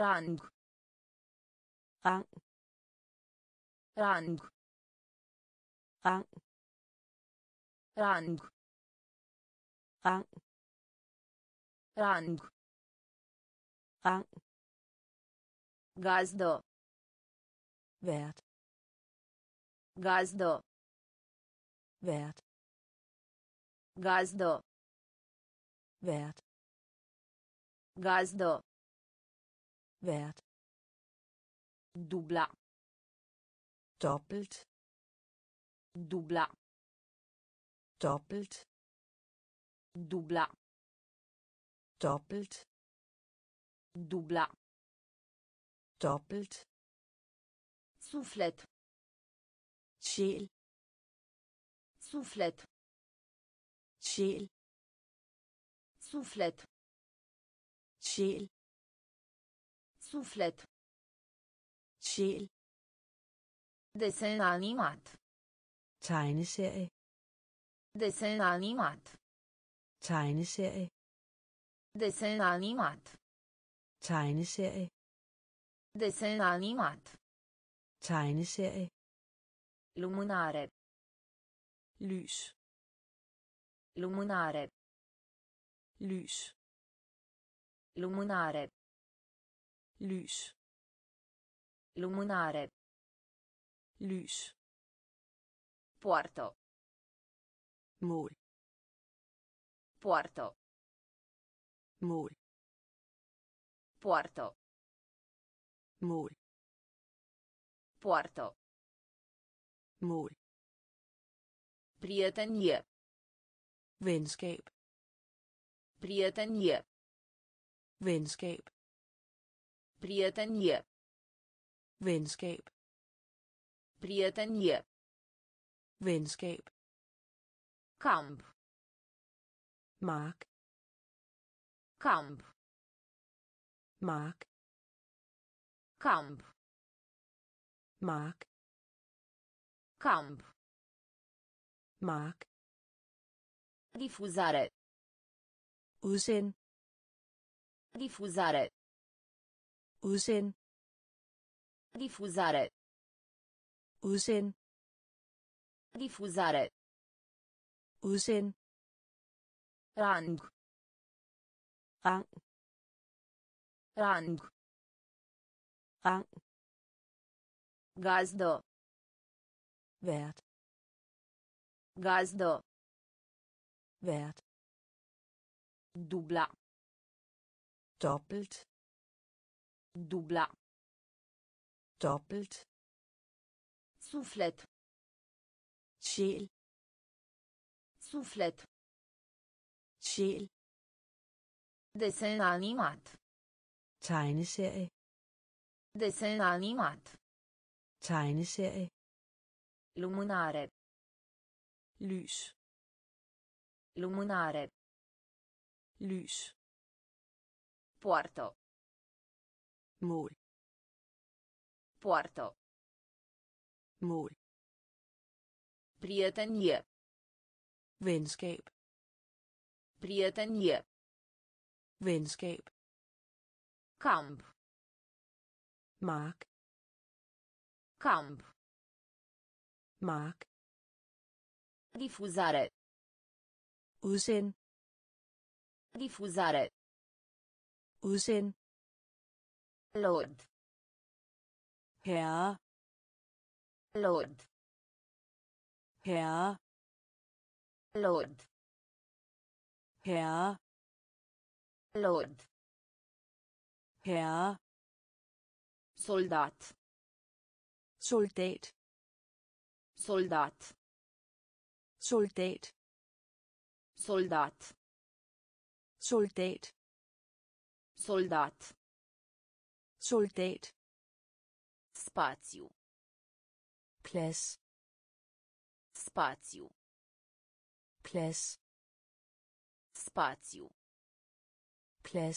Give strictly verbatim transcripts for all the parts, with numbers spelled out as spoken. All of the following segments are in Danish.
rang rang rang rang rang rang rang rang gazdă vært gazdă vært gazdă vært gazdă vært dubla dobbelt dubla dobbelt dubla dobbelt dubla dobbelt suflet sjæl suflet sjæl suflet sjæl suflet sjæl desen animat tegneserie desen animat tegneserie desen animat tegneserie desen animat tegneserie lumânare lys lumânare lys lumânare lys lumânare lys poartă mål poartă mål poartă mål poartă mål prietenie venskab prietenie venskab prietenie venskab prietenie venskab camp mark camp mark camp mark camp mark difuzare udsend difuzare udsend difuzare udsend difuzare udsend rang rang rang rang gazdă vært gazdă vært dubla dobbelt dubla dobbelt suflet sjæl suflet sjæl desen animat tegneserie desen animat tegneserie lumânare lys lumânare lys poartă mål poartă mål prietenie venskab prietenie venskab camp mark camp mark difuzare udsend difuzare udsend lord herre lord herre lord herre lord herre soldat soldat soldat soldat soldat soldat soldat soldat spațiu plads spațiu plads spațiu plads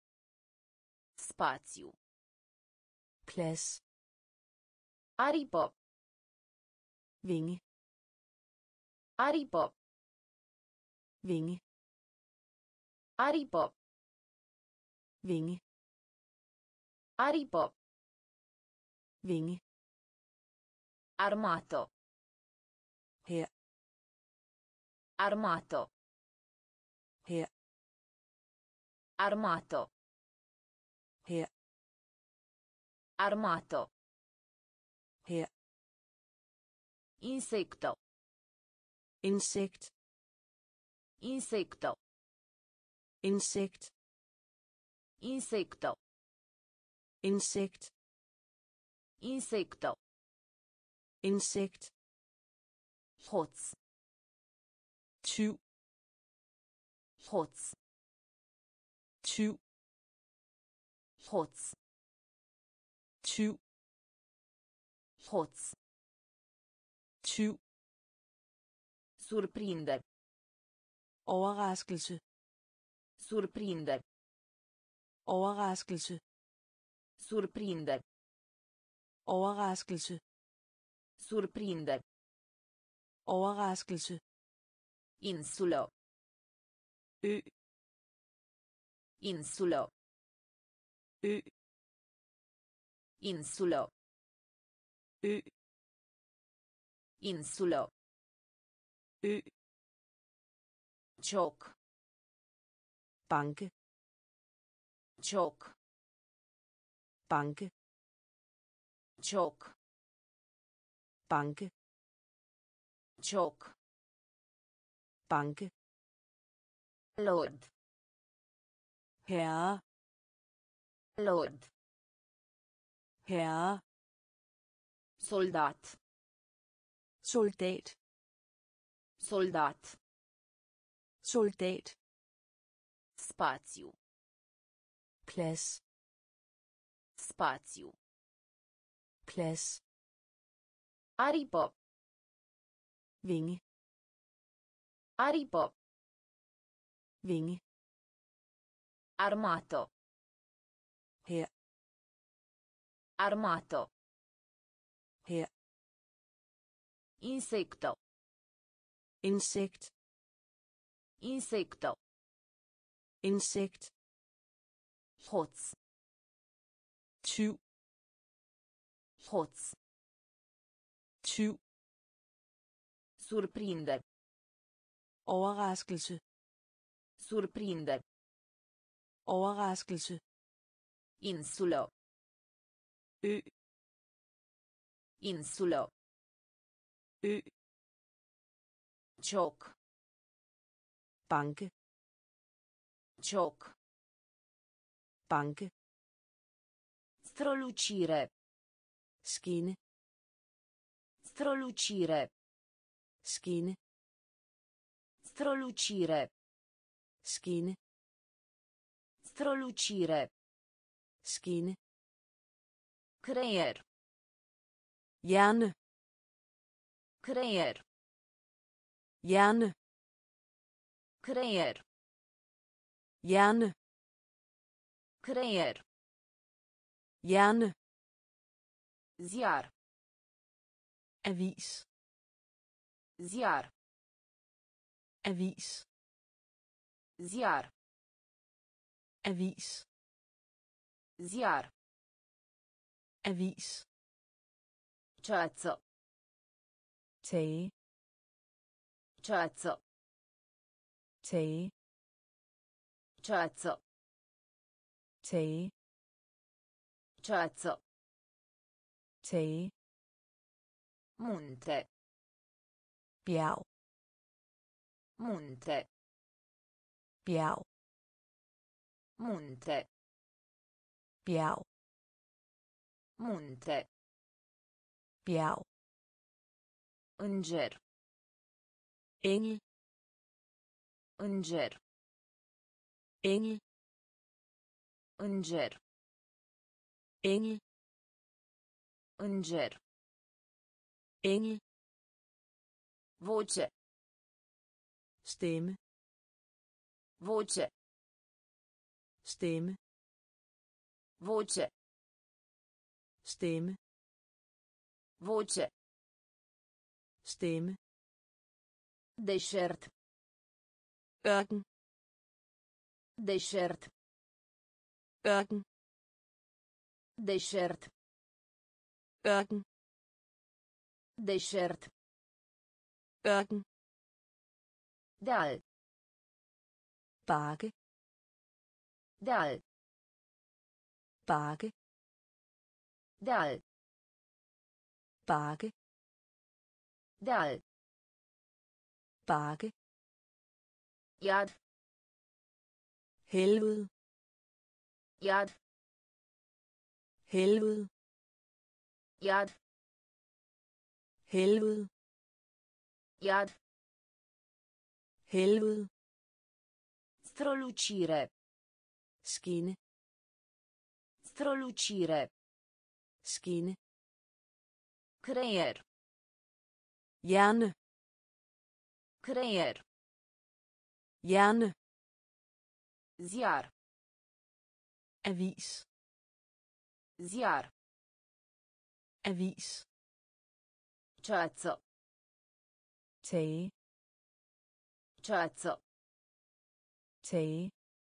spațiu plads aripă vinge aripă vinge aripă vinge Aripò. Vinge. Armato. Her. Armato. Her. Armato. Her. Armato. Her. Insecto. Insekt. Insecto. Insekt. Insecto. Insekt. Insecto. Insekt. Hoț. Tyv. Hoț. Tyv. Hoț. Tyv. Hoț. Tyv. Surprinde. Overraskelse. Surprinde. Overraskelse. Surprinde. Overraskelse. Surprinde. Overraskelse. Insulo. Ø. Insulo. Ø. Insulo. Ø. Insulo. Ø. Cioc. Banke. Cioc. Banke. Cioc. Banke. Cioc. Banke. Lord. Herre. Lord. Herre. Soldat. Soldat. Soldat. Soldat. Spațiu. Plads. Spațiu. Plads. Aripă. Vinge. Aripă. Vinge. Armato. Her. Armato. Her. Insecto. Insekt. Insecto. Insekt. Hoț. Tyv. Hoț. Tyv. Surprinde. Overraskelse. Surprinde. Overraskelse. Insulo. Ø. Insulo. Ø. Cioc. Banke. Cioc. Banke. Strălucire. Skinne. Strălucire. Skinne. Strălucire. Skinne. Strălucire. Skinne. Creier. Hjerne. Creier. Hjerne. Creier. Hjerne. Creier. Hjerne. Ziar. Avis. Ziar. Avis. Ziar. Avis. Ziar. Avis. Ceață. Tage. Ceață. Tage. Ceață. Tage. Ceață. Tage. Munte. Bjerg. Munte. Bjerg. Munte. Bjerg. Munte. Bjerg. Înger. Engel. Înger. Engel. Înger. Engel. Înger. Engel. Voce. Stemme. Voce. Stemme. Voce. Stemme. Voce. Stemme. Deșert. Ørken. Deșert. Ørken. Deșert. Ørken. Deșert. Ørken. Deal. Bakke. Deal. Bakke. Deal. Bakke. Deal. Bakke. Iad. Helvede. Iad. Helvede. Iad. Helvede. Iad. Helvede. Strălucire. Skinne. Strălucire. Skinne. Creier. Hjerne. Creier. Hjerne. Ziar. Avis. Ziar. Avis. Ceață. Tage. Ceață. Tage.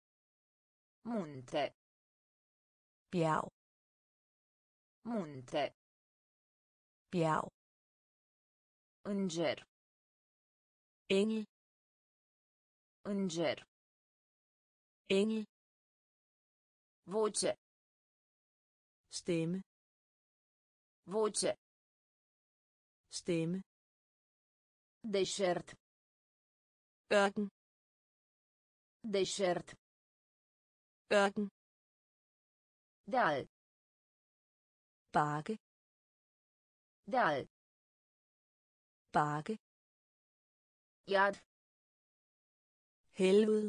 Munte. Bjerg. Munte. Bjerg. Înger. Engel. Înger. Engel. Voce. Stemme. Voce. Stemme. Deșert. Ørken. Deșert. Ørken. Deal. Bakke. Deal. Bakke. Iad. Helvede.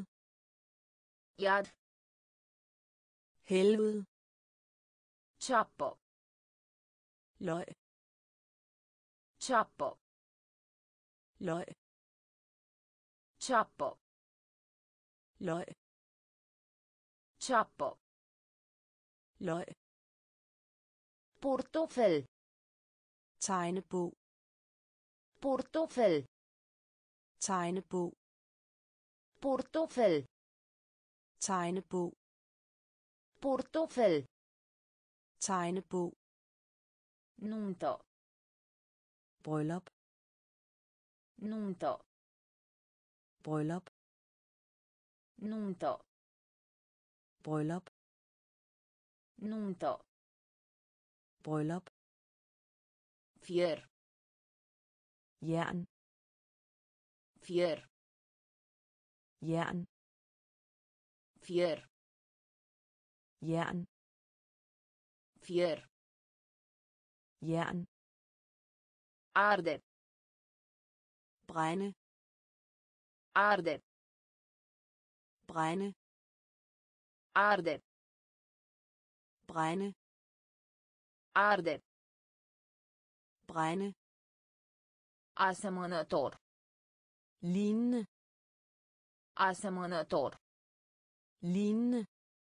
Iad. Helvede. Ceapă. Løg. Ceapă. Løg. Ceapă. Løg. Ceapă. Løg. Portofel. Tegnebog. Portofel. Tegnebog. Portofel. Tegnebog. Portofel. Tegnebog. Nuntă. Bryllup. Nuntă. Bryllup. Nuntă. Bryllup. Nuntă. Bryllup. Fier. Jern. Fier. Jern. Fier. Jern. Fier. Jern. Arde. Brænde. Arde. Brænde. Arde. Brænde. Arde. Brænde. Asemănător. Lignende. Asemănător. Lignende.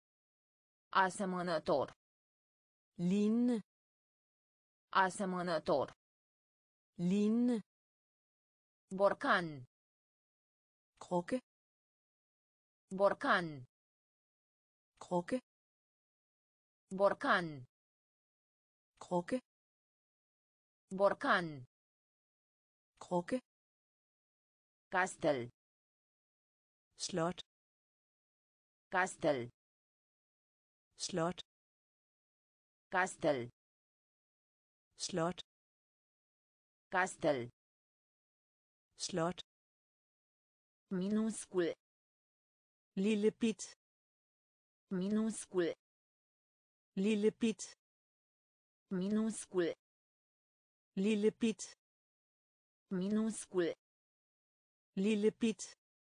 Asemănător. Lignende. Asemănător. Lignende. Borcan. Krukke. Borcan. Krukke. Borcan. Krukke. Borcan. Krukke. Castel. Slot. Castel. Slot. Castel. Slot. Castel. Slot. Minuscul. Lille bit. Minuscul. Lille bit. Minuscul. Lille bit. Minuscul. Lille bit.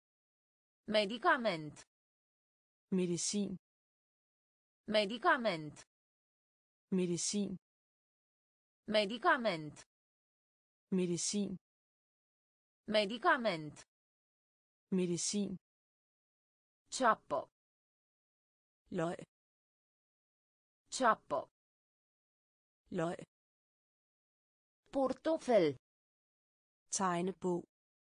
Medicament. Medicin. Medicament. Medicin. Medicament. Medicin. Medicament. Medicin. Ceapă. Løg. Ceapă. Løg. Portofel. Tegnebog.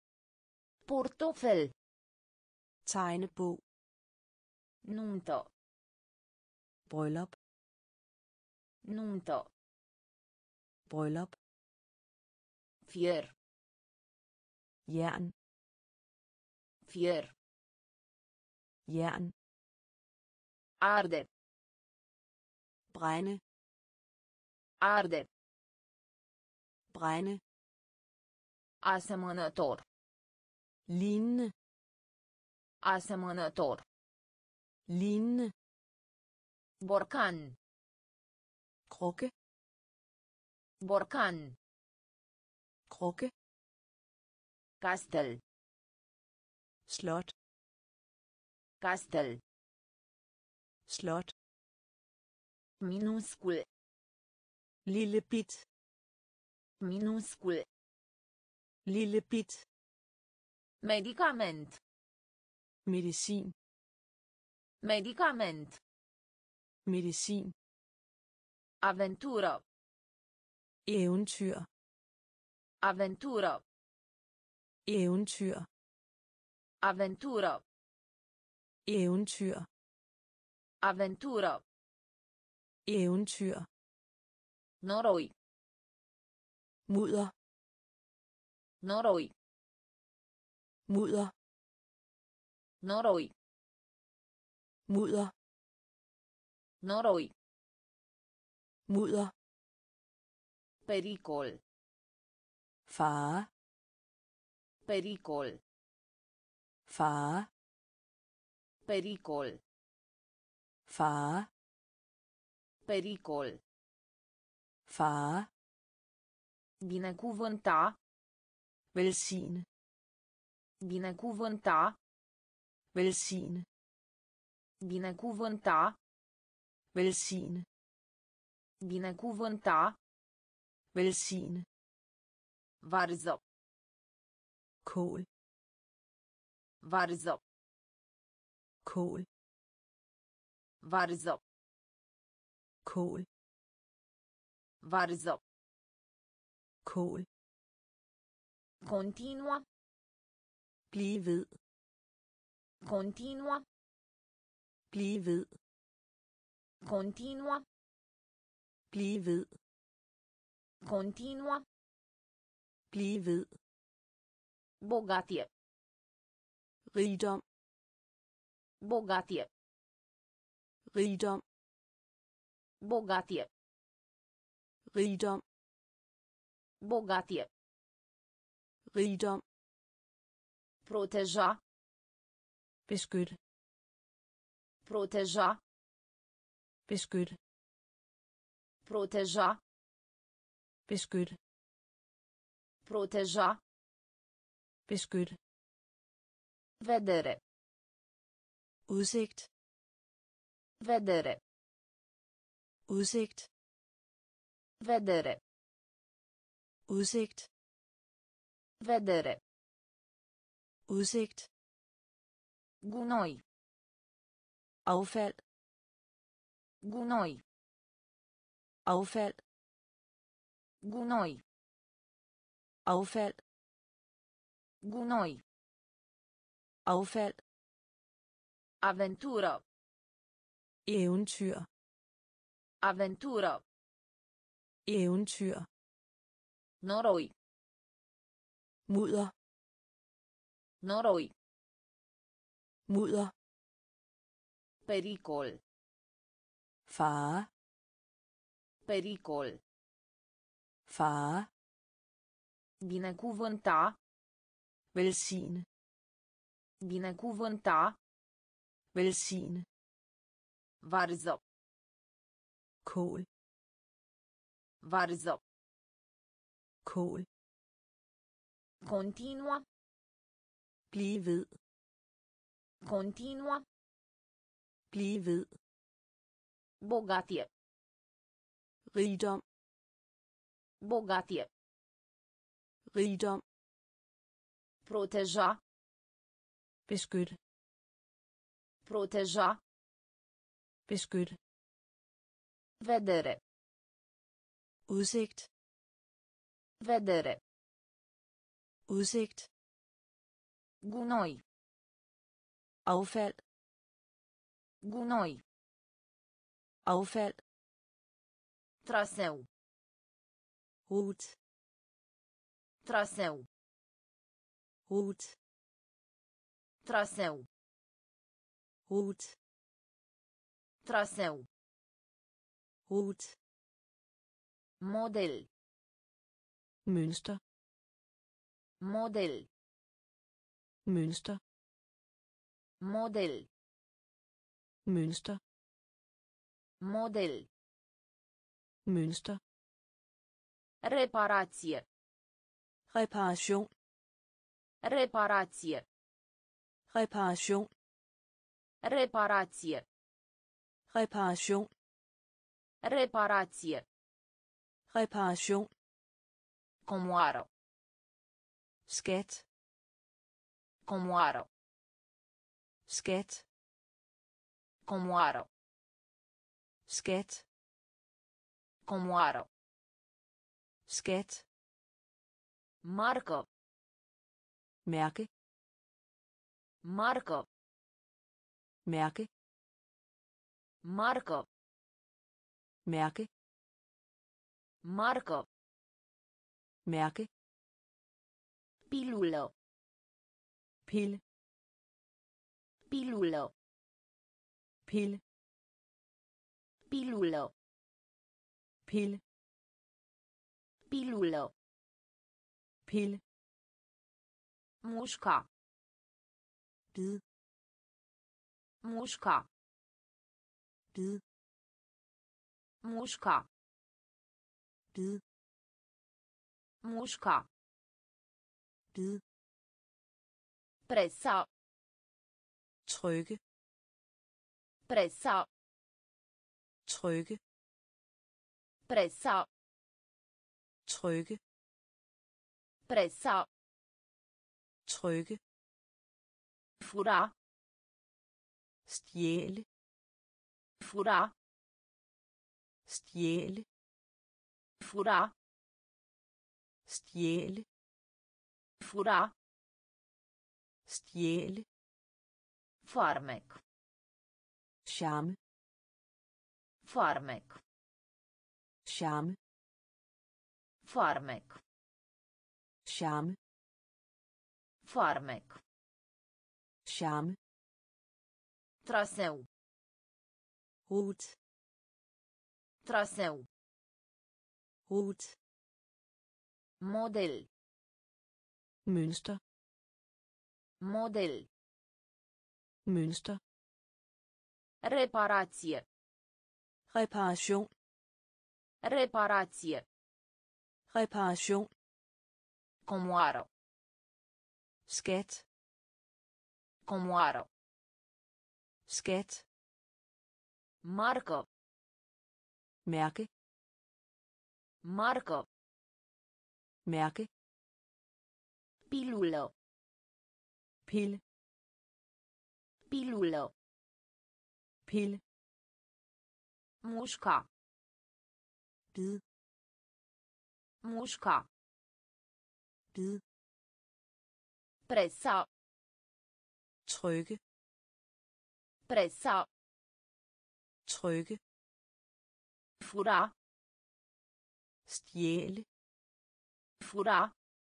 Portofel. Tegnebog. Nuntă. Bryllup. Nuntă. Bryllup. Fier. Jern. Fier. Jern. Arde. Brænde. Arde. Brænde. Asemănător. Lignende. Asemănător. Lignende. Borcan. Krukke. Borcan. Krukke. Castel. Slot. Castel. Slot. Minuscul. Lille bit. Minuscul. Lille bit. Medicament. Medicin. Medicament. Medicin. Aventură. Eventyr. Aventură. Eventyr. Aventură. Eventyr. Aventură. Eventyr. Noroi. Mudder. Noroi. Mudder. Noroi. Mudder. Noroi. Mudder. Pericol. Fare. Pericol. Fare. Pericol. Fare. Pericol. Fare. Binecuvânta. Velsigne. Binecuvânta. Velsigne. Binecuvânta. Velsigne. Binecuvânta. Velsigne. Varză. Kål. Varză. Kål. Varză. Kål. Varză. Kål. Continua. Bliv ved. Continua. Bliv ved. Continua. Bliv ved. Continua. Bliv ved. Bogatie. Rigdom. Bogatie. Rigdom. Bogatie. Rigdom. Bogatie. Rigdom. Proteja. Beskyt. Proteja. Beskyt. Proteja. Beskyt. Proteja. Beskyt. Vedere. Udsigt. Vedere. Udsigt. Vedere. Udsigt. Vedere. Udsigt. Gunoi. Affald. Gunoi. Affald. Gunoi. Affald. Gunoi. Affald. Aventură. Eventyr. Aventură. Eventyr. Noroi. Mudder. Noroi. Mudder. Pericol. Fare. Pericol. Fare. Binecuvânta. Velsigne. Binecuvânta. Velsigne. Varză. Kål. Varză. Kål. Continua. Bliv ved. Continua. Bliv ved. Bogatie. Rigdom. Bogatie. Rigdom. Proteja. Beskyt. Proteja. Beskyt. Vedere. Udsigt. Vedere. Udsigt. Gunoi. Affald. Gunoi. Affald. Traseu. Rute. Traseu. Rute. Traseu. Rute. Traseu. Rute. Model. Mønster. Model. Mønster. Model. Mønster. Model. Mønster. Reparație. Reparation. Reparație. Reparation. Reparație. Reparation. Reparație. Reparation. Comoară. Skat. Comoară. Skat. Comoară. Skat. Comoară. Skat. Marcă. Mærke. Marcă. Mærke. Marcă. Mærke. Marcă. Mærke. Pilulă. Pille. Pilulă. Pille. Pilulă. Pille. Pilulă. Pille. Mușca. Bid. Mușca. Bid. Mușca. Bid. Mușca. Bid. Pressa. Trykke. Pressa. Trykke. Pressa. Trykke. Pressa. Trykke. Fura. Stjæle. Fura. Stjæle. Fura. Stjæle. Fura. Stjæle. Farmec. Charme. Farmec. Charme. Farmec. Charme. Farmec. Charme. Traseu. Rute. Traseu. Rute. Model. Mønster. Model. Mønster. Reparație. Reparation. Reparație. Reparation. Comoară. Skat. Comoară. Skat. Marcă. Mærke. Marcă. Mærke. Pilulă. Pille. Pilulă. Pille. Mușca. Bid. Mușca. Bid. Pressa. Trykke. Pressa. Trykke. Fura. Stjæle. Fura.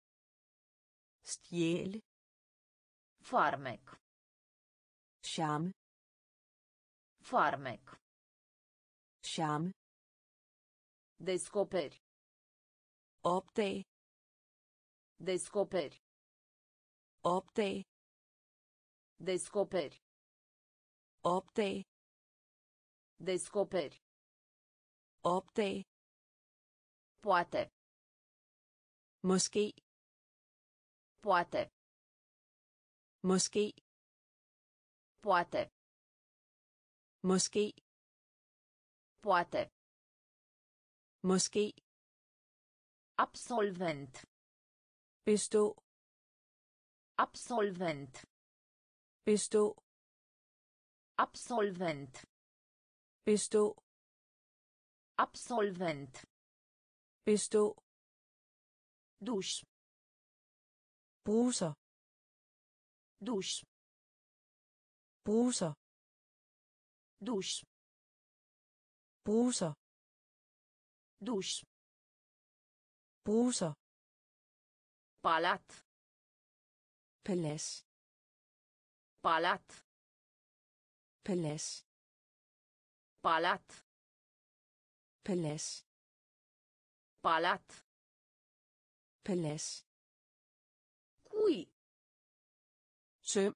Stjæle. Farmec. Charme. Farmec. Charme. Descoperi. Opdag. Descoperi. Opdag. Descoperi. Opdag. Descoperi. Opdag. Poate. Måske. Poate. Måske. Poate. Måske. Poate. Måske. Absolvent. Bestå. Absolvent. Bestå. Absolvent. Bestå. Absolvent. Bestå. Duș. Bruser. Duș. Bruser. Duș. Bruser. Duș. Bruser. Palat. Palads. Palat. Palads. Palat. Palads. Palat. Palads. Cui. Søm.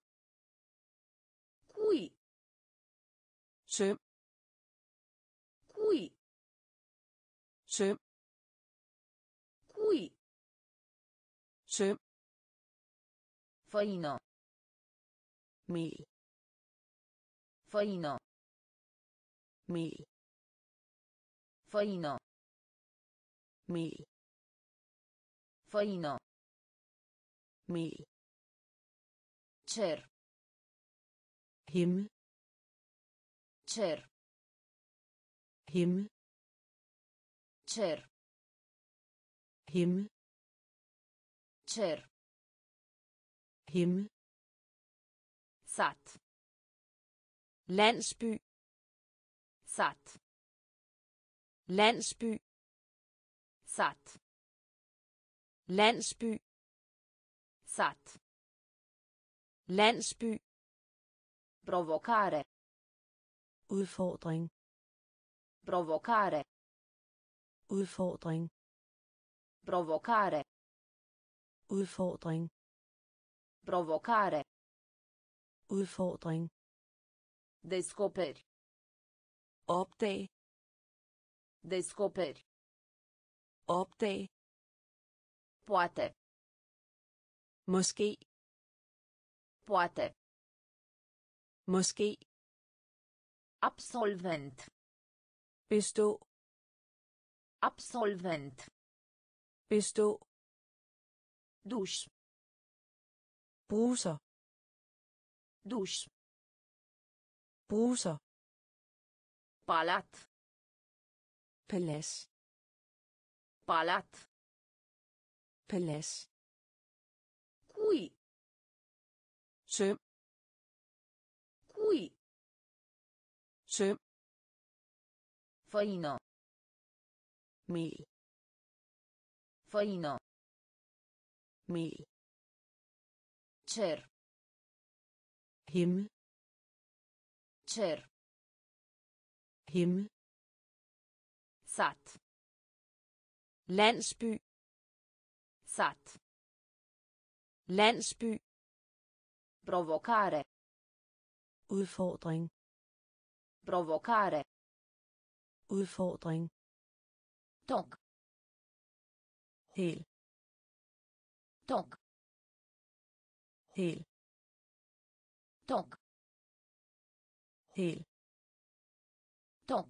Cui. Søm. Cui. Søm. Cui. Søm. Făină. Mel. Făină. Mel. Făină. Mel. Făină. Mel. Cer. Himmel. Cer. Himmel. Cer. Himmel. Cer. Himmel. Sat. Landsby. Sat. Landsby. Sat. Landsby. Sat. Landsby. Provocare. Udfordring. Provocare. Udfordring. Provocare. Udfordring. Provocare. Udfordring. Descoperi. Opdag. Descoperi. Opdag. Poate. Måske. Poate. Måske. Absolvent. Bestå. Absolvent. Bestå. Duș. Bruser. Duș. Bruser. Palat. Palads. Palat. Palads. Cui. Søm. Cui. Søm. Făină. Mel. Făină. Mel. Cer. Himmel. Cer. Himmel. Sat. Landsby. Sat. Landsby. Provocare. Udfordring. Provocare. Udfordring. Toc. Hel. Toc. Hel. Toc. Hel. Toc.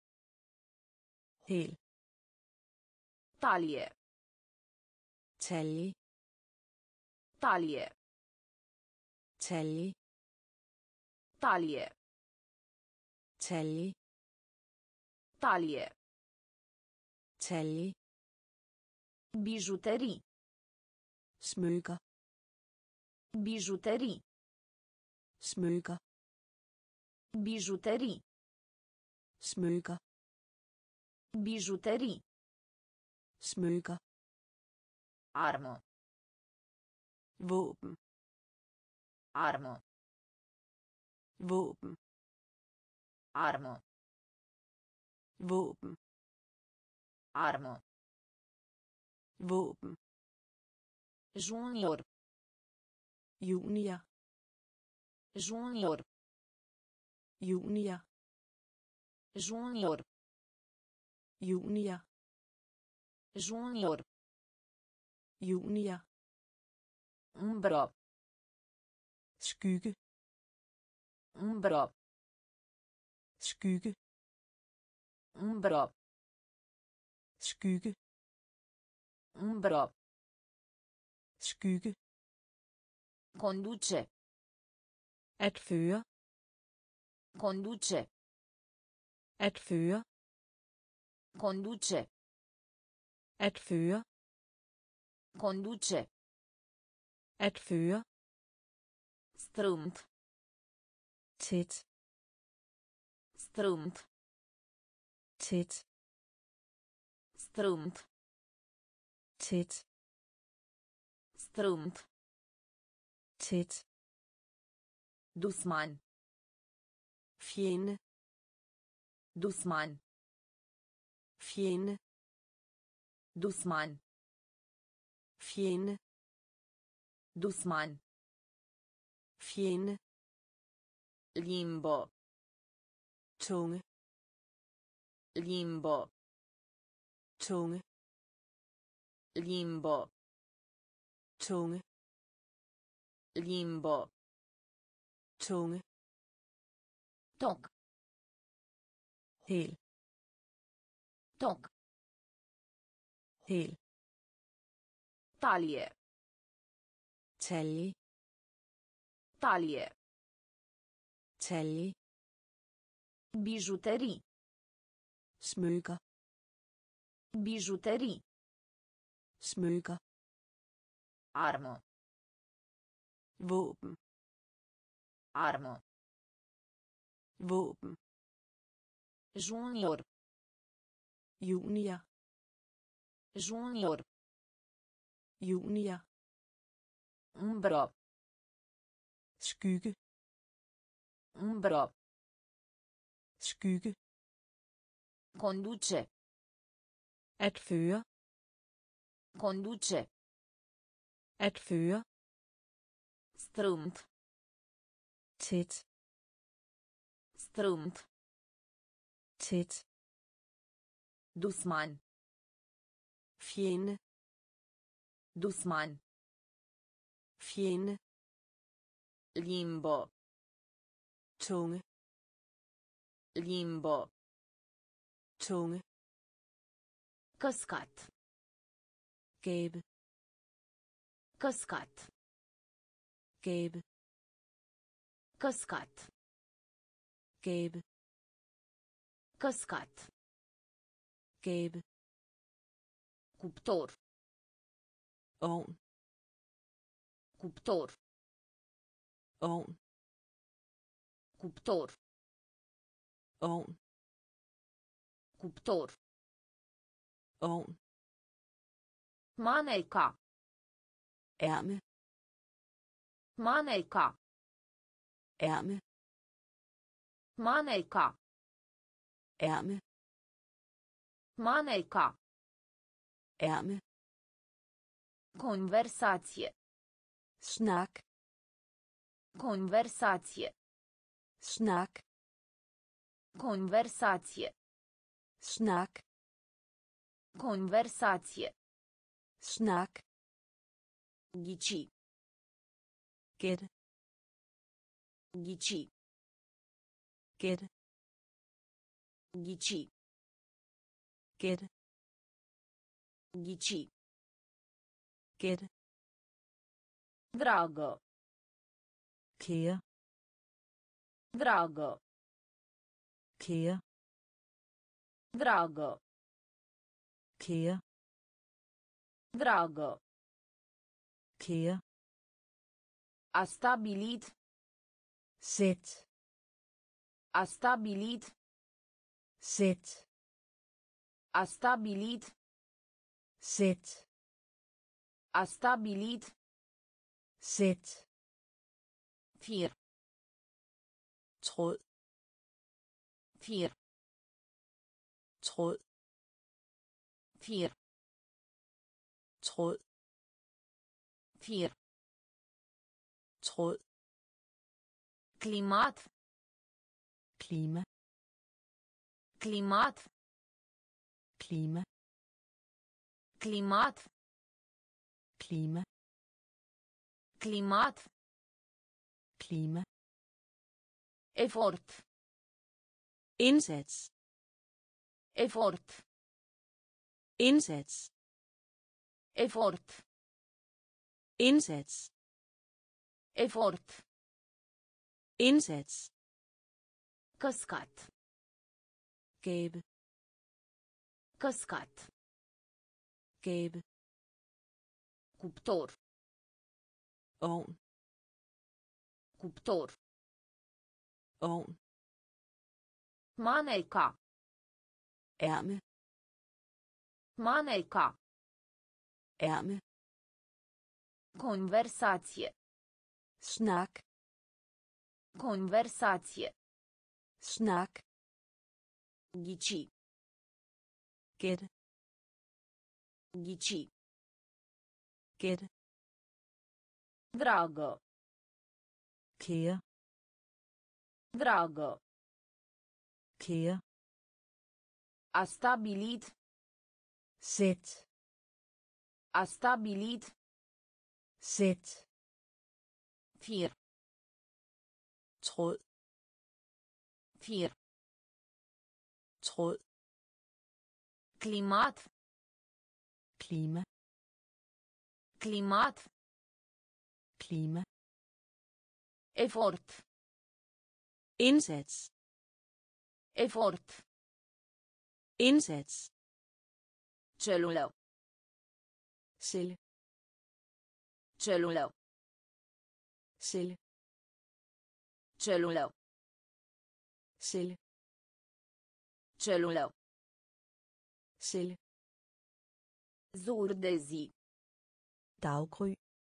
Hel. Talie. Talje. Talie. Talje. Talie. Talje. Talie. Talje. Bijuterii. Smykker. Bijuterii. Smykker. Bijuterii. Smykker. Bijuterii. Smykker. Armă. Våben. Armă. Våben. Armă. Våben. Armă. Våben. Junior. Junior. Junior. Junior. Junior. Junior. Junior. Junior. Umbră. Skygge. Umbră. Skygge. Umbră. Skygge. Umbră. Skygge. Conduce. At føre. Conduce. At føre. Conduce. At føre. Conduce. At føre. Strâmt. Tæt. Strâmt. Tæt. Strâmt. tæt, Strâmt. tæt, Dusman. fjende, Dusman. fjende, Dusman. fjende, Dusman. fjende, Limbo. tunge, Limbo. tunge, Limbo. tunge, Limbo. tunge, Tok. hel, Tok. hel, Talie. talje, Talie. talje, Bijuterii. smykker, Bijuterii. smykker, Armă. våben, Armă. våben, Junior. junior, Junior. junior, Umbră. skygge, Umbră. skygge, Conduce. at føre, Conduce. at føre, Strâmt. tæt, Strâmt. tæt, Dusman. fjende, Dusman. fjende, Limbo. tunge, Limbo. tunge, Căscat. gabe, Căscat. gabe, Căscat. gabe, Căscat. gabe, Cuptor. ovn, Cuptor. ovn, Cuptor. ovn, Cuptor. ovn, Maneca. ærme, Maneca. ærme, Maneca. ærme, Maneca. ærme, Conversație. snak, Conversație. snak, Conversație. snak, Conversație. snak, Ghici. gæt, Ghici. gæt, Ghici. gæt, Ghici. gæt, Dragă. kære, Dragă. kære, Dragă. kære, Dragă. kære, A stabilit. sæt, A stabilit. sæt, A stabilit. sæt, A stabilit. sæt, Fir. tråd, Fir. tråd, Fir. tråd, Fir. tråd, Climat. klima, Climat. klima, Climat. klima, Climat. klima, Efort. indsats, Efort. indsats, Efort. indsats, Efort. indsats, Căscat. gabe, Căscat. gabe, Cuptor. ovn, Cuptor. ovn, Maneca. ærme, Maneca. ærme, Conversație. snak, Conversație. snak, Ghici. gætte, Ghici. gætte, Dragă. kære, Dragă. kære, A stabilit. sæt, A stabilit. sæt, Fir. tråd, Fir. tråd, Climat. klima, Climat. klima, Efort. indsats, Efort. indsats, Celulă. celle, Celulă. celle, Celulă. celle, Celulă. celle, Zur de zi. daggry,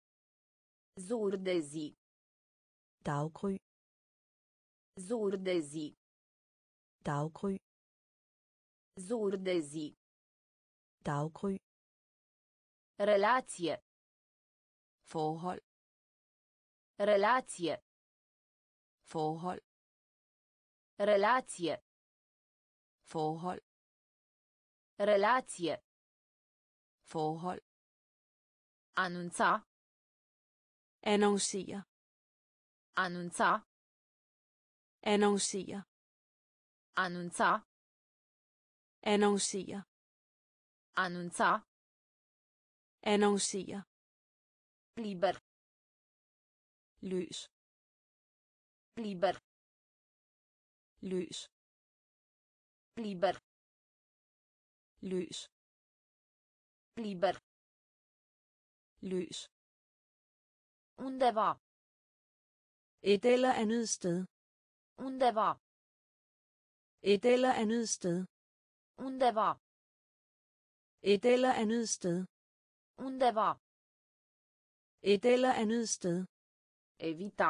Zur de zi. daggry, Zur de zi. daggry, Zur de zi. daggry, Relație. forhold, Relație. forhold, Relație. forhold, Relație. forhold, Anunța. annoncere, Anunța. annoncere, Anunța. annoncere, Anunța. annoncere, Liber. løs, Liber. løs, Liber. løs, Liber. løs, Undeva. et eller andet sted, Undeva. et eller andet sted, Undeva. et eller andet sted, Undeva. et eller andet sted, Evita.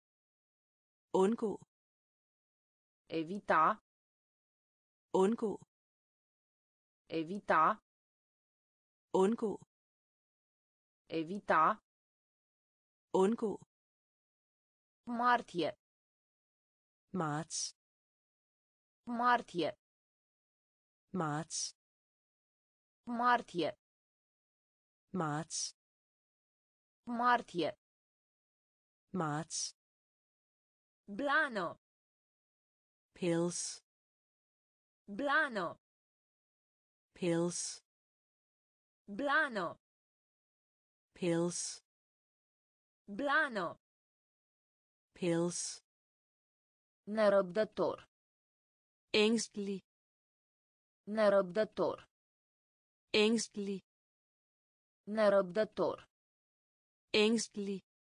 undgå, Evita. undgå, Evita. undgå, Evita. undgå, Martie. marts, Martie. marts, Martie. marts, Martie. marts, Blano. pils, Blano. pils, Blano. pils, Blano. pils, Nerăbdător. ængstelig, Nerăbdător. ængstelig, Nerăbdător. ængstelig,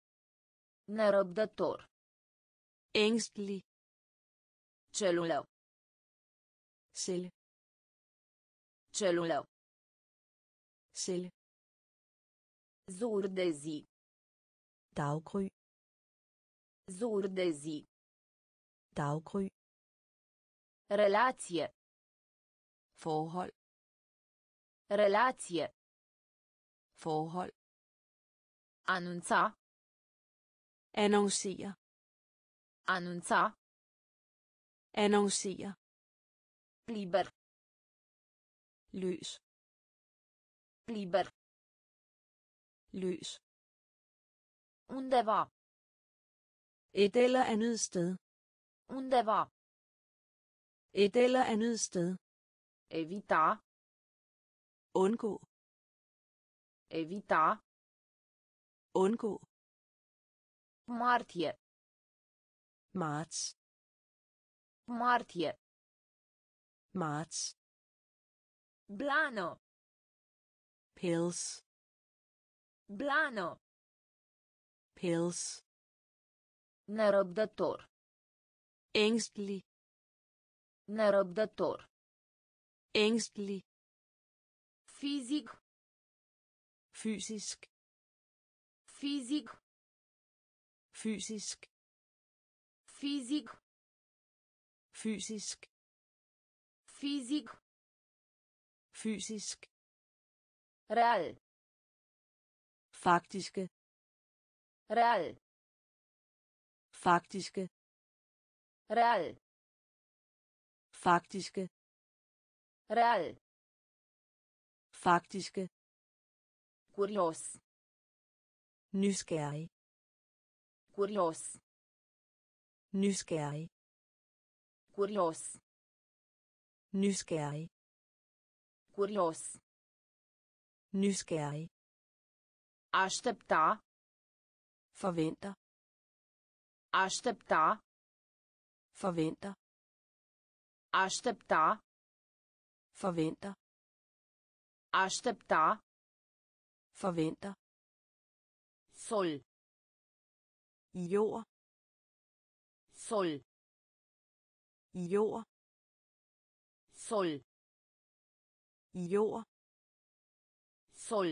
Nerăbdător. ængstelig, Celulă. celle, Celulă. celle, Zur de zi. daggry, Zur de zi. daggry, Relație. forhold, Relație. forhold, Anunța. annoncere, Anunța. annoncere, Liber. løs, Liber. løs, Undeva. et eller andet sted, Undeva. et eller andet sted, Evita. undgå, Evita. undgå, Martie. marts, Martie. marts, Blano. pils, Blano. pils, Nerăbdător. ængstelig, Nerăbdător. ængstelig, Fizic. Fysisk. Fizic. Fysisk. Fizic. Fysisk. Fizic. Fysisk. Real. Faktiske. Real. Faktiske. Real. Faktiske. Real. Faktiske. Curios. Nysgerrig. Curios. Nysgerrig. Curios. Nysgerrig. Curios. Nysgerrig. Aștepta. Forventer. Aștepta. Forventer. Aștepta. Forventer. Aștepta. Forventer. Sol. Jord. Sol. Jord. Sol. Jord. Sol.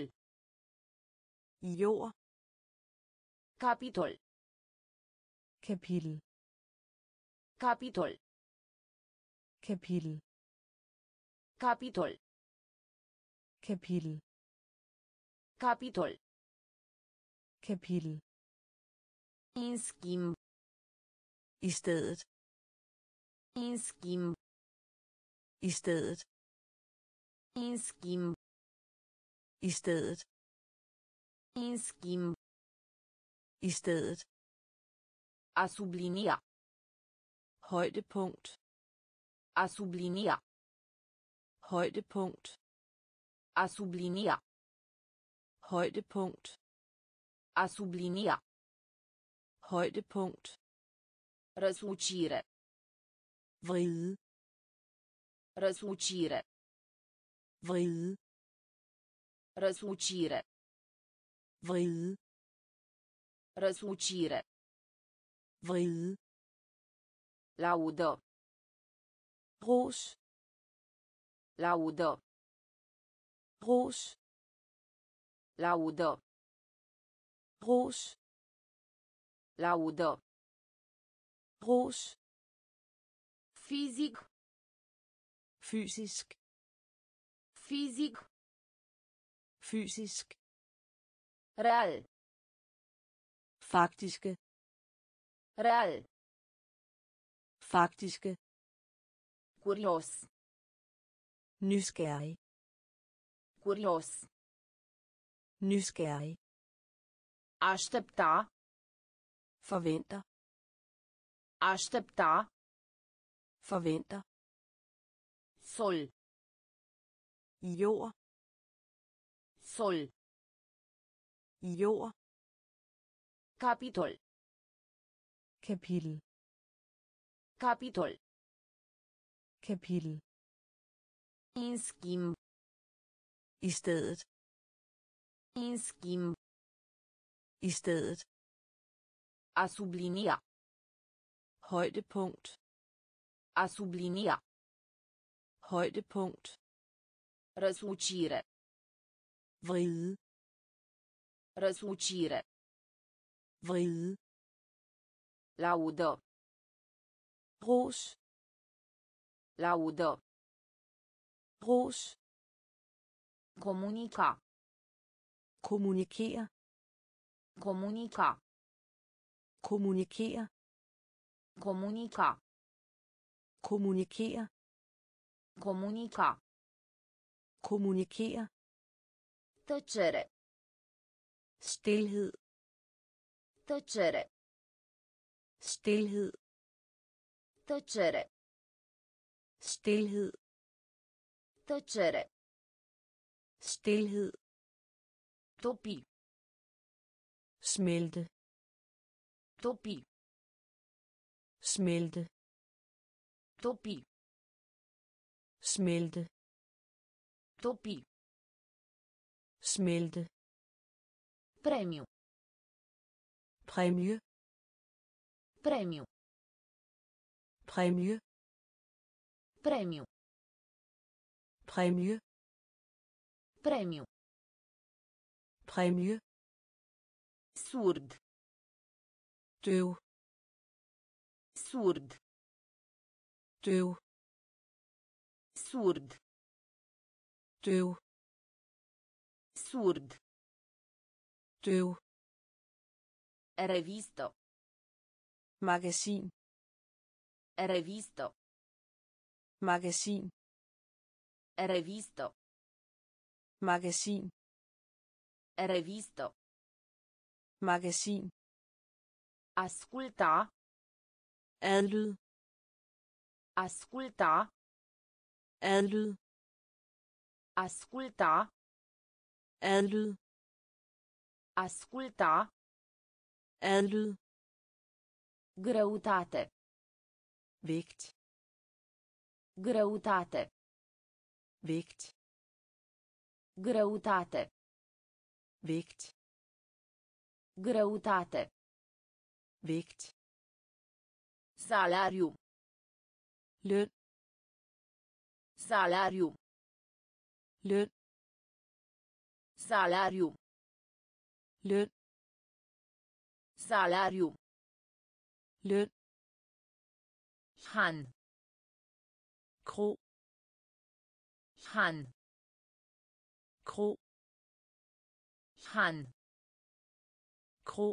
Jord. Capitol. Kapitel. Capitol. Kapitel. Capitol. Kapitel. Capitol. Kapitel. În schimb. I stedet. În schimb. I stedet. În schimb. I stedet. În schimb. I stedet. A sublinia. Højdepunkt. A sublinia. Højdepunkt. A sublinia. Højdepunkt. A sublinia. Højdepunkt. Răsucire. Vride. Răsucire. Vride. Răsucire. Vride. Răsucire. Vride. Laudă. Ros. Laudă. Ros. Laudă. Ros. Laudă. Ros. Fizic. Fysisk. Fizic. Fysisk. Real. Faktiske. Real. Faktiske. Curios. Nysgerrig. Curios. Nysgerrig. Aștepta. Forventer. Aștepta. Forventer. Sol. Jord. Sol. Jord. Capitol. Kapitel. Capitol. Kapitel. În schimb. I stedet. În schimb. I stedet. A sublinia. Højdepunkt. A sublinia. Højdepunkt. Răsucire. Vride. Răsucire. Vride. Laudă. Ros. Laudă. Ros. Comunica. Kommunikere. Comunica. Kommunikere. Comunica. Kommunikere. Comunica. Kommunikere. Tăcere. Stilhed. Tăcere. Stilhed. Tăcere. Stilhed. Tăcere. Stilhed. Topi. Smelte. Topi. Smelte. Topi. Smelte. Topi. Smelte. Premiu. Præmie. Premiu. Præmie. Premiu. Præmie. Premiu. Præmie. Surd. Døv. Surd. Døv. Surd. Døv. Surd. Døv. Revisto. Magasin. Revisto. Magasin. Revisto. Magasin. Revisto. Magasin. Asculta. Adlyd. Asculta. Adlyd. Asculta. Adlyd. Asculta. Adlyd. Greutate. Vægt. Greutate. Vægt. Greutate. Vægt. Greutate. Vægt. Salariu. Løn. Salariu. Løn. Salariu. Løn. Salariu. Løn. Han. Kro. Han. Kro. Han. Kro.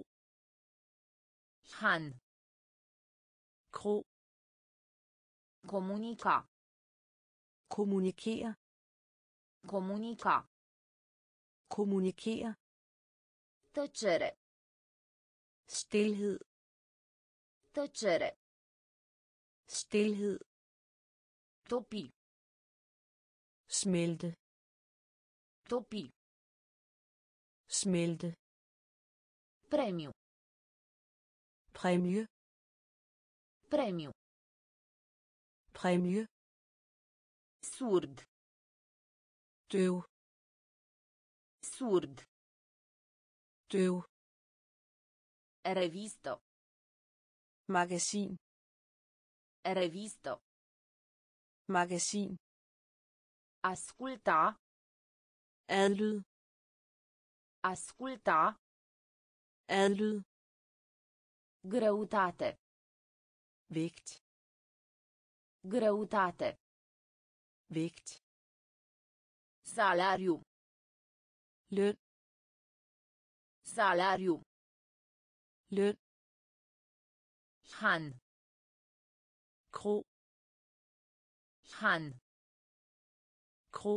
Han. Kro. Comunica. Kommunikere. Comunica. Kommunikere. Tăcere. Stilhed. Tăcere. Stilhed. Topi. Smelte. Topi. Smelte. Premiu. Præmie. Premiu. Præmie. Surd. Døv. Surd. Døv. Revisto. Magasin. Revisto. Magasin. Asculta. Adlyd. Asculta. Adlyd. Greutate. Vægt. Greutate. Vægt. Salariu. Løn. Salariu. Løn. Han. Kro. Han. Kro.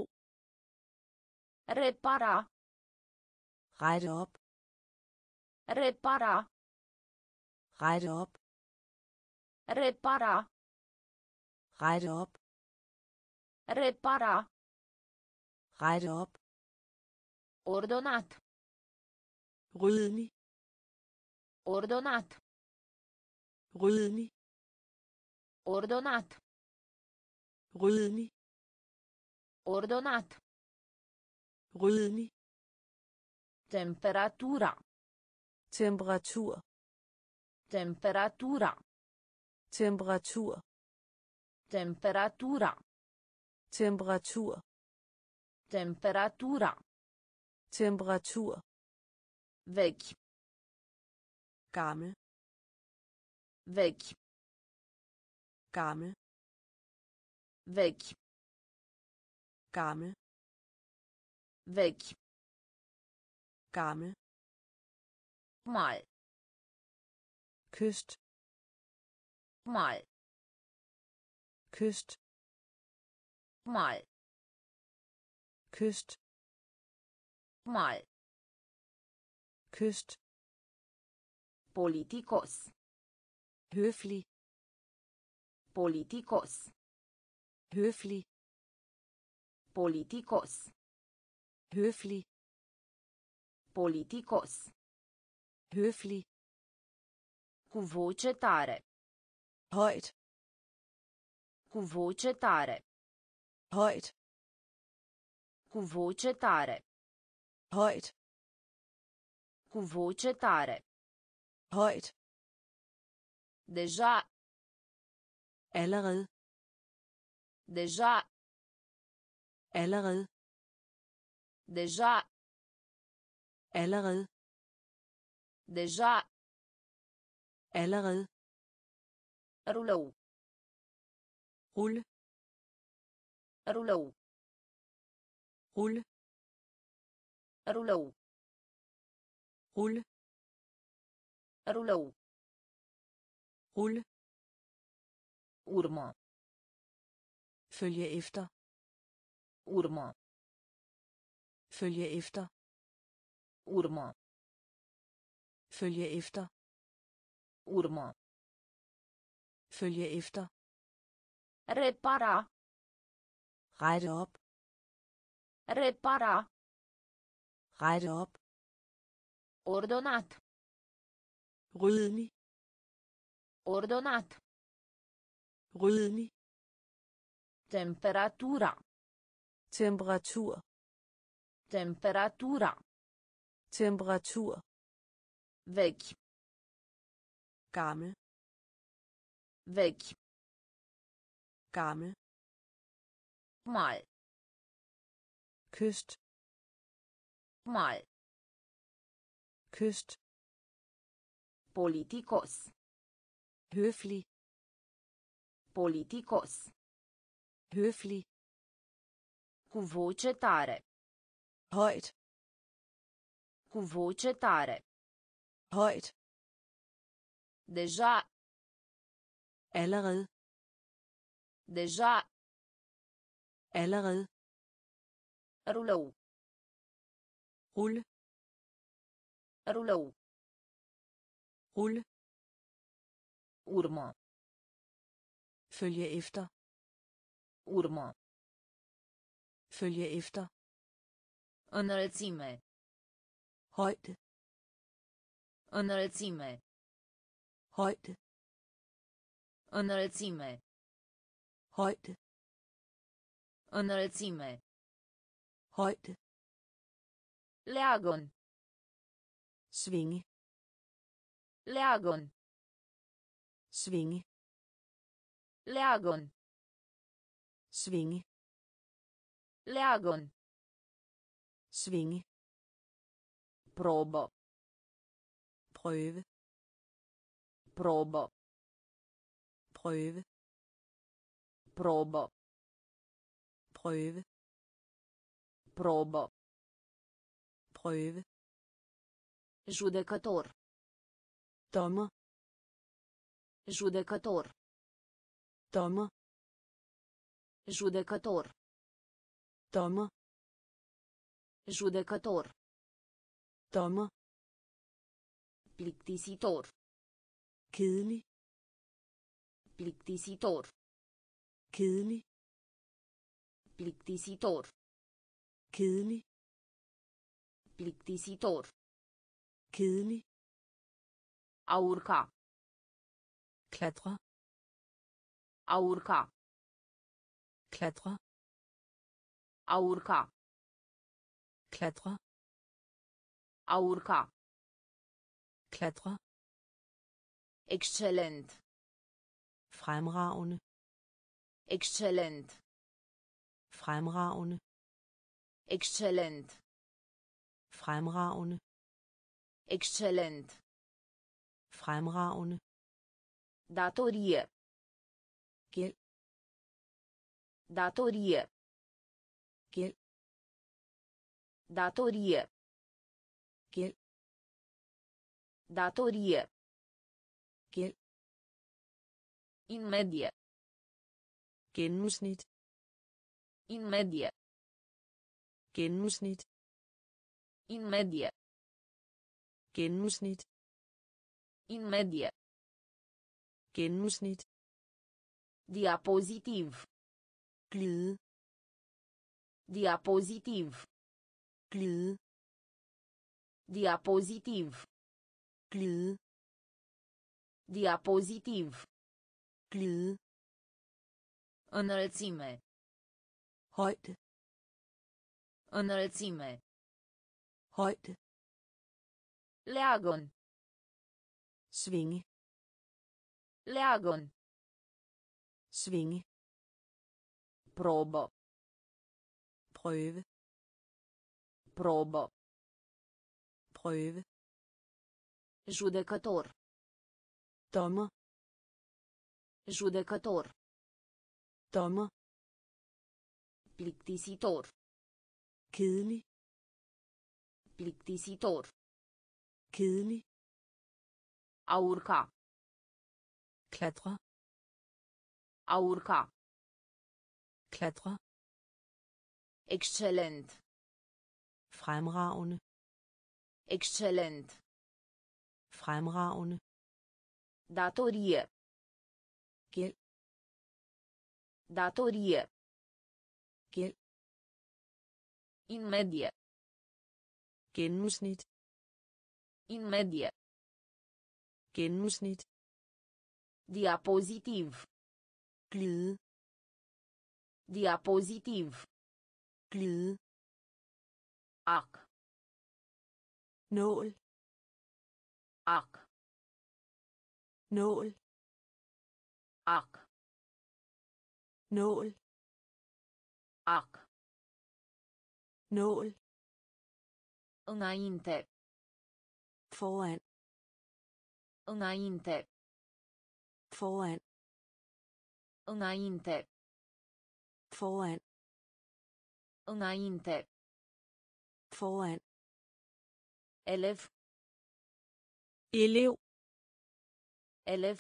Repara. Rette op. Repara. Rette op. Repara. Rette op. Repara. Rette op. Ordonat. Ryddelig. Ordonat. Ryddelig. Ordonat. Ryddelig. Ordonat. Ryddelig. Temperatura. Temperatur. Temperatura. Temperatur. Temperatura. Temperatur. Temperatura. Temperatur. Vechi. Gammel. Vechi. Gammel. Vechi. Gammel. Vechi. Gammel. Mal. Kyst. Mal. Kyst. Mal. Kyst. Mal. Kyst. Politicos. Høflig. Politicos. Høflig. Politicos. Høflig. Politicos. Høflig. Cu voce tare. Højt. Cu voce tare. Højt. Cu voce tare. Højt. Cu voce tare. Højt. Deja. Allerede. Deja. Allerede. Deja. Allerede. Deja. Allerede. Rulou. Rulle. Rulou. Rulle. Rulou. Rulle. Rulou. Rulle. Urmă. Følge efter. Urmă. Følge efter. Urmă. Følge efter. Urmă. Følge efter. Repara. Rette op. Repara. Rette op. Ordonat. Ryddelig. Ordonat. Ryddelig. Temperatura. Temperatur. Temperatura. Temperatur. Vechi. Gammel. Vechi. Gammel. Mal. Kyst. Mal. Kyst. Politicos. Høflig. Politicos. Høflig. Cu voce tare. Højt. Cu voce tare. Højt. Deja. Allerede. Deja. Allerede. Rulou. Rulle. Rulou. Rulle. Urmă. Følge efter. Urmă. Følge efter. Înălțime. Højde. Înălțime. Højde. Înălțime. Højde. Înălțime. Højde. Leagon. Svinge. Leagon. Svinge. Leagon. Svinge. Leagon. Svinge. Probă. Prøve. Probă. Prøve. Probă. Prøve. Probă. Prøve. Judecător. Dommer. Judecător. Dommer. Judecător. Dommer. Judecător. Dommer. Plictisitor. Kedelig. Plictisitor. Kedelig. Plictisitor. Kedelig. Plictisitor. Kedelig. A urca. Klatre. A urca. Klatre. A urca. Klatre. A urca. Klatre. Excelent. Fremragende. Excelent. Fremragende. Excelent. Fremragende. Excelent. Fremragende. Datorie. Gæld. Datorie. Gæld. Datorie. Gæld. Datorie. Gæld. In medie. Gennemsnit. In medie. Gennemsnit. In medie. Gennemsnit. In medie. Gennemsnit. Diapozitiv. Glide. Diapozitiv. Glide. Diapozitiv. Glide. Diapozitiv. Glide. Înălțime. Højde. Înălțime. Højde. Leagon. Svinge. Leagon. Svinge. Probă. Prøve. Probă. Prøve. Judecător. Dommer. Judecător. Dommer. Plictisitor. Kedelig. Plictisitor. Kedelig. A urca. Klatre. A urca. Klatre. Excelent. Fremragende. Excelent. Fremragende. Datorie. Gæld. Datorie. Gæld. In medie. Gennemsnit. In medie. Gennemsnit. Diapozitiv. Glide. Diapozitiv. Glide. Ac. Nål. Ac. Nål. Ac. Nål. Ac. Nål. Înainte. Foran. Înainte. Foran. Înainte. Foran. Înainte. Foran. Elev. Elev. Elev.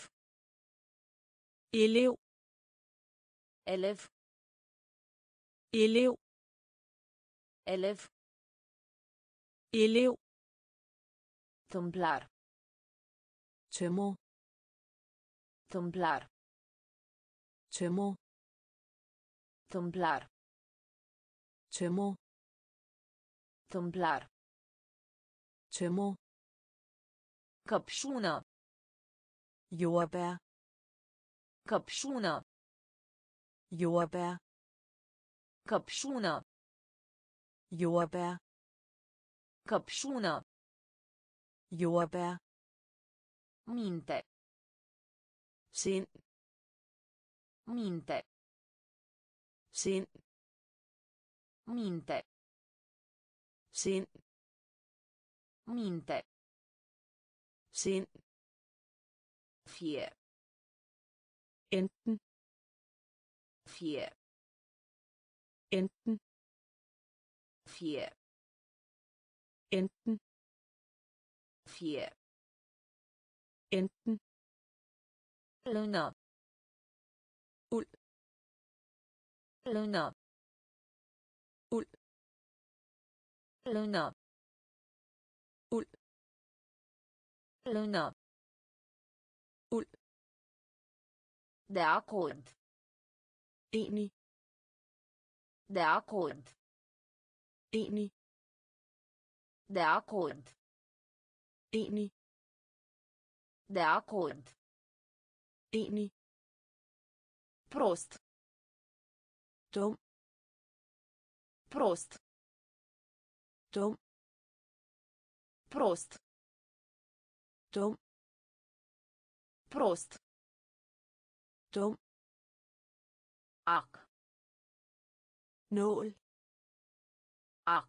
Elev. Elev. Elev. Elev. Elev. Tâmplar. Tømrer. Tâmplar. Tømrer. Tâmplar. Tømrer. Tâmplar. Tømrer. Căpșună. Jordbær. Căpșună. Jordbær. Căpșună. Jordbær. Căpșună. Jordbær. Minte. Sind. Minte. Sind. Minte. Sind. Minte. Sind. Fie. Enten. Fie. Enten. Fie. Enten. Fie. Enten. Lână. Uld. Lână. Uld. Lână. Uld. Lână. Uld. De acord. Enig. De acord. Enig. De acord. Enig. De acord. Enig. Prost. Dum. Prost. Dum. Prost. Dum. Prost. Dum. Ac. Nål. Ac.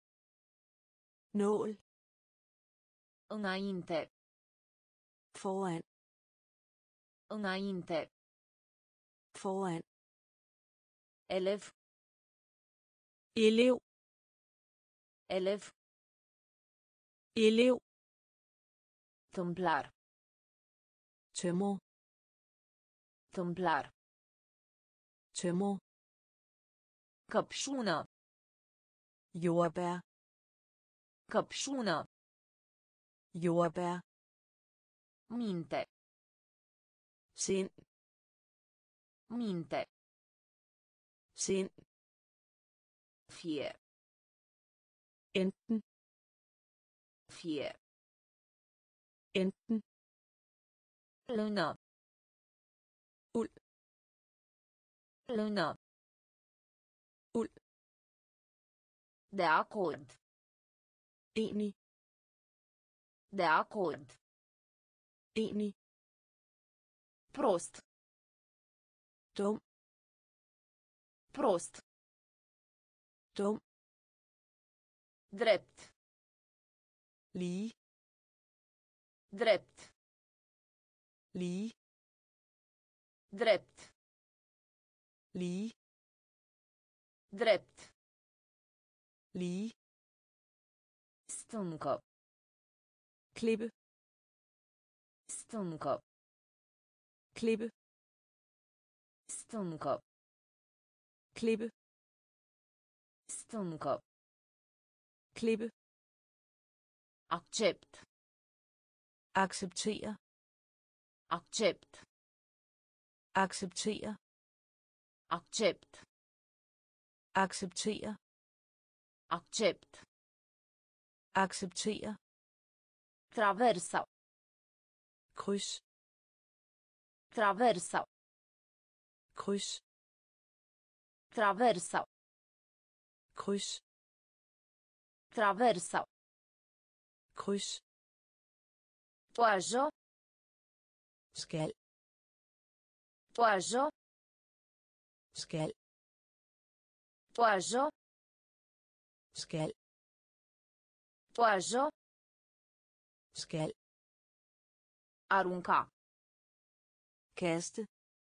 Nål. Înainte. Foran. Înainte. Foran. Elev. Elev. Elev. Elev. Tâmplar. Tømrer. Tâmplar. Tømrer. Căpșună. Jordbær. Căpșună. Jordbær. Minte. Sind. Minte. Sind. Fie. Enten. Fie. Enten. Lână. Uld. Lână. Uld. De acord. Enig. De acord. Enig. Prost. Dum. Prost. Dum. Drept. lige, Drept. lige, Drept. lige, Drept. lige, Stâncă. klippe, Stâncă. klippe, Stâncă. klippe, Stâncă. klippe, Accept. acceptere, Accept. acceptere, Accept. acceptere, Accept. acceptere, Traversa. kryds, Traversa. kryds, Traversa. kryds, Traversa. kryds, Toajă. skal, Toajă. skal, Toajă. skal, Toajă. skal, Arunca. kaste,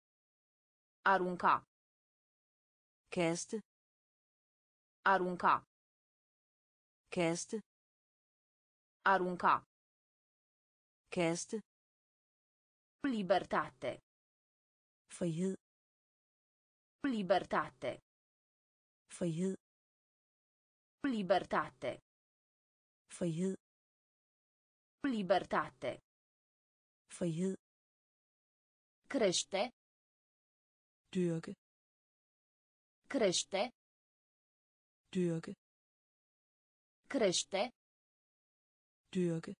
Arunca. kaste, Arunca. kaste, Arunca. kaste, Libertate. frihed, Libertate. frihed, Libertate. frihed, Libertate. frihed, Crește. dyrke, Crește. dyrke, Crește. dyrke,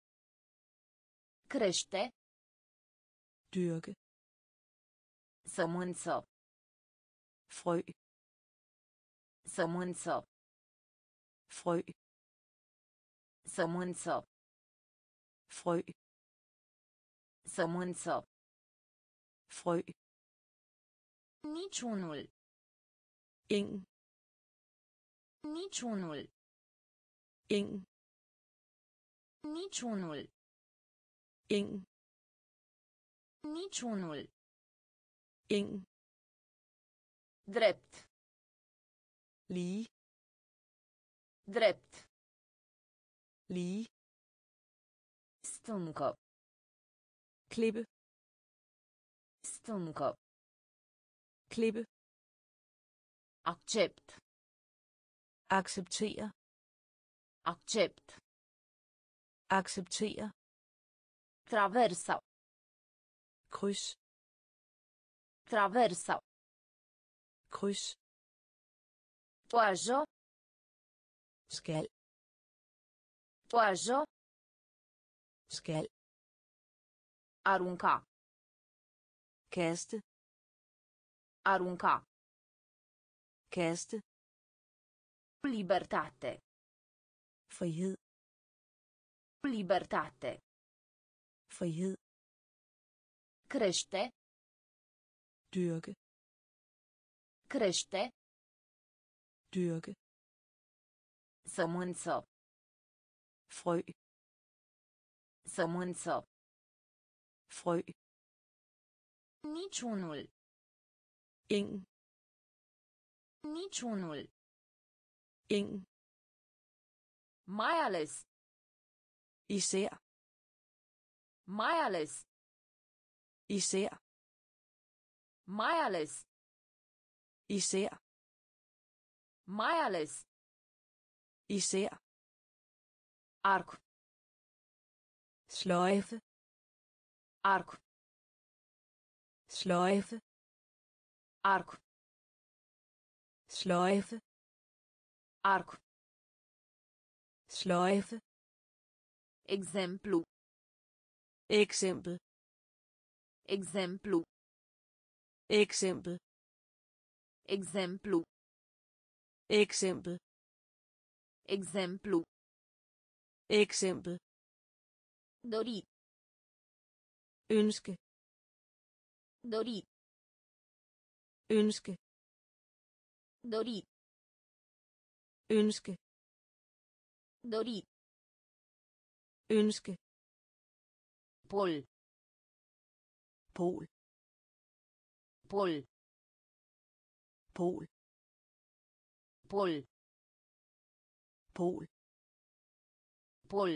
Crește. dyrke, Sămânță. frø, Sămânță. frø, Sămânță. frø, Sămânță. frø, Niciunul. ingen, Niciunul. ingen, Niciunul. ingen, Niciunul. ingen, Drept. lige, Drept. lige, Stâncă. klippe, Stâncă. klippe, Accept. acceptere, Accept. acceptere, Traversa. kryds, Traversa. kryds, Toajă. skal, Toajă. skal, Arunca. kaste, Arunca. kaste, Libertate. frihed, Libertate. frihed, Crește. dyrke, Crește. dyrke, Sămânță. frø, Sămânță. frø, Niciunul. ingen, Niciunul. ingen, Mai ales. især, Mai ales. især, Mai ales. især, Mai ales. især, Arc. sløjfe, Arc. sløjfe, Arc. sløjfe, Arc. sløjfe, Exemplu. eksempel, Exemplu. eksempel, Exemplu. eksempel, Exemplu. eksempel, Dori. ønske, Dori. ønske, Dori. ønske, Dori. Ønske. Pol. Pol. Pol. Pol. Pol. Pol. Pol.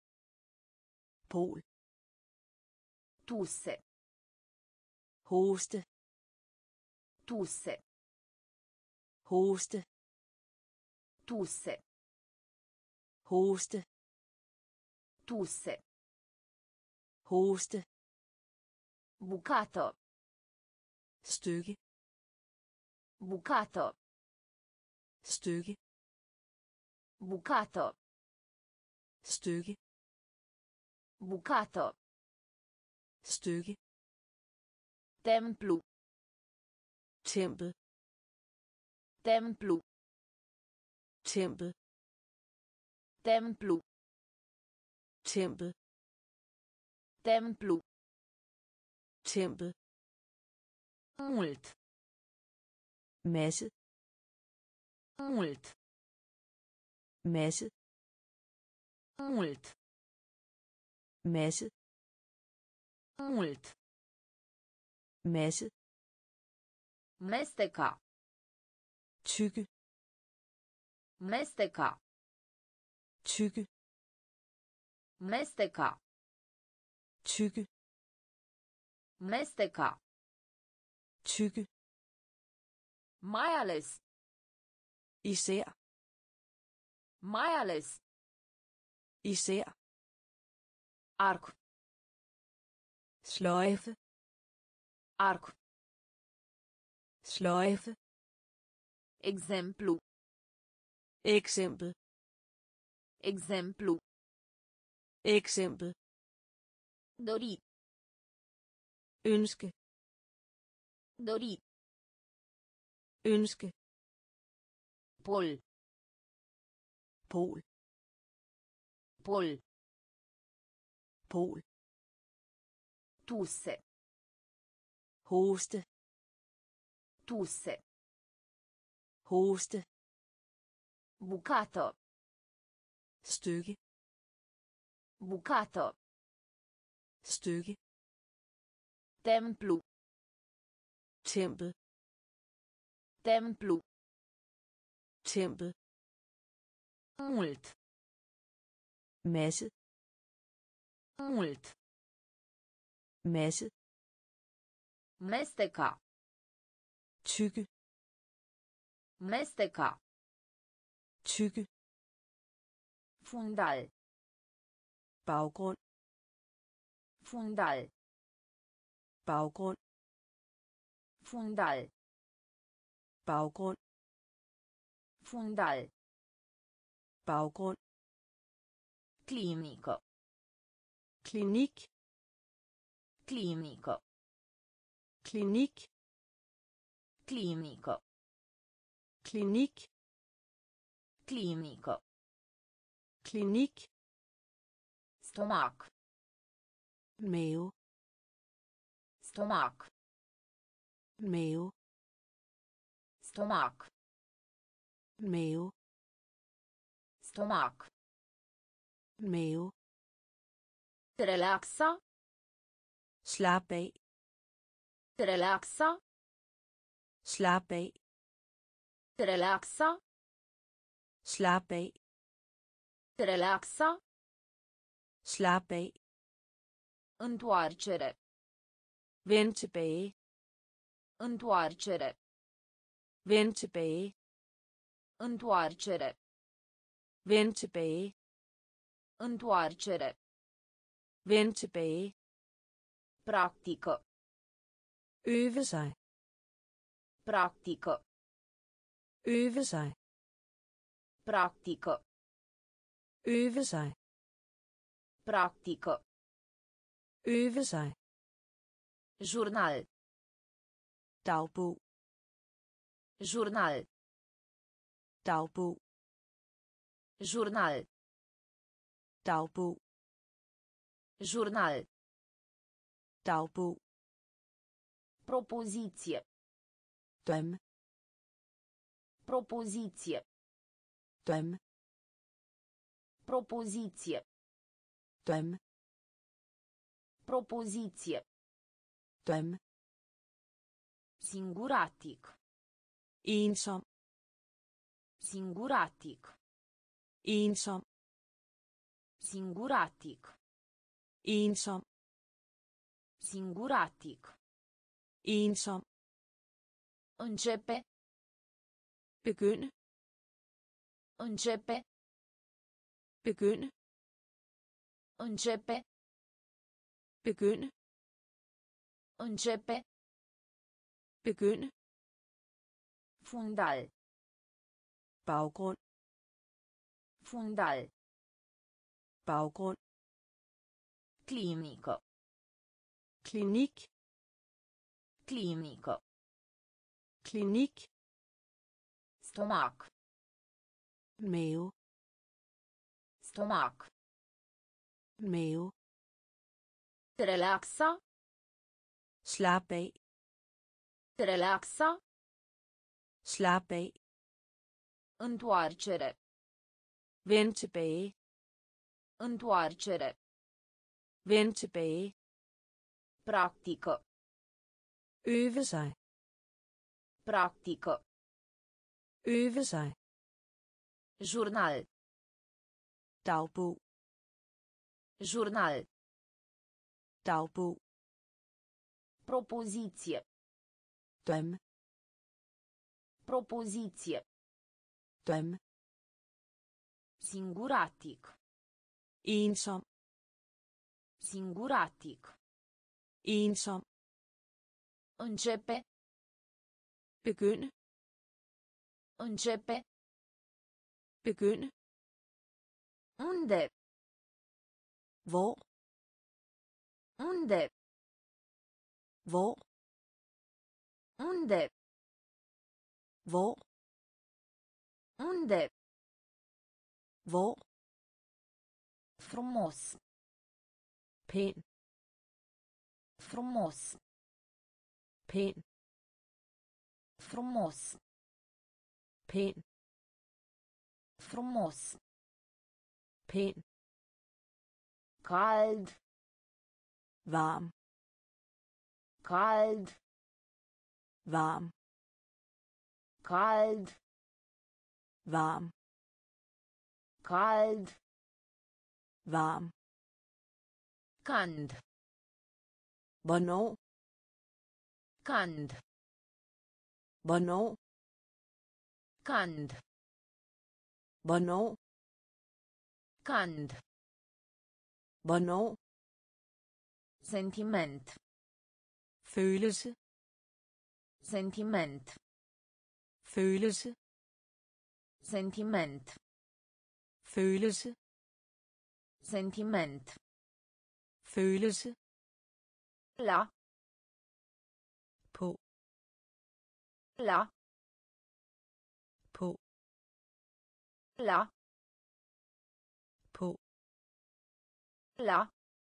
Pol. Tusse. Hoste. Tusse. Hoste. Tusse. Hoste. Tusse. Hoste. Bucato. Stykke. Bucato. Stykke. Bucato. Stykke. Bucato. Stykke. Templu. Tempel. Templu. Tempel. Templu. Tempel. Templu. Tempel. Mult. Masse. Mult. Masse. Mult. Masse. Mult. Masse. Mesteca. Tykke. Mesteca. Tykke. Mesteca. Tykke. Mesteca. Tykke. Mai ales. Især. Mai ales. Især. Arc. Sløjfe. Arc. Sløjfe. Exemplu. Eksempel. Exemplu. Eksempel. Dori. Ønske. Dori. Ønske. Pol. Pol. Pol. Pol. Tusse. Hoste. Tusse. Hoste. Bucato. Stykke. Bucato. Stykke. Templu. Tempel. Templu. Tempel. Mult. Masse. Mult. Masse. Mesteca. Tykke. Mesteca. Tykke. Fundal. Baggrund. Fundal. Baggrund. Fundal. Baggrund. Fundal. Baggrund. Clinico. Klinik. Clinico. Klinik. Clinico. Klinik. Clinico. Klinik. Stomac. Mave. Stomac. Mave. Stomac. Mave. Stomac. Mave. Relaxa. Slap af. Relaxa. Slap af. Relaxa. Slap af. Relaxa. Slap af. Întoarcere. Vend tilbage. Întoarcere. Vend tilbage. Întoarcere. Vend tilbage. Întoarcere. Vend tilbage. Practică. Øve sig. Practică. Øve sig. Practică. Øve sig. Practică. Øve sig. Jurnal. Dagbog. Jurnal. Dagbog. Jurnal. Dagbog. Jurnal. Dagbog. Propoziție. Drøm. Propoziție. Drøm. Propoziție. Drøm. Propoziție. Drøm. Singuratic. Ensom. Singuratic. Ensom. Singuratic. Ensom. Singuratic. Ensom. Începe. Begynde. Începe. Begynde. Începe. Begynde. Începe. Begynde. Fundal. Baggrund. Fundal. Baggrund. Clinică. Klinik. Clinică. Klinik. Stomac. Mave. Stomac. Mave. Relaxa. Slap af. Relaxa. Slap af. Întoarcere. Vend tilbage. Întoarcere. Vend tilbage. Practică. Øve sig. Practică. Øve sig. Jurnal. Dagbog. Jurnal. Dagbog. Propoziție. Drøm. Propoziție. Drøm. Singuratic. Ensom. Singuratic. Ensom. Începe. Begynde. Începe. Begynde. Unde? Hvor. Unde? Hvor. Unde? Hvor. Unde? Hvor. Frumos. Pæn. Frumos. Pæn. Frumos. Pæn. Frumos. Pæn. Cald. Varm. Cald. Varm. Cald. Varm. Cald. Varm. Când. Hvornår. Când. Hvornår. Când. Hvornår. Când. Hvornår. Sentiment. Følelse. Sentiment. Følelse. Sentiment. Følelse. Sentiment. Følelse. La. På. La. På. La. På. La.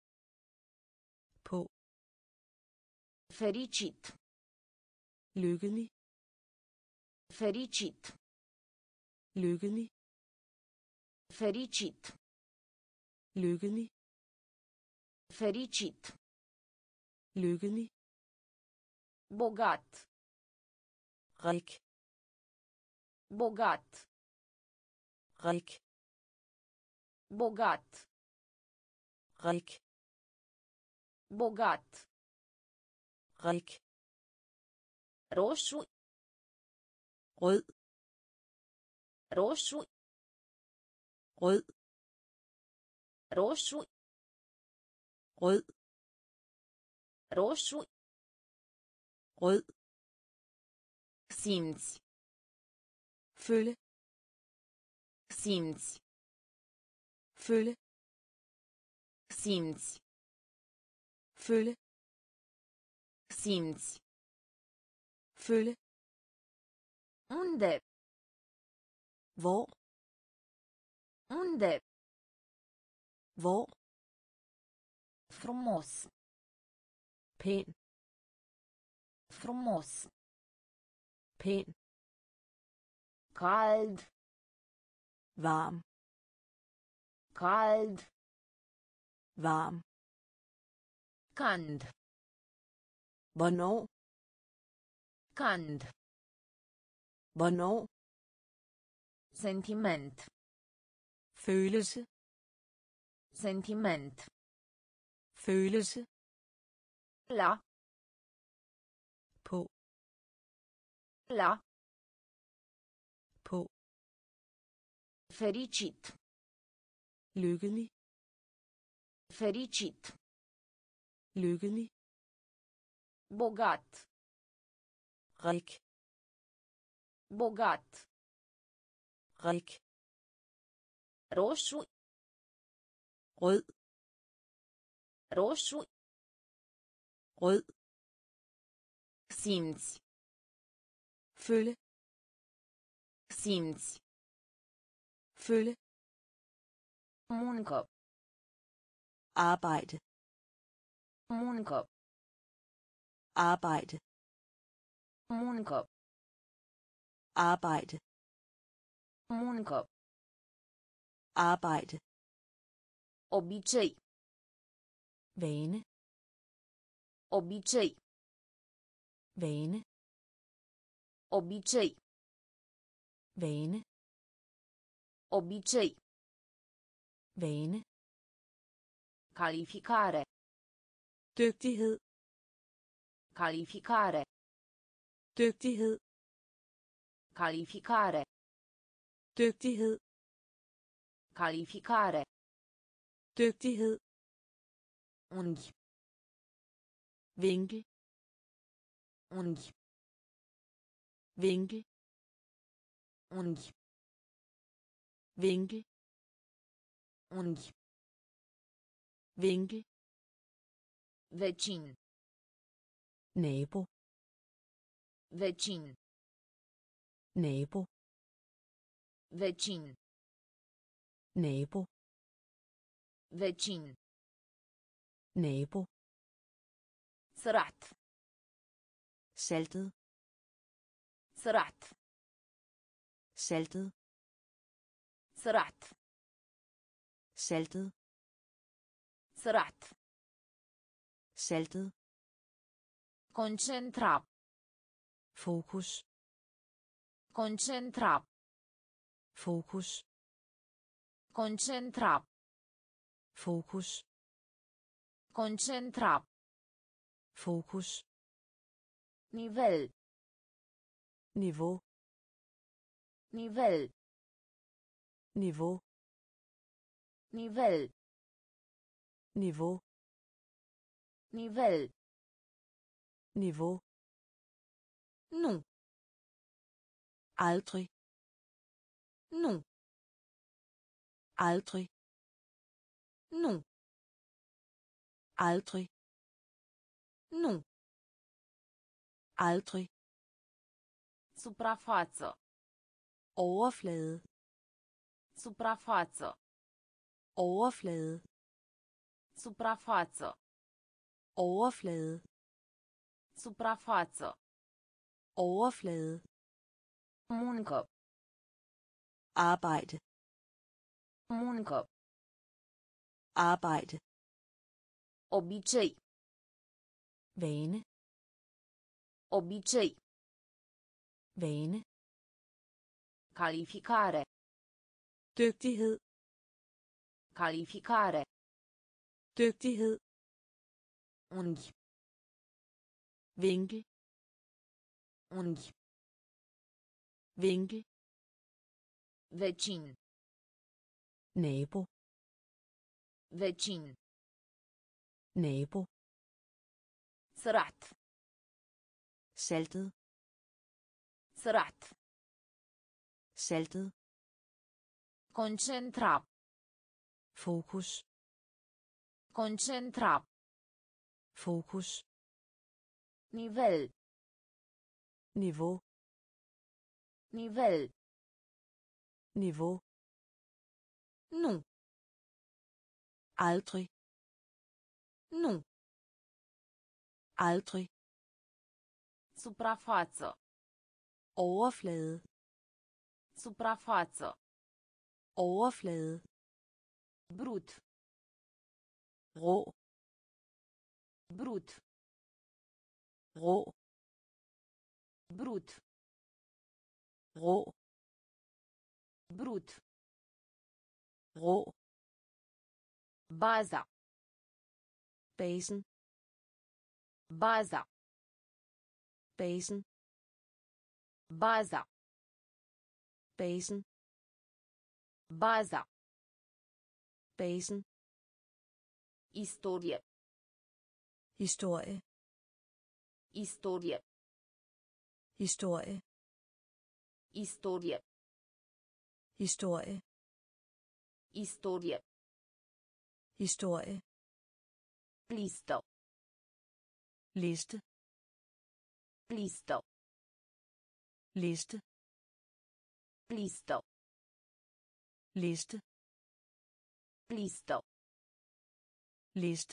På. Fericit. Lykkelig. Fericit. Lykkelig. Fericit. Lykkelig. Fericit. Lykkelig. Bogat. Rig. Bogat. Rig. Bogat. Rig. Bogat. Rig. Roșu. Rød. Roșu. Rød. Roșu. Rød. Roșu. Rød. Simți. Føle. Simți. Føle. Simți. Føle. Simți. Føle. Unde? Hvor. Unde? Hvor. Frumos. Pæn. Frumos. Pæn. Cald. Varm. Cald. Varm. Cand. Hvornår? Cand. Hvornår? Sentiment. Følelse. Sentiment. Følelse. La. På. La. På. Fericit. Lykkelig. Fericit. Lykkelig. Bogat. Rig. Bogat. Rig. Roșu. Rød. Roșu. Rød. Simți. Føle. Simți. Føle. Muncă. Arbejde. Muncă. Arbejde. Muncă. Arbejde. Muncă. Arbejde. Obicei. Vane. Obicei. Vane. Obicei. Vane. Obicei. Vane. Calificare. Dygtighed. Calificare. Dygtighed. Calificare. Dygtighed. Calificare. Dygtighed. Unghi. Vinkel. Unghi. Vinkel. Unghi. Vinkel. Unghi. Vinkel. Vecin. Nabo. Vecin. Nabo. Vecin. Nabo. Vecin. Nabo. Sărat. Saltet. Sărat. Saltet. Sărat. Saltet. Sărat. Saltet. Concentra. Fokus. Concentra. Fokus. Concentra. Fokus. Concentra. Fokus. Nivel. Niveau. Nivel. Niveau. Nivel. Niveau. Nivel. Niveau. Nu. Aldrig. Nu. Aldrig. Nu. Aldrig. Nu. Aldrig. Suprafață. Overflade. Suprafață. Overflade. Suprafață. Overflade. Suprafață. Overflade. Muncă. Arbejde. Muncă. Arbejde. Obicei. Vane. Obicei. Vane. Calificare. Dygtighed. Calificare. Dygtighed. Unghi. Vinkel. Unghi. Vinkel. Vecin. Nabo. Vecin. Nabo. Sărat. Saltet. Sărat. Saltet. Concentra. Fokus. Concentra. Fokus. Nivel. Niveau. Nivel. Niveau. Nu. Aldrig. Nu. Aldrig. Suprafață. Overflade. Suprafață. Overflade. Brut. rå, Brut. rå, Brut. rå, Brut. rå, Baza. basen, Baza. basen, Baza. basen, Baza. basen, Istorie. historie, Istorie. historie, Istorie. historie, Istorie. historie, Listo. liste, Listo. liste, Listo. liste, Listo. liste,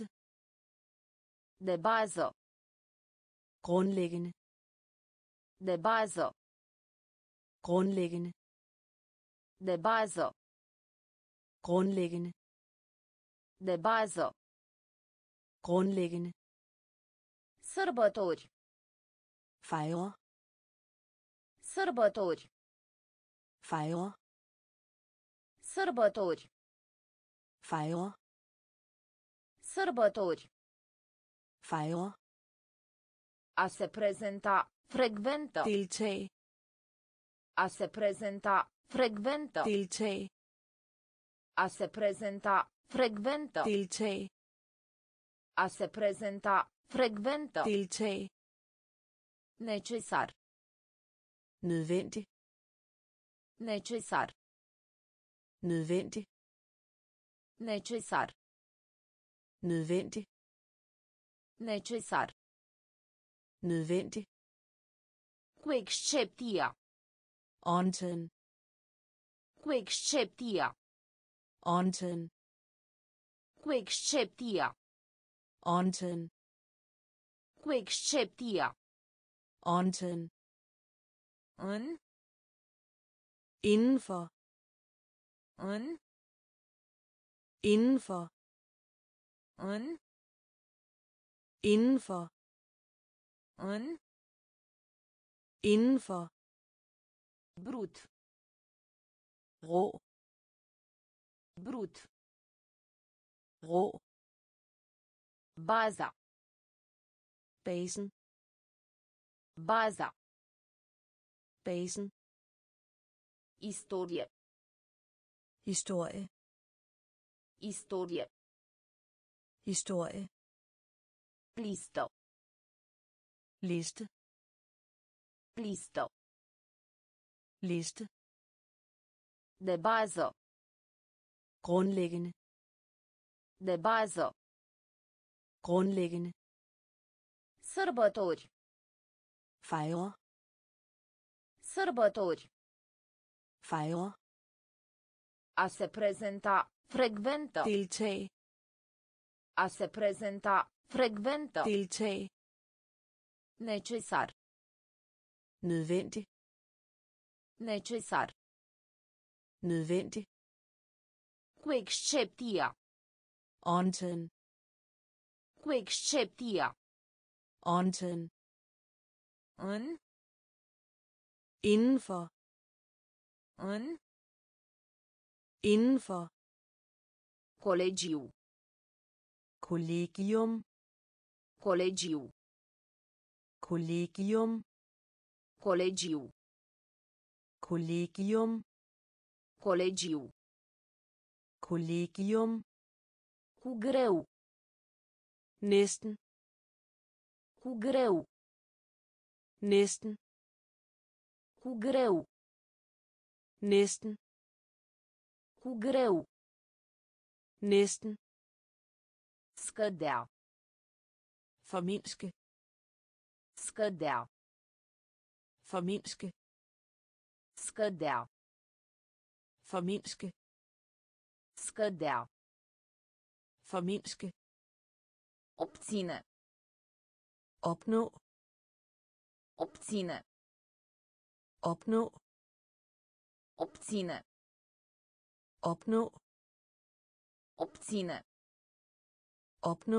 De bază. grundlæggende, De bază. grundlæggende, De bază. grundlæggende, De bază. grundlæggende, Sărbători. fejre, Sărbători. fejre, Sărbători. fejre, Sărbători. fejre, A se prezenta. Frecventă. deltage, A se prezenta. Frecventă. deltage, A se prezenta. Frecventă. deltage, A se prezenta. Frecventă. deltage, Necesar. nødvendig, Necesar. nødvendig, Necesar. nødvendig, Necesar. nødvendig, Cu excepția. undtagen, Cu excepția. undtagen, Cu excepția. undtagen, Cu excepția. undtagen, În. indenfor, În. indenfor, În. indenfor, În. indenfor, Brut. rå, Brut. rå, Baza. basen, Baza. basen, Istorie. historie, Istorie. historie, Listo. liste, Listo. liste, De bază. grundlæggende, De bază. grundlæggende, Sărbători. fejre, Sărbători. fejre, A se prezenta. Frecventă. deltage, A se prezenta. Frecventă. deltage, Necesar. nødvendig, Necesar. nødvendig, Cu excepția. undtagen, Cu excepția. undtagen, În. indenfor, În. indenfor, Colegiu. kollegium, Colegiu. kollegium, Colegiu. kollegium, Colegiu. kollegium, Cu greu. næsten, Cu greu. næsten, Cu greu. næsten, Cu greu. næsten, Scădea. formindske, Scădea. formindske, Scădea. formindske, Scădea. formindske, Obține. opnå, Obține. opnå, Obține. opnå, Obține. Opnå.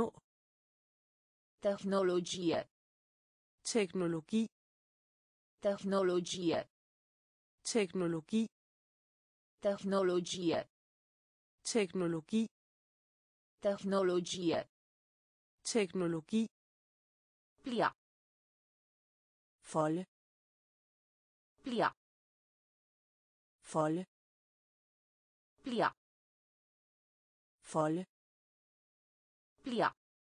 Tehnologie. Teknologi. Tehnologie. Teknologi. Tehnologie. Teknologi. Tehnologie. Teknologi. Plia. Folde. Plia. Folde. Plia. Folde. Plia.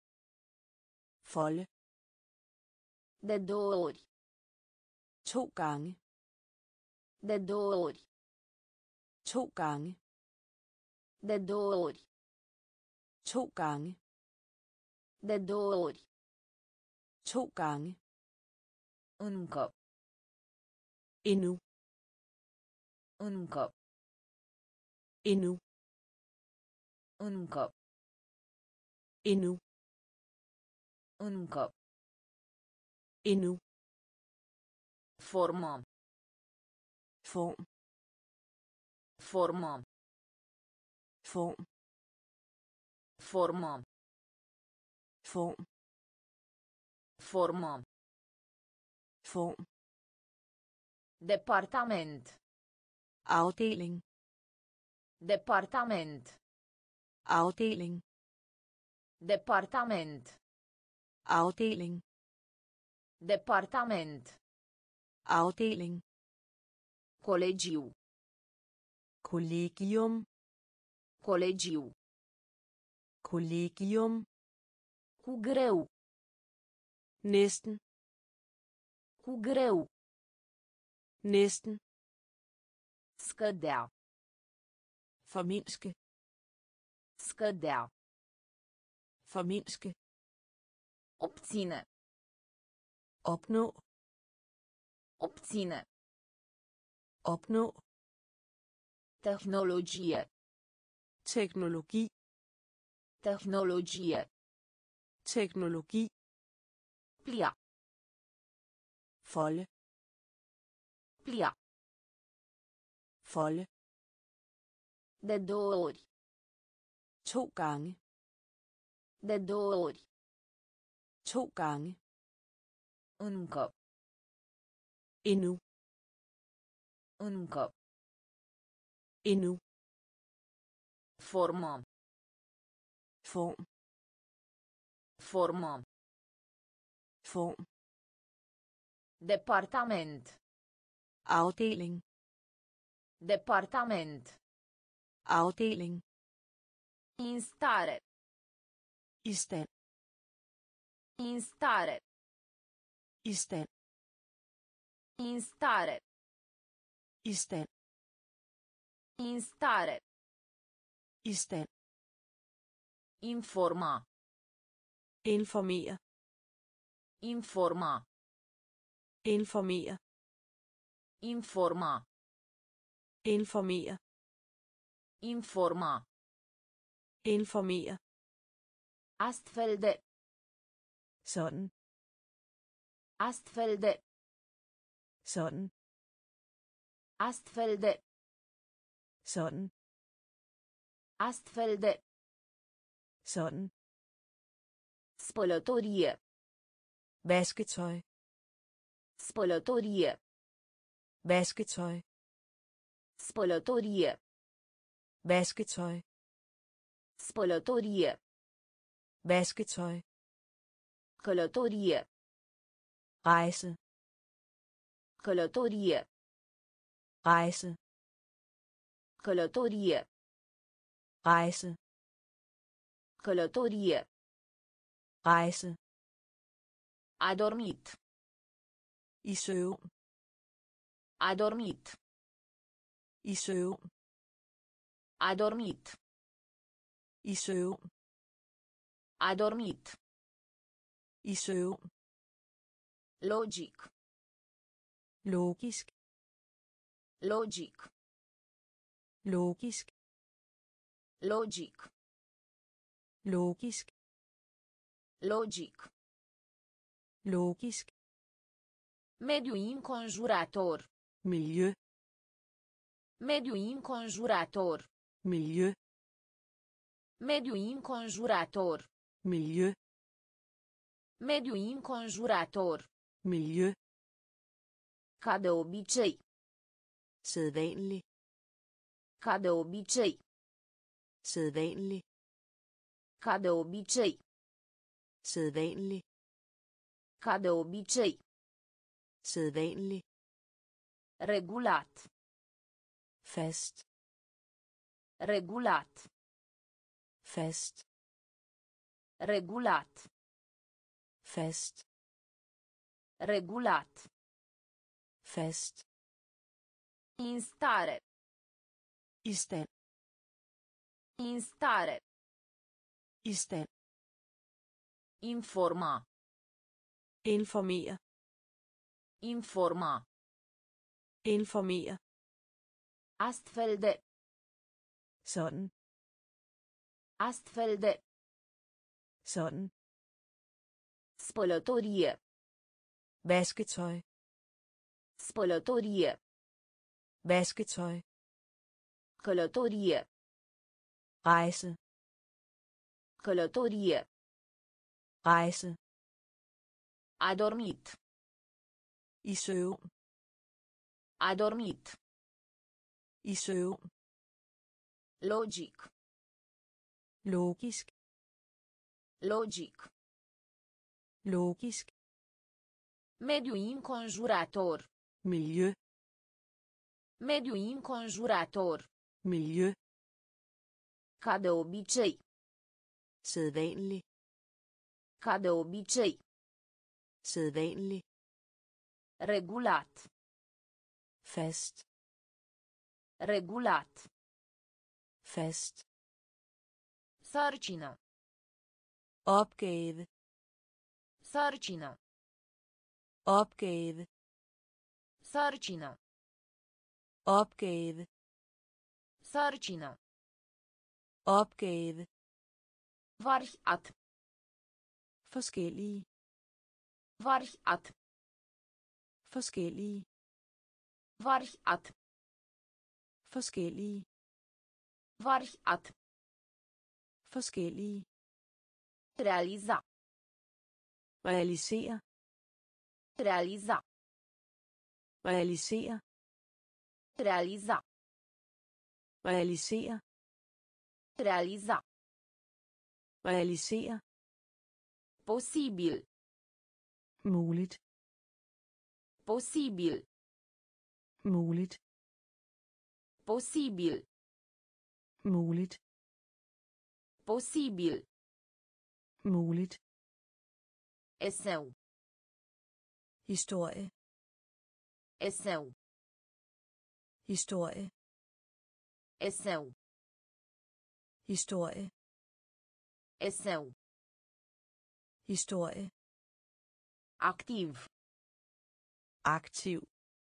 Folde. De două ori. To gange. De două ori. To gange. De două ori. To gange. De două ori. To gange. Încă. Endnu. Încă. Endnu. Încă. Endnu. Încă. Endnu. Formăm. Form. Formăm. Form. Formăm. Form. Formăm. Form. Departament. Afdeling. Departament. Afdeling. Departament. Afdeling. Departament. Afdeling. Colegiu. Kollegium. Colegiu. Kollegium. Cu greu. Næsten. Cu greu. Næsten. Scădea. Formindske. Scădea. Formindske. Obține. Opnå. Obține. Opnå. Tehnologie. Teknologi. Tehnologie. Teknologi. Plia. Folde. Plia. Folde. De două ori. To gange. De două ori. To gange. Încă. Endnu. Încă. Endnu. Formăm. Form. Formăm. Form. Departament. Afdeling. Departament. Afdeling. Instare. I stand. Instare. I stand. Instare. I stand. Instare. I stand. Informa. Informere. Informa. Informere. Informa. Informere. Informa. Informere. Astfel de. Sådan. Astfel de. Sådan. Astfel de. Sådan. Astfel de. Sådan. Spălătorie. Vasketøj. Spălătorie. Vasketøj. Spălătorie. Vasketøj. Spălătorie. Vasketøj. Călătorie. Rejse. Călătorie. Rejse. Călătorie. Rejse. Călătorie. Rejse. A dormit. I søvn. A dormit. I søvn. A dormit. I søvn. A dormit. I søvn. Logic. Logisk. Logic. Logisk. Logic. Logisk. Logic. Logisk. Mediu înconjurător. Miljø. Mediu înconjurător. Miljø. Mediu înconjurător. Miljø. Mediu înconjurător. Miljø. Ca de obicei. Sædvanlig. Ca de obicei. Sædvanlig. Ca de obicei. Sædvanlig. Ca de obicei. Sædvanlig. Regulat. Fast. Regulat. Fast. Regulat. Fast. Regulat. Fast. In stare. I stand. In stare. I stand. Informa. Informere. Informa. Informere. Astfel de. Sådan. Astfel de. Sådan. Spălătorie. Vasketøj. Spălătorie. Vasketøj. Călătorie. Rejse. Călătorie. Rejse. Adormit. I søvn. Adormit. I søvn. Logic. Logisk. Logic. Logisk. Mediu înconjurător. Miljø. Mediu înconjurător. Miljø. Ca de obicei. Sædvanlig. Ca de obicei. Sædvanlig. Regulat. Fast. Regulat. Fast. Sarcină. Opgave. Sarcină. Opgave. Sarcină. Opgave. Sarcină. Opgave. Variat. Forskellige. Variat. Forskellige. Variat. Forskellige. Variat. Forskellige. Realiza. Realisere. Realiza. Realisere. Realiza. Realisere. Realiza. Realisere. Posibil. Muligt. Posibil. Muligt. Posibil. Muligt. Posibil. Muligt. Eseu. Historie. Eseu. Historie. Eseu. Historie. Eseu. Historie. Activ. Aktiv.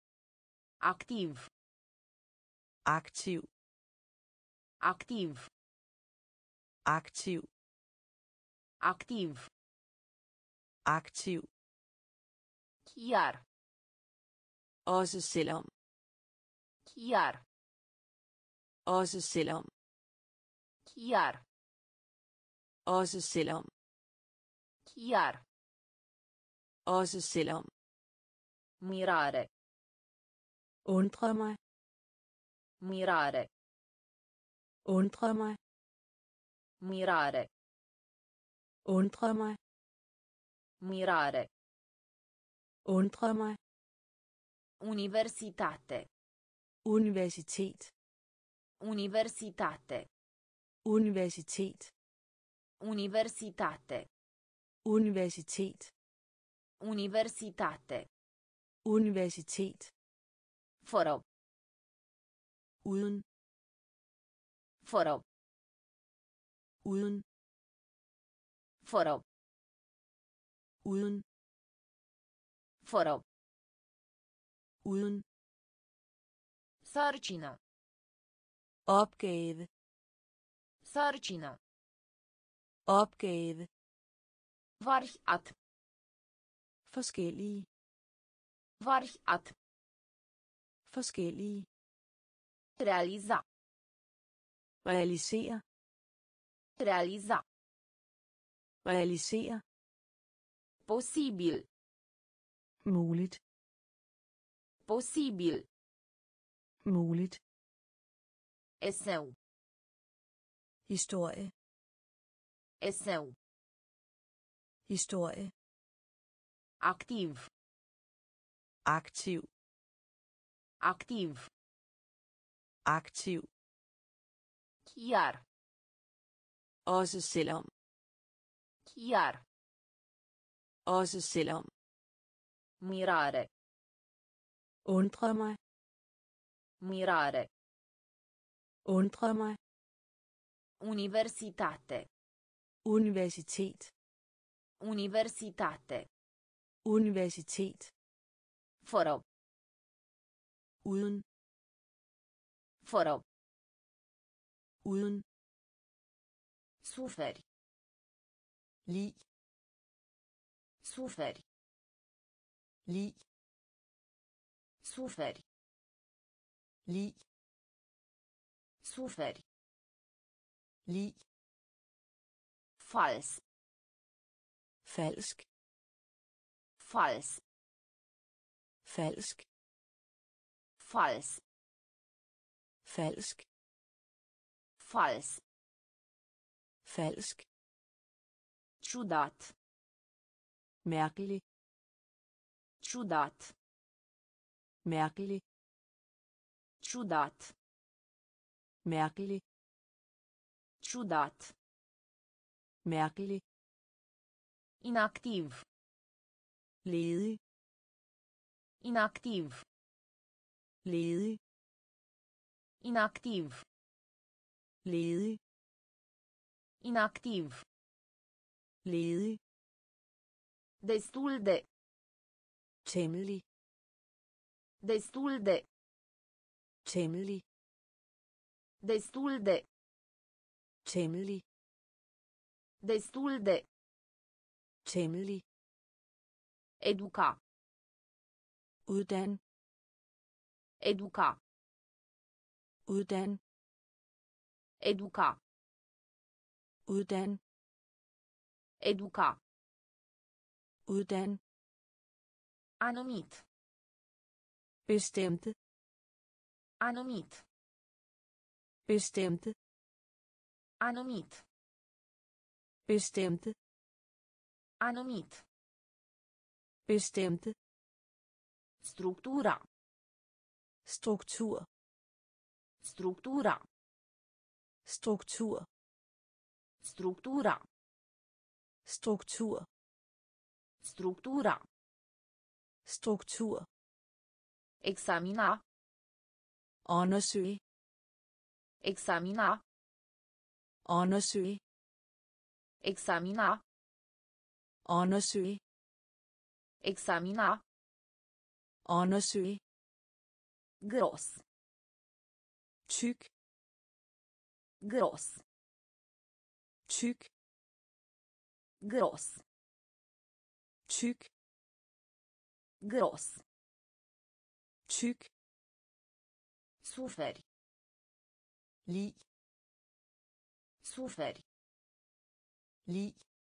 Activ. Aktiv. Activ. Aktiv. Activ. Aktiv. Chiar. Også selvom. Chiar. Også selvom. Chiar. Også selvom. Chiar. Også selvom. Mirare. Undre mig. Mirare. Undre mig. Mirare. Undre mig. Mirare. Undre mig. Universitate. Universitet. Universitate. Universitet. Universitate. Universitet. Universitate. Universitet. Fără. Uden. Fără. Uden. Fără. Uden. Fără. Uden. Sarcină. Opgave. Sarcină. Opgave. Variat. Forskellige. Variat. Forskellige. Realiza. Realisere. Realiza. Realisere. Posibil. Muligt. Posibil. Muligt. Eseu. Historie. Eseu. Historie. Activ. Aktiv. Activ. Aktiv. Chiar. Også selvom. Chiar. Også selvom. Mirare. Undre mig. Mirare. Undre mig. Universitate. Universitet. Universitate. Universitet. Fără. Uden. Fără. Uden. Suferi. Li. Suferi. Li. Suferi. Li. Suferi. Li. Fals. Falsk. Fals. Falsk. Fals. Falsk. Fals. Falsk. Ciudat. Mærkelig. Ciudat. Mærkelig. Ciudat. Mærkelig. Ciudat. Mærkelig. Inactiv. Ledig. Inactiv. Ledig. Inactiv. Ledig. Inactiv. Ledig. Destul de. Temmelig. Destul de. Temmelig. Destul de. Temmelig. Destul de. Temmelig. Educa. Uddan. Educa. Uddan. Educa. Uddan. Educa. Uddan. Anumit. Bestemte. Anumit. Bestemte. Anumit. Bestemte. Anumit. Bestemte. Structura. Struktur. Structura. Struktur. Structura. Struktur. Structura. Struktur. Examina. Undersøge. Examina. Undersøge. Examina. Undersøge. Examina. Undersøge. Gros. Tyk. Gros. Tyk. Gros. Tyk. Gros. Tyk. Suferi. Li. Suferi. Li.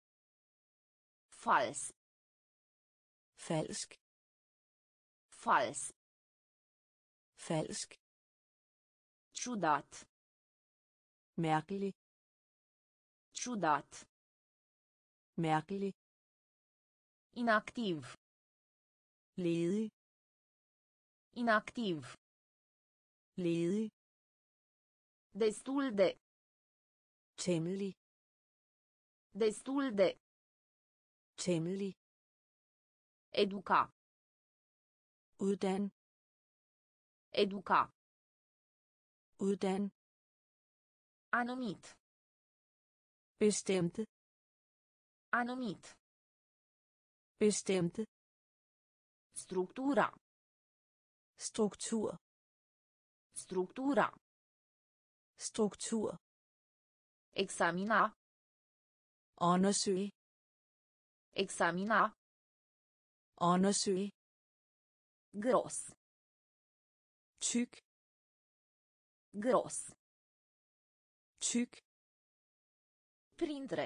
Fals. Falsk. Fals. Falsk. Ciudat. Mærkelig. Ciudat. Mærkelig. Inactiv. Ledig. Inactiv. Ledig. Destul de. Temmelig. Destul de. Temmelig. Educa. Uddan. Educa. Uddan. Anumit. Bestemte. Anumit. Bestemte. Structura. Struktur. Structura. Struktur. Examina. Undersøge. Examina. Undersøge. Gros. Tyk. Gros. Tyk. Printre.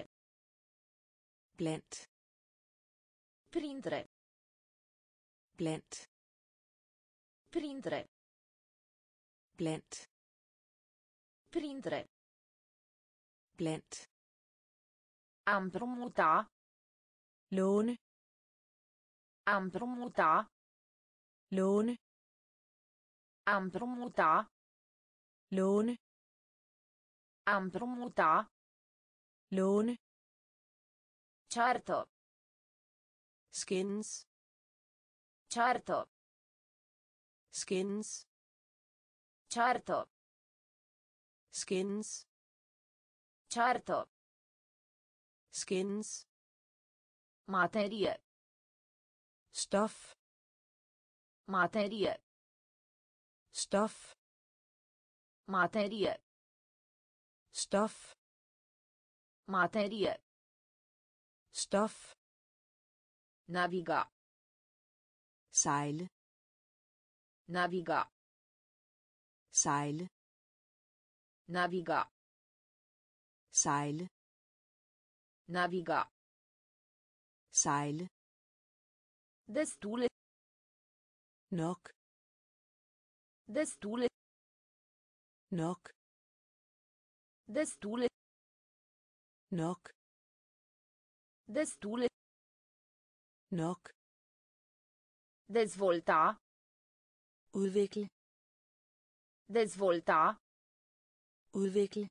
Blandt. Printre. Blandt. Printre. Blandt. Printre. Blandt. A împrumuta. Låne. A împrumuta. Låne. A împrumuta. Låne. A împrumuta. Låne. Certo. Skins. Certo. Skins. Certo. Skins. Certo. Skins. Materie. Stof. Materie. Stof. Materie. Stof. Materie. Stof. Naviga. Sejle. Naviga. Sejle. Naviga. Sejle. Naviga. Sejle. Destule. Nok. Destule. Nok. Destule. Nok. Destule. Nok. Dezvolta. Udvikle. Dezvolta. Udvikle.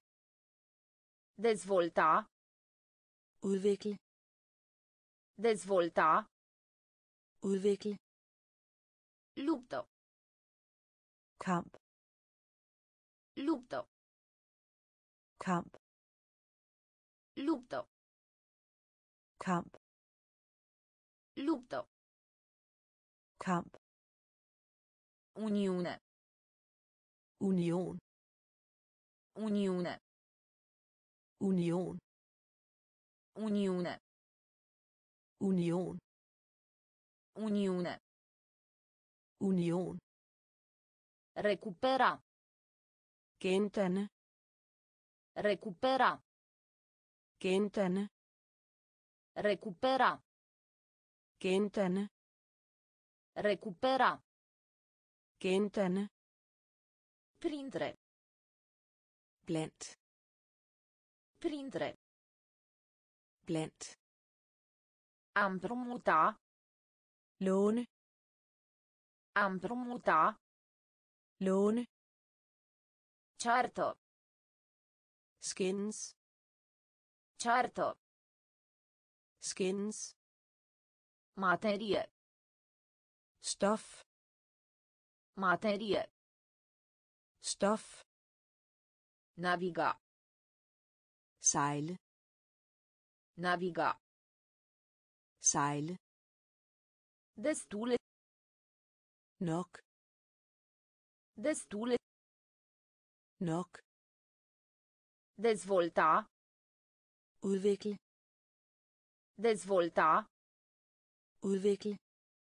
Dezvolta. Udvikle. Dezvolta. Udvikle. Luptă. Kamp. Luptă. Kamp. Luptă. Kamp. Luptă. Kamp. Uniune. Union. Uniune. Union. Uniune. Union. Uniune. Union. Recupera. Gendanne. Recupera. Gendanne. Recupera. Gendanne. Recupera. Gendanne. Printre. Blandt. Printre. Blandt. A împrumuta. Låne. A împrumuta. Låne. Certo. Skins. Certo. Skins. Materie. Stof. Materie. Stof. Naviga. Sejle. Naviga. Sejle. Destule. Nok. Destule. Nok. Dezvolta. Udvikle. Dezvolta. Udvikle.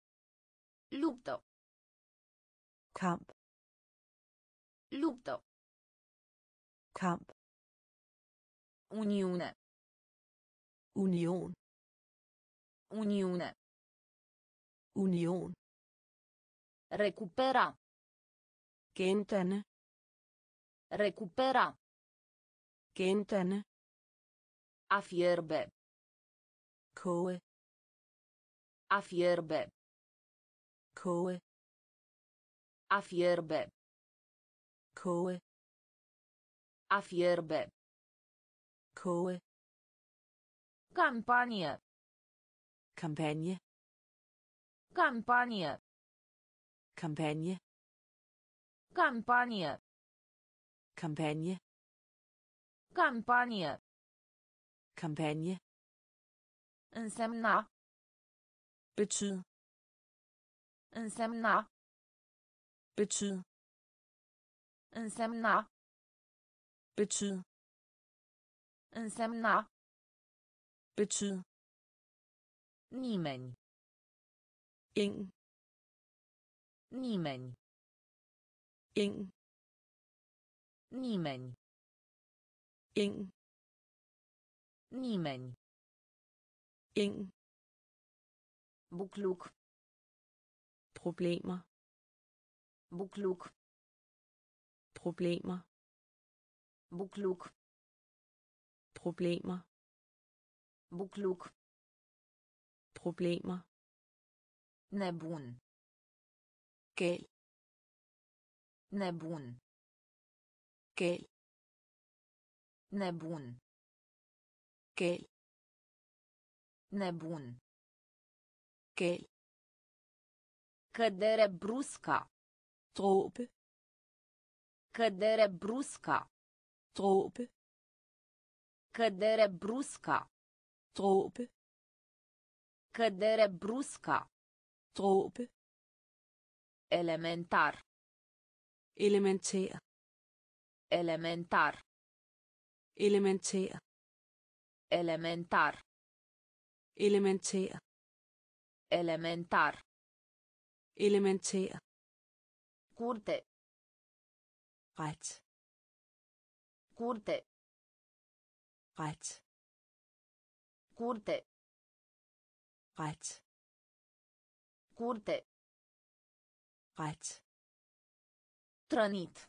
Luptă. Kamp. Luptă. Kamp. Uniune. Union. Uniune. Union. Recupera. Gendanne. Recupera. Gendanne. A fierbe. Koge. A fierbe. Koge. A fierbe. Koge. A fierbe. Koge. Campanie. Kampagne. Campanie. Kampagne. Campanie. Kampagne. Campanie. Kampagne. Însemna. Betyd. Însemna. Betyd. Însemna. Betyd. Însemna. Betyd. Nimeni. Ingen. Nimeni. Ingen. Nimeni. Ingen. Nimeni. Ingen. Bucluc. Problemer. Bucluc. Problemer. Bucluc. Problemer. Bucluc. Problemer. Nebun. Gal. Nebun. Gal. Nebun. Gal. Nebun. Gal. Cădere brusca. Dråbe. Cădere brusca. Dråbe. Cădere brusca. Dråbe. Cădere brusca. Dråbe. Elementar. Elementær. Elementar. Elementær. Elementar. Elementær. Elementar. Elementær. Curte. Ret. Curte. Ret. Curte. Ret. Curte. Ret. Trănit.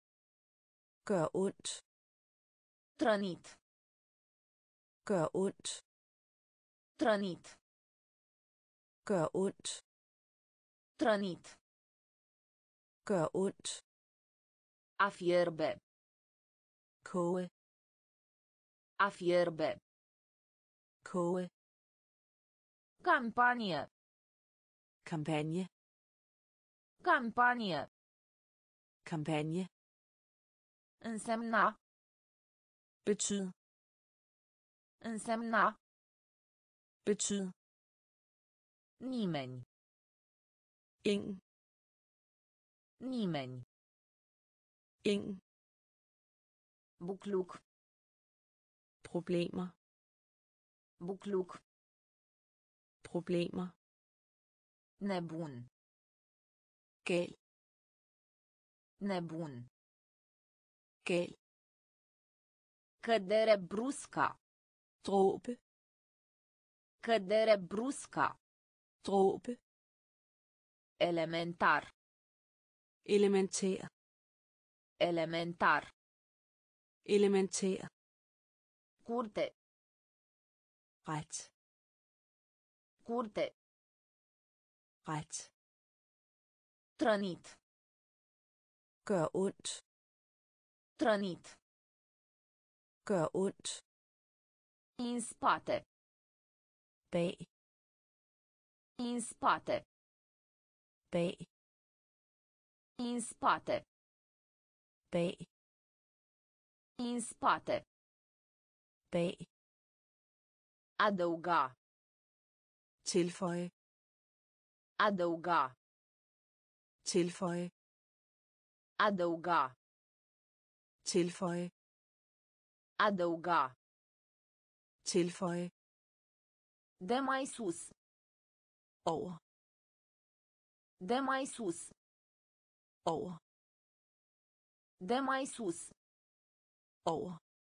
Gør ondt. Trănit. Gør ondt. Trănit. Gør ondt. Trănit. Gør ondt. A fierbe. Koge. A fierbe. Koge. Campanie. Kampagne. Campanie. Kampagne. Însemna. Betyd. Însemna. Betyd. Nimeni. Ingen. Nimeni. Ingen. Bucluc. Problemer. Bucluc. Problemer. Nebun. Gal. Nebun. Gal. Cădere brusca. Dråbe. Cădere brusca. Dråbe. Elementar. Elementær. Elementar. Elementær. Curte. Ret. Curte. Ret. Trănit. Gør ondt. Trănit. Gør ondt. În spate. Bag. În spate. Bag. În spate. Bag. În spate. Bag. Adăuga. Tilføje. Adăuga. Tilføje. Adăuga. Tilføje. Adăuga. Tilføje. De mai sus. Over. De mai sus. Over. De mai sus. Over.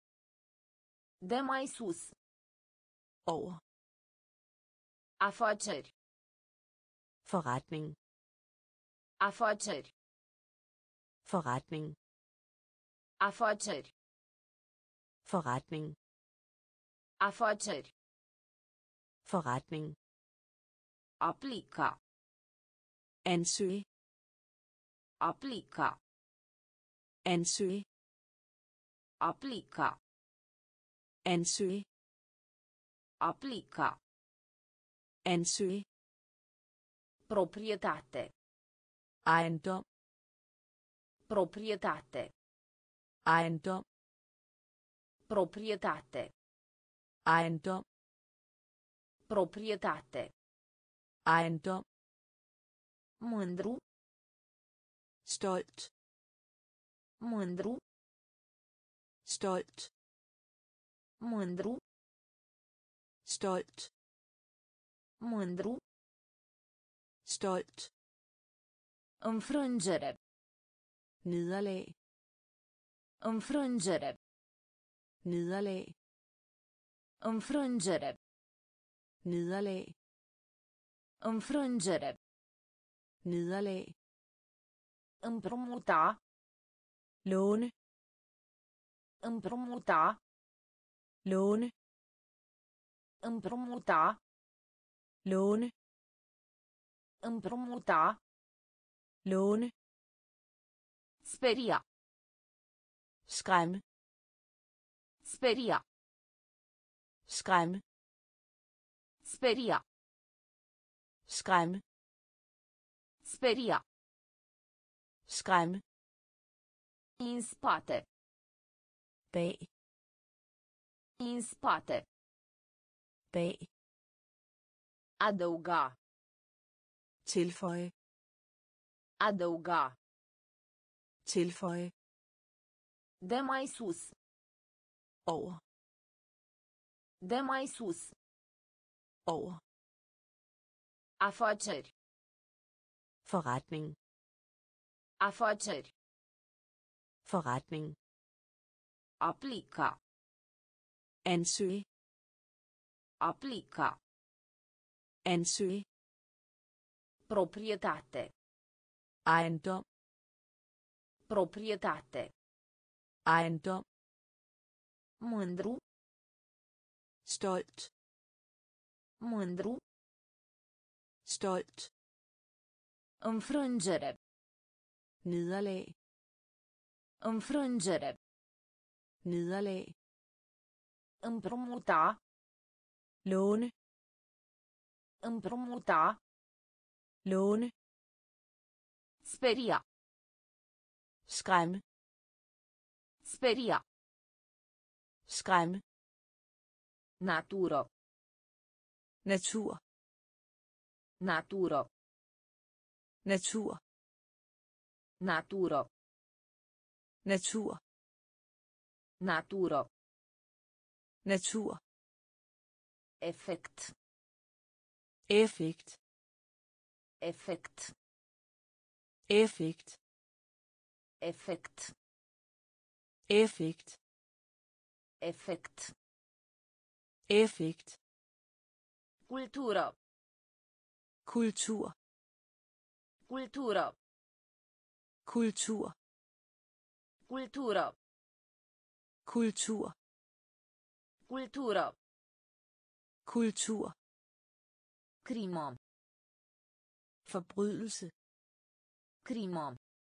De mai sus. Over. Afaceri. Forretning. Afaceri. Forretning. Afaceri. Forretning. Afaceri. Forretning. Aplica. Ansøge. Aplica. Ansøge. Aplica. Ansøge. Aplica. Ansøge. Proprietate. Ejendom. Proprietate. Ejendom. Proprietate. Ejendom. Proprietate. Ejendom. Mândru. Stolt. Mândru. Stolt. Mândru. Stolt. Mândru. Stolt. Înfrângere. Nederlag. Înfrângere. Nederlag. Înfrângere. Nederlag. Înfrângere. Nederlag. Împrumuta. Låne. Împrumuta. Låne. Împrumuta. Låne. Împrumuta. Låne. Speria. Skræmme. Speria. Skræmme. Speria. Skræmme. Speria. Skræmme. În spate. Bag. În spate. Bag. Adăuga. Tilføje. Adăuga. Tilføje. De mai sus. Over. De mai sus. Over. Afaceri. Forretning. Afaceri. Forretning. Aplica. Ansøge. Aplica. Ansøge. Proprietate. Ejendom. Proprietate. Ejendom. Mândru. Stolt. Mândru. Stolt. Înfrângere. Nederlag. Înfrângere. Nederlag. Împrumuta. Låne. Împrumuta. Låne. Speria. Skræmme. Speria. Skræmme. Natură. Natur. Natură. Natur. Natură. Natur. Natură. Natur. Effekt. Effekt. Effekt. Effekt. Effekt. Effekt. Effekt. Effekt. Cultură. Kultur. Cultură. Kultur. Cultură. Kultur. Cultură. Kultur. Crimă. Forbrydelse. Crimă.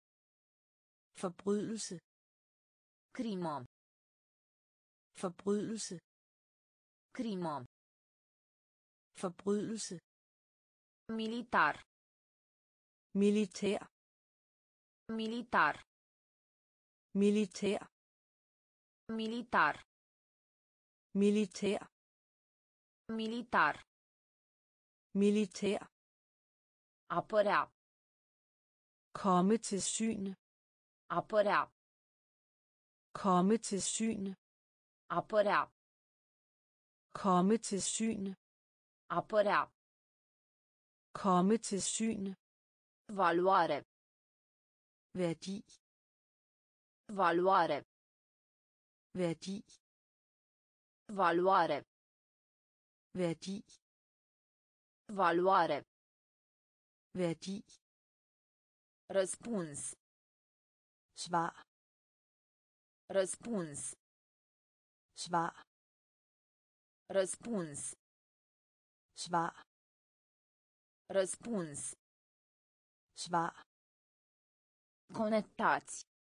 Forbrydelse. Crimă. Forbrydelse. Crimă. Forbrydelse. Militar. Militær. Militar. Militær. Militar. Militær. Militar. Militær. Apărea. Komme til syne. Apărea. Komme til syne. Apărea. Komme til syne. Apărea. Komme til syne. Valoare. Værdi. Valoare. Værdi. Valoare. Værdi. Valoare. Værdi. Răspuns. Svar. Răspuns. Svar. Răspuns. Svar. Răspuns. Svar. Conectați.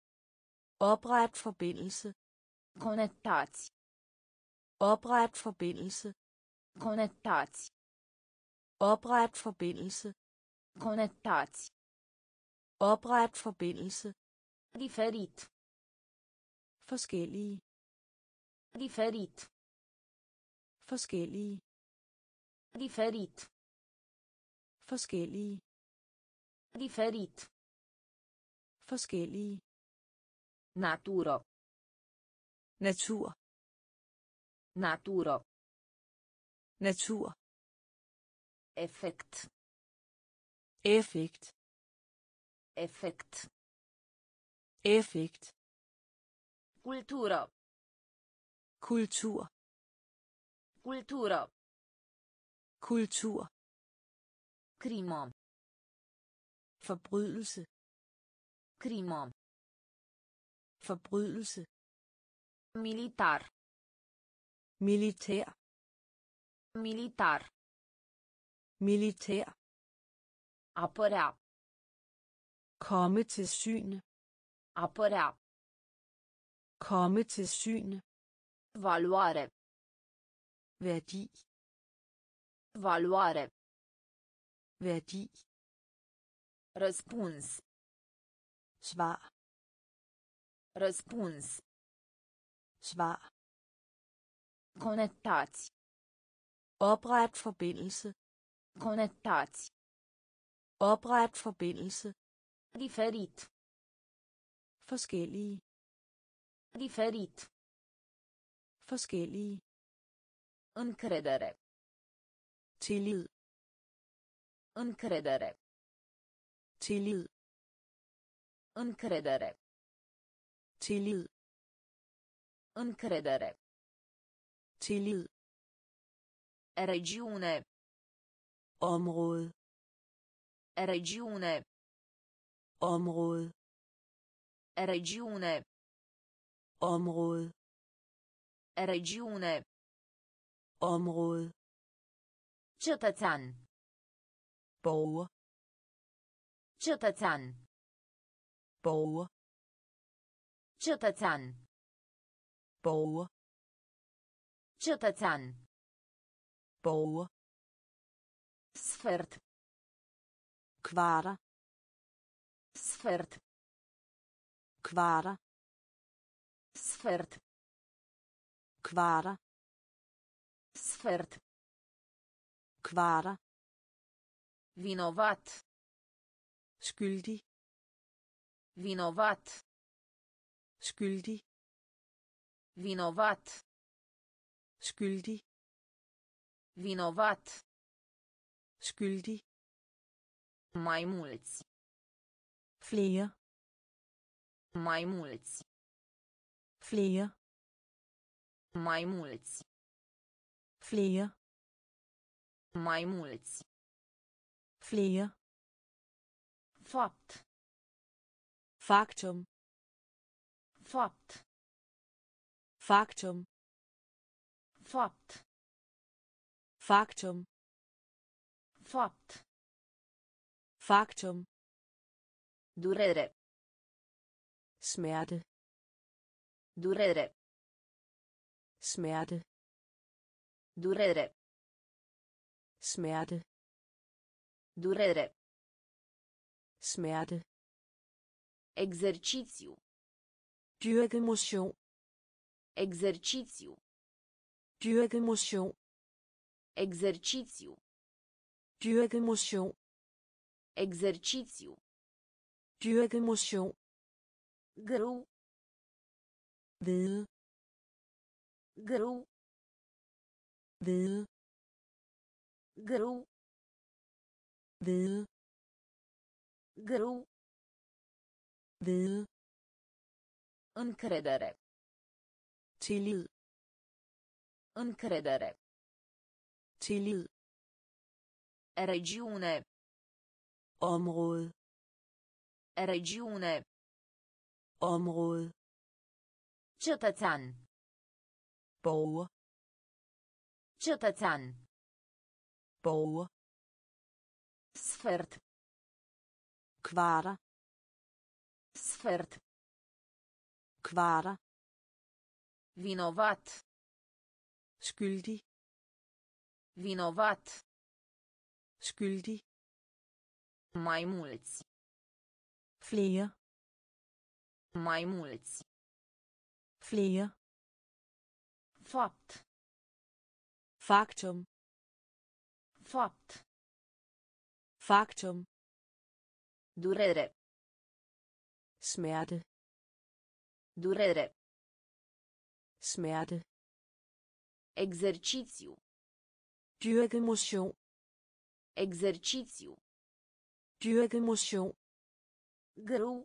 Opret forbindelse. Conectați. Opret forbindelse. Conectați. Opret forbindelse. Conectați. Opret forbindelse. Diferit. Forskellige. Diferit. Forskellige. Diferit. Forskellige. Diferit. Forskellige. Natură. Natur. Natură. Natur. Effekt. Effekt. Effekt. Effekt. Cultură. Kultur. Cultură. Kultur. Crimă. Forbrydelse. Crimă. Forbrydelse. Militar. Militær. Militar. Militær. Apărea. Komme til syne. Apărea. Komme til syne. Valoare. Værdi. Valoare. Værdi. Răspuns. Svar. Răspuns. Svar. Conectați. Opret forbindelse. Conectați. Opret forbindelse. Diferit. Forskellige. Diferit. Forskellige. Încredere. Tillid. Încredere. Tillid. Încredere. Tillid. Încredere. Tillid. Regiune. Område. Regiune. Område. Regiune. Område. Regiune. Område. Cetățean. Borger. Cetățean. Borger. Cetățean. Borger. Cetățean. Borger. Sfert. Kvarter. Sfert. Kvarter. Sfert. Kvarter. Sfert. Kvarter. Vinovat. Skyldig. Vinovat. Skyldig. Vinovat. Skyldig. Vinovat. Skyldig. Mai mulți. Flere. Mai mulți. Flere. Mai mulți. Flere. Mai mulți. Flere. Fapt. Faktum. Fapt. Faktum. Fapt. Faktum. Fapt. Faktum. Durere. Smerte. Durere. Smerte. Durere. Smerte. Durere. Smerte. Exercițiu. Dyrke motion. Exercițiu. Dyrke motion. Exercițiu. Dyrke motion. Exercițiu. Dyrke motion. Grâu. Vide. Grâu. Vide. Grâu. Vide. Grâu. Vide. Încredere. Tillid. Încredere. Tillid. Regiune. Område. Regiune. Område. Cetățean. Borger. Cetățean. Borger. Sfert. Kvarter. Sfert. Kvarter. Vinovat. Skyldig. Vinovat. Skyldig. Mai mulți. Flere. Mai mulți. Flere. Fapt. Faktum. Fapt. Faktum. Durere. Smerte. Durere. Smerte. Exercițiu. Dyrke motion. Exercițiu. Dyrke motion. Grâu.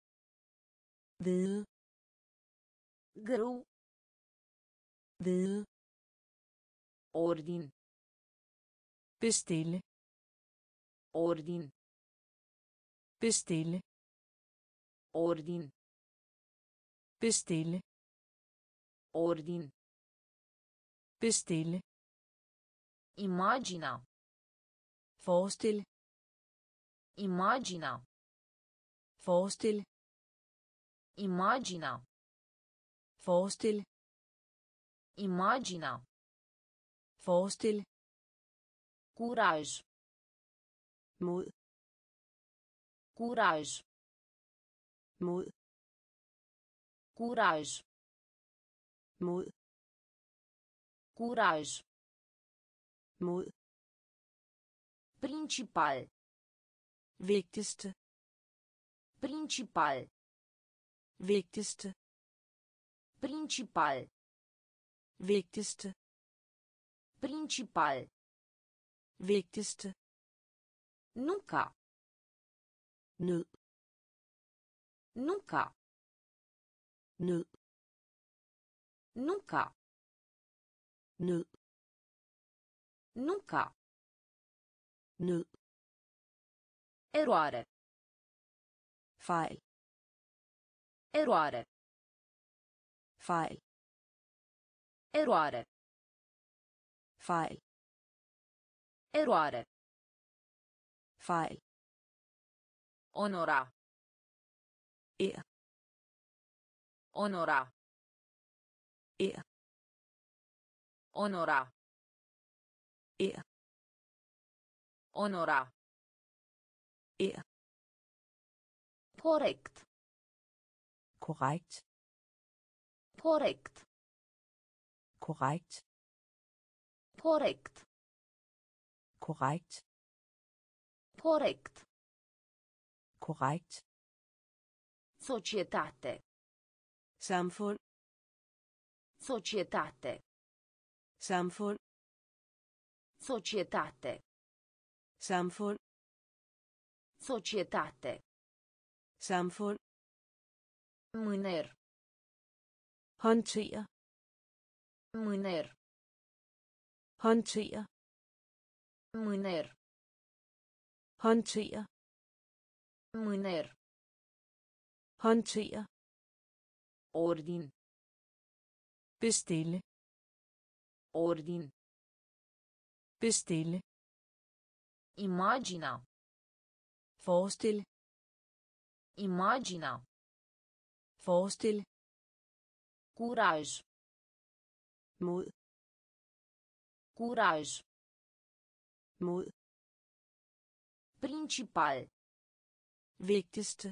Vide. Grâu. Vide. Ordin. Bestille. Ordin. Bestille. Ordin. Bestille. Ordin. Bestille. Imagina. Forestil. Imagina. Forestil. Imagina. Forestil. Imagina. Forestil. Curaj. Mod. Curaj. Mod. Curaj. Mod. Curaj. Mod. Principal. Vigtigste. Principal. Vigtigste. Principal. Vigtigste. Principal. Vigtigste. Nunca. Nød. Nunca. Nød. Nunca. Nød. Nunca. Nød. Eroare. Fejl. Eroare. Fejl. Eroare. Fejl. Eroare. Fejl. Onora. Er. Onora. Er. Onora. Er. Onora. Er. Correct. Korrekt. Correct. Korrekt. Correct. Korrekt. Correct. Korrekt. Societate. Samfund. Societate. Samfund. Societate. Samfund. Societate. Samfund. Mâner. Håndtere. Mâner. Håndtere. Mâner. Håndtere. Mâner. Håndtere. Ordin. Bestille. Ordin. Bestille. Imagina. Forestil. Imagina. Forestil. Curaj. Mod. Curaj. Mod. Principal. Vigtigste.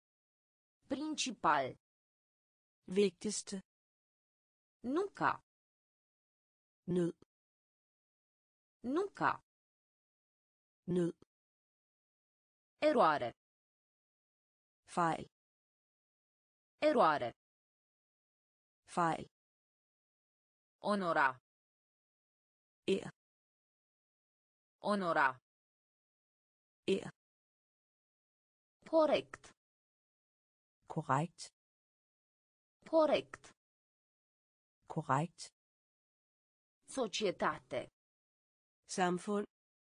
Principal. Vigtigste. Nunca. Nød. Nunca. Nød. Eroare. Fejl. Eroare. Fejl. Onora. Er. Onora. Er. Correct. Korrekt. Correct. Korrekt. Societate. Samfund.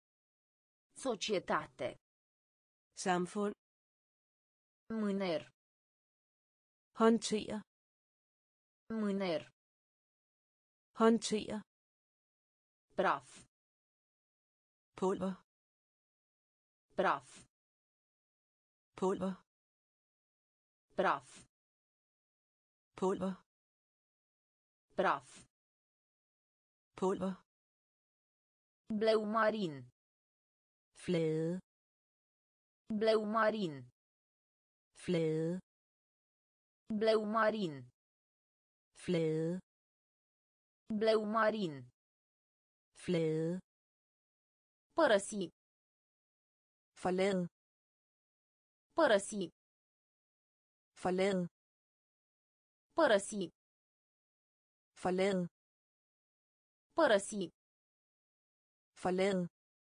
Societate. Samfund. Mâner. Håndtere. Mâner. Håndtere. Praf. Pulver. Praf. Pulver. Praf. Pulver. Praf. Pulver. Bleu marin. Flade. Bleu marin. Flade. Bleu marin. Flade. Bleu marin. Flade. Părăsi. Forlade. Părăsi. Forlade. Părăsi. Forlade. Părăsi. Forlade.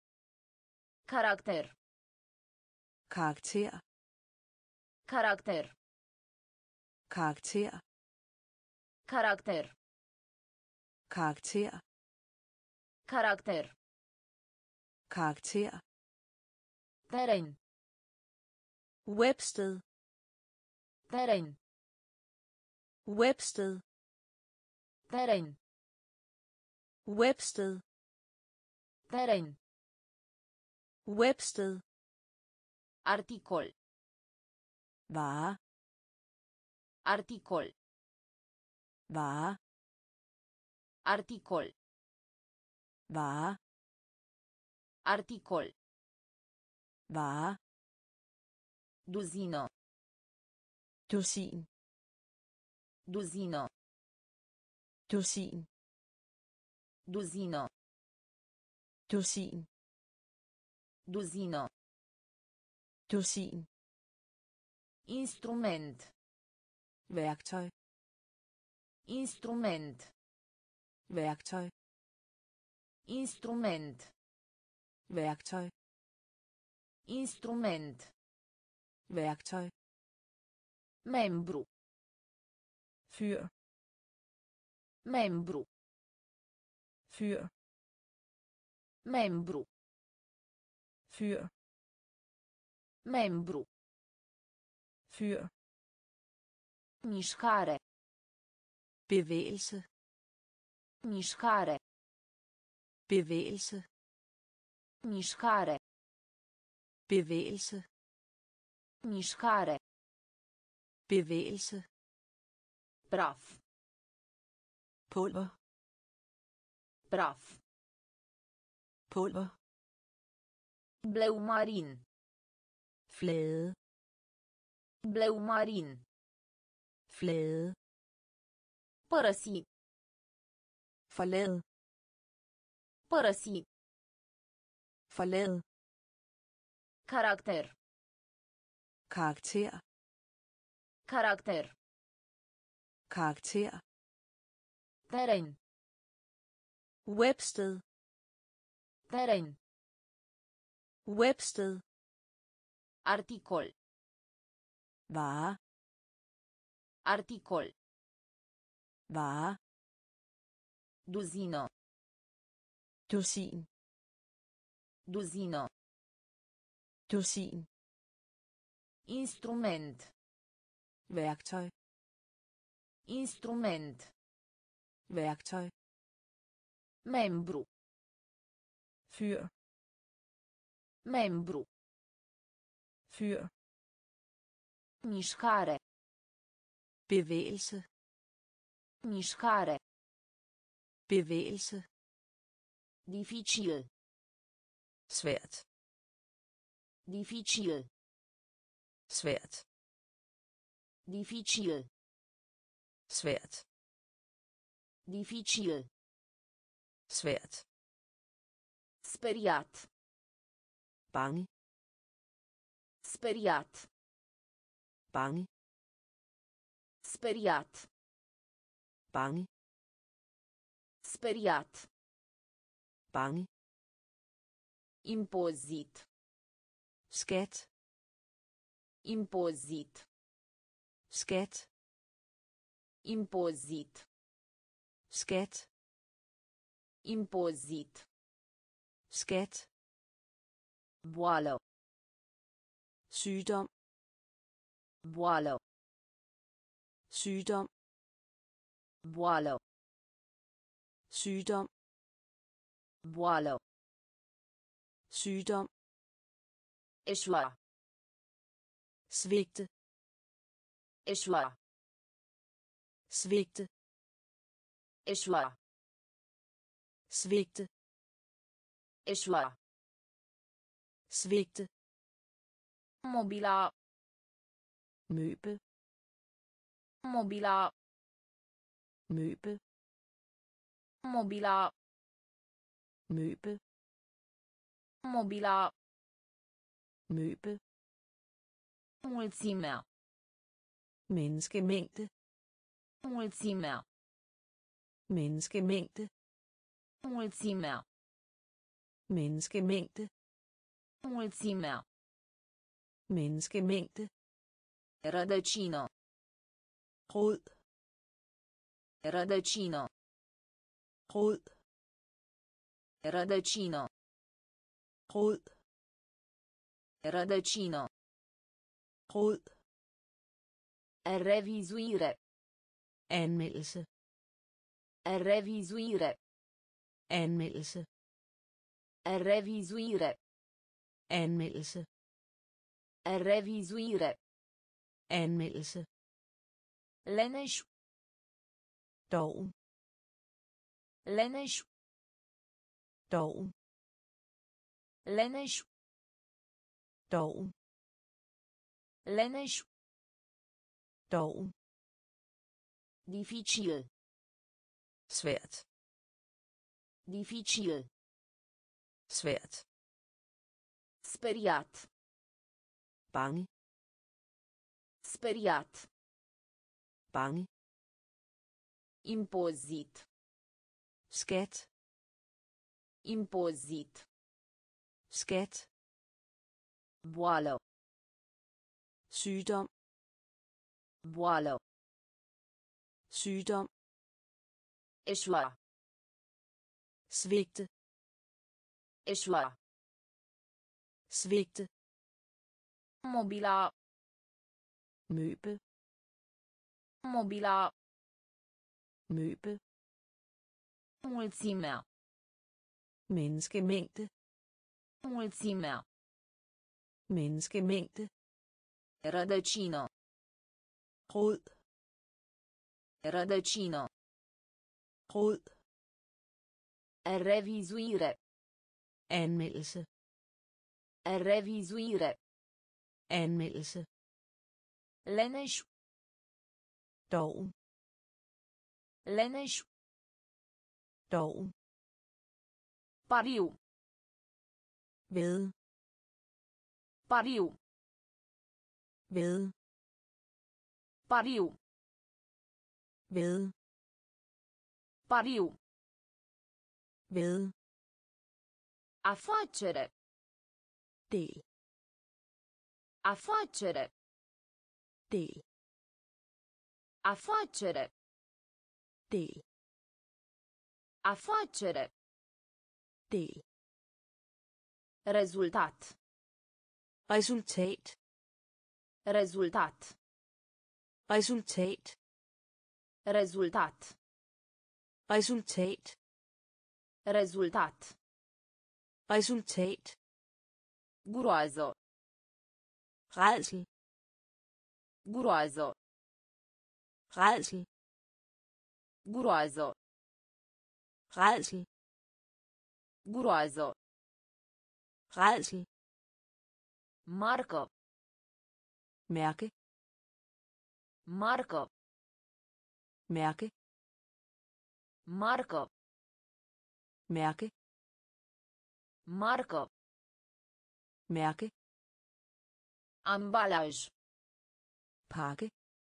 Caracter. Karakter. Caracter. Karakter. Caracter. Karakter. Caracter. Karakter. Teren. Websted. Teren. Websted. Teren. Websted. Teren. Websted. Articol. Vare. Articol. Vare. Articol. Vare. Articol. Vare. Duzină. Dusin. Duzină. Dusin. Duzină. Dusin. Duzină. Dusin. Instrument. Værktøj. Instrument. Værktøj. Instrument. Værktøj. Instrument. Værktøj. Membru. Fyr. Membru. Fyr. Membru. Fyr. Membru. Fyr. Mișcare. Bevægelse. Mișcare. Bevægelse. Mișcare. Bevægelse. Mișcare. Bevægelse. Praf. Pulver. Praf. Pulver. Bleu marin. Flade. Bleu marin. Flade. Părăsi. Forlade. Părăsi. Forlade. Caracter. Karakter. Caracter. Karakter. Teren. Websted. Teren. Websted. Articol. Vare. Articol. Vare. Duzină. Dusin. Duzină. Dusin. Instrument. Værktøj. Instrument. Værktøj. Membru. Fyr. Membru. Fyr. Mișcare. Bevægelse. Mișcare. Bevægelse. Dificil. Svært. Dificil. Svært. Dificil. Svært. Dificil. Svært. Speriat. Bange. Speriat. Bange. Speriat. Bange. Speriat. Bange. Impozit. Skat. Impozit. Skat. Impozit. Skat. Impozit. Skat. Boală. Sygdom. Boală. Sygdom. Boală. Sygdom. Boală. Sygdom. Eșua. Svigte. Eșua. Svigte. Eșua. Svigte. Eșua. Svigte. Mobila. Møbel. Mobila. Møbel. Mobila. Møbel. Mobila. Møbel. Mulțimea. Menneskemængde. Mulțimea. Menneskemængde. Mulțimea. Menneskemængde. Mulțimea. Menneskemængde. Rădăcină. Rod. Rădăcină. Rod. Rădăcină. rod, Rădăcină. rod, Revizuire. anmeldelse, Revizuire. anmeldelse, Revizuire. anmeldelse, Revizuire. anmeldelse, Leneș. doven, Leneș. doven, Leneș. doven, Leneș. doven, Dificil. svært, Dificil. svært, Speriat. bange, Speriat. bange, Impozit. skat, Impozit. skat, Boală. sygdom, Boală. sygdom, Eșua. svigte, Eșua. svigte, Mobila. møbel, Mobila. møbel, Mulțimea. menneskemængde, Mulțimea. menneskemængde, Rădăcină. rod, Rădăcină. rod, Revizuire. anmeldelse, Revizuire. anmeldelse, Leneș. doven, Leneș. doven, Pariu. ved, Pariu. ved, Pariu. ved, Pariu. ved, Afacere. del, Afacere. del, Afacere. del, Afacere. del, Rezultat. resultat, Rezultat. resultat, Rezultat. resultat, Rezultat. resultat, Groază. rædsel, Groază. rædsel, Groază. rædsel, Groază. rædsel, Marcă. mærke, Marcă. mærke, Marcă. mærke, Marcă. mærke, Ambalaj. pakke,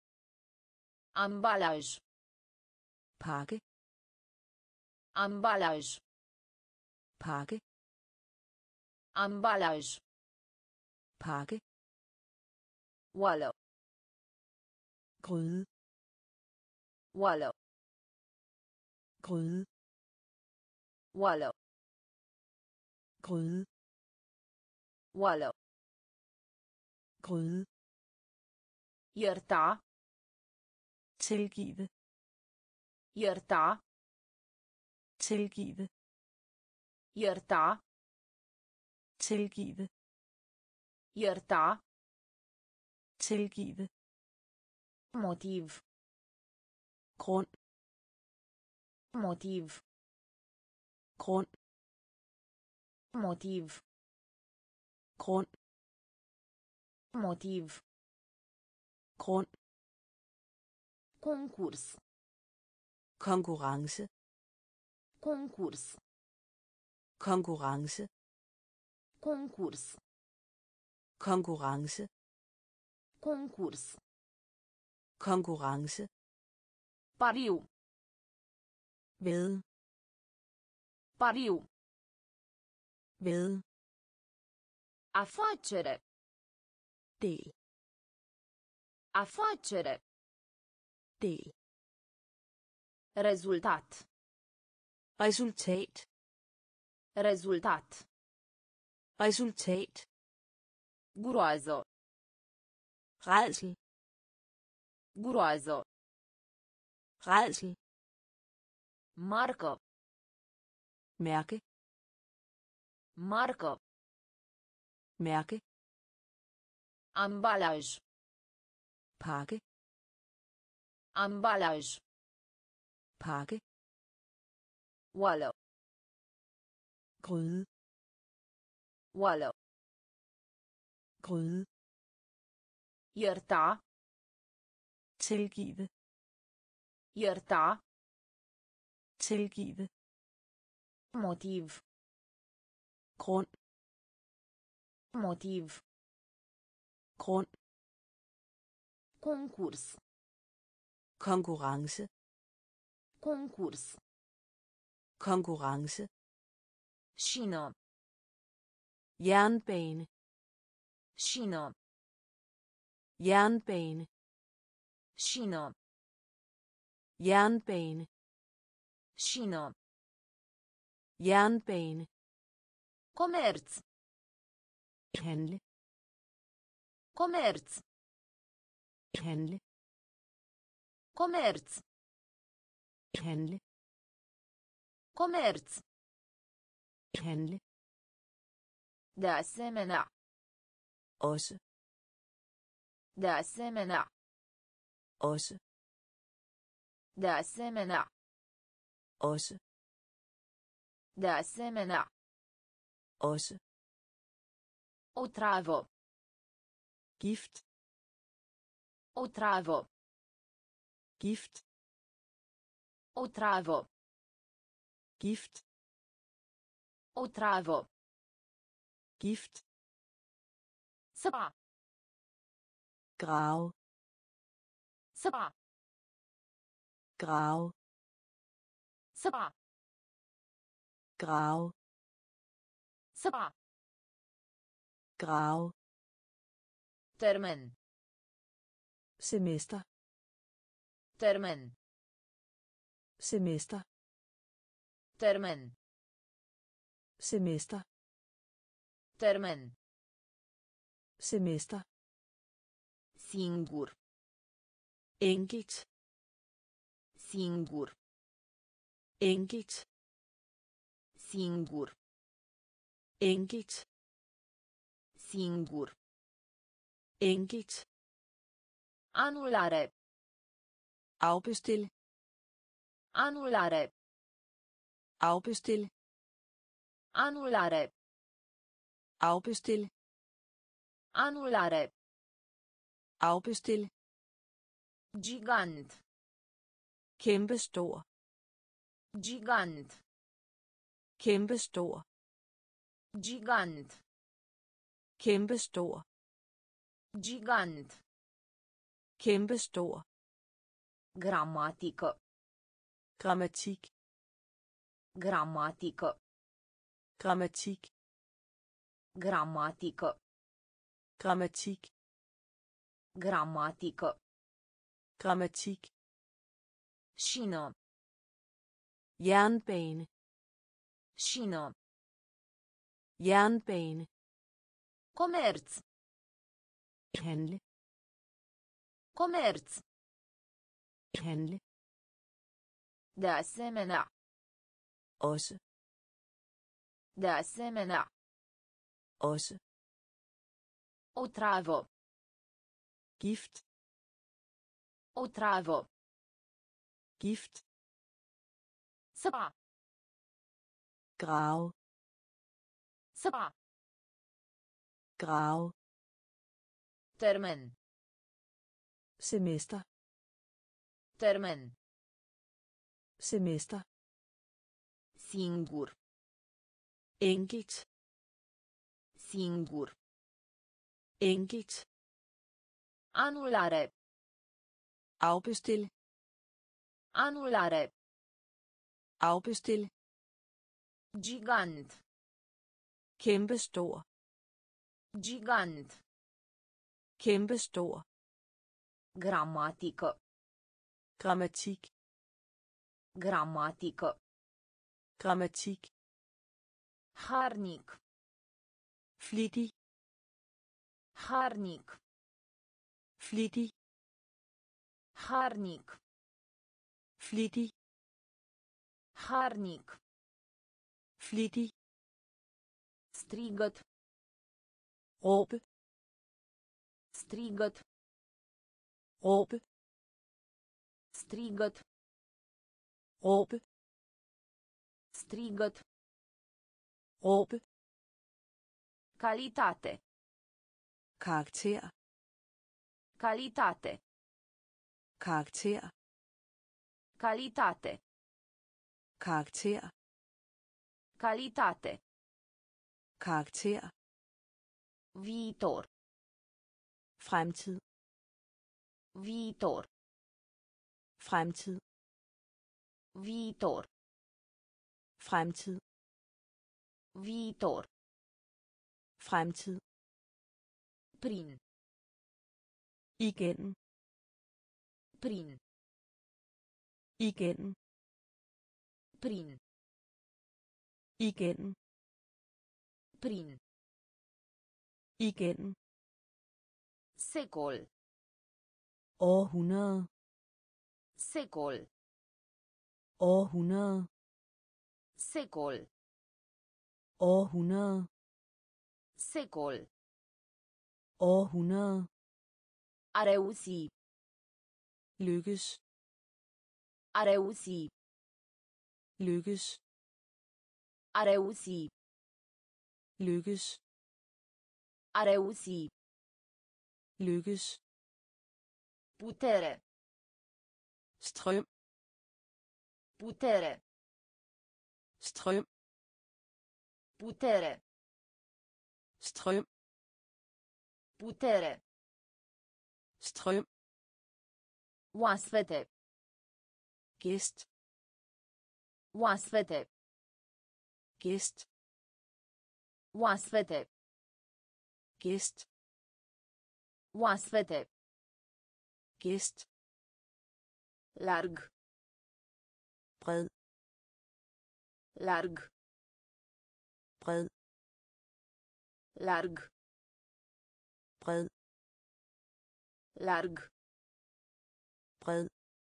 Ambalaj. pakke, Ambalaj. pakke, Ambalaj. pakke, Oală. gryde, Oală. gryde, Oală. gryde, Oală. gryde, Ierta. tilgive, Ierta. tilgive, Ierta. tilgive, Ierta. tilgive, Motiv. grund, Motiv. grund, Motiv. grund, Motiv. grund, Concurs. konkurrence, Concurs. konkurrence, Concurs. konkurrence, Concurs. konkurrence, Pariu. ved, Pariu. ved, Afacere. del, Afacere. del, Rezultat. resultat, Rezultat. Resultat. Groază. Rædsel. Groază. Rædsel. Marcă. Mærke. Marcă. Mærke. Ambalaj. Pakke. Ambalaj. Pakke. Oală. Gryde. Oală. Gryde. Ierta. Tilgive. Ierta. Tilgive. Motiv. Grund. Motiv. Grund. Concurs. Konkurrence. Concurs. Konkurrence. Șină. Jernbane. Șină. Jernbane. Șină. Jernbane. Șină. Jernbane. Comerț. Handle. Comerț. Handle. Comerț. Handle. Comerț. Handle. De asemenea. Også. De asemenea. Også. De asemenea. Også. De asemenea. Også. Otravă. Gift. Otravă. Gift. Otravă. Gift. Otravă. Gift. Săpa. Grave. Săpa. Grave. Săpa. Grave. Săpa. Grave. Termen. Semester. Termen. Semester. Termen. Semester. Termen. Semester. Singur. Enkelt. Singur. Enkelt. Singur. Enkelt. Singur. Enkelt. Anulare. Afbestil. Anulare. Afbestil. Anulare. Afbestil. Anulare. Afbestil. Gigant. Kæmpestor. Gigant. Kæmpestor. Gigant. Kæmpestor. Gigant. Kæmpestor. Gramatică. Grammatik. Gramatică. Grammatik. Gramatică. Grammatik. Gramatică. Grammatik. Șină. Jernbane. Șină. Jernbane. Comerț. Handle. Comerț. Handle. De asemenea. Også. De asemenea. Også. Otravă. Gift. Otravă. Gift. Săpa. Grave. Săpa. Grave. Termen. Semester. Termen. Semester. Singur. Enkelt. Singur. Enkelt. Anulare. Afbestil. Anulare. Afbestil. Gigant. Kæmpestor. Gigant. Kæmpestor. Gramatică. Grammatik. Gramatică. Grammatik. Harnic. Flittig. Harnic. Flittig. Harnic. Flittig. Harnic. Flittig. Strigăt. Råbe. Strigăt. Råbe. Strigăt. Råbe. Strigăt. Råbe. Calitate. Karakter. Calitate. Karakter. Calitate. Karakter. Calitate. Karakter. Viitor. Fremtid. Viitor. Fremtid. Viitor. Fremtid. Viitor. Fremtid. Prin. Igennem. Prin. Igennem. Prin. Igennem. Prin. Igennem. Secol. Århundrede. Secol. Århundrede. Secol. Århundrede. Secol. Århundrede. A reuși. Lykkes. A reuși. Lykkes. A reuși. Lykkes. A reuși. Lykkes. Putere. Strøm. Putere. Strøm. Putere. Strøm. Putere. Strøm. Oaspete. Gæst. Oaspete. Gæst. Oaspete. Gæst. Oaspete. Gæst. Larg. Bred. Larg. Bred. Larg. Bred. Larg. Bred.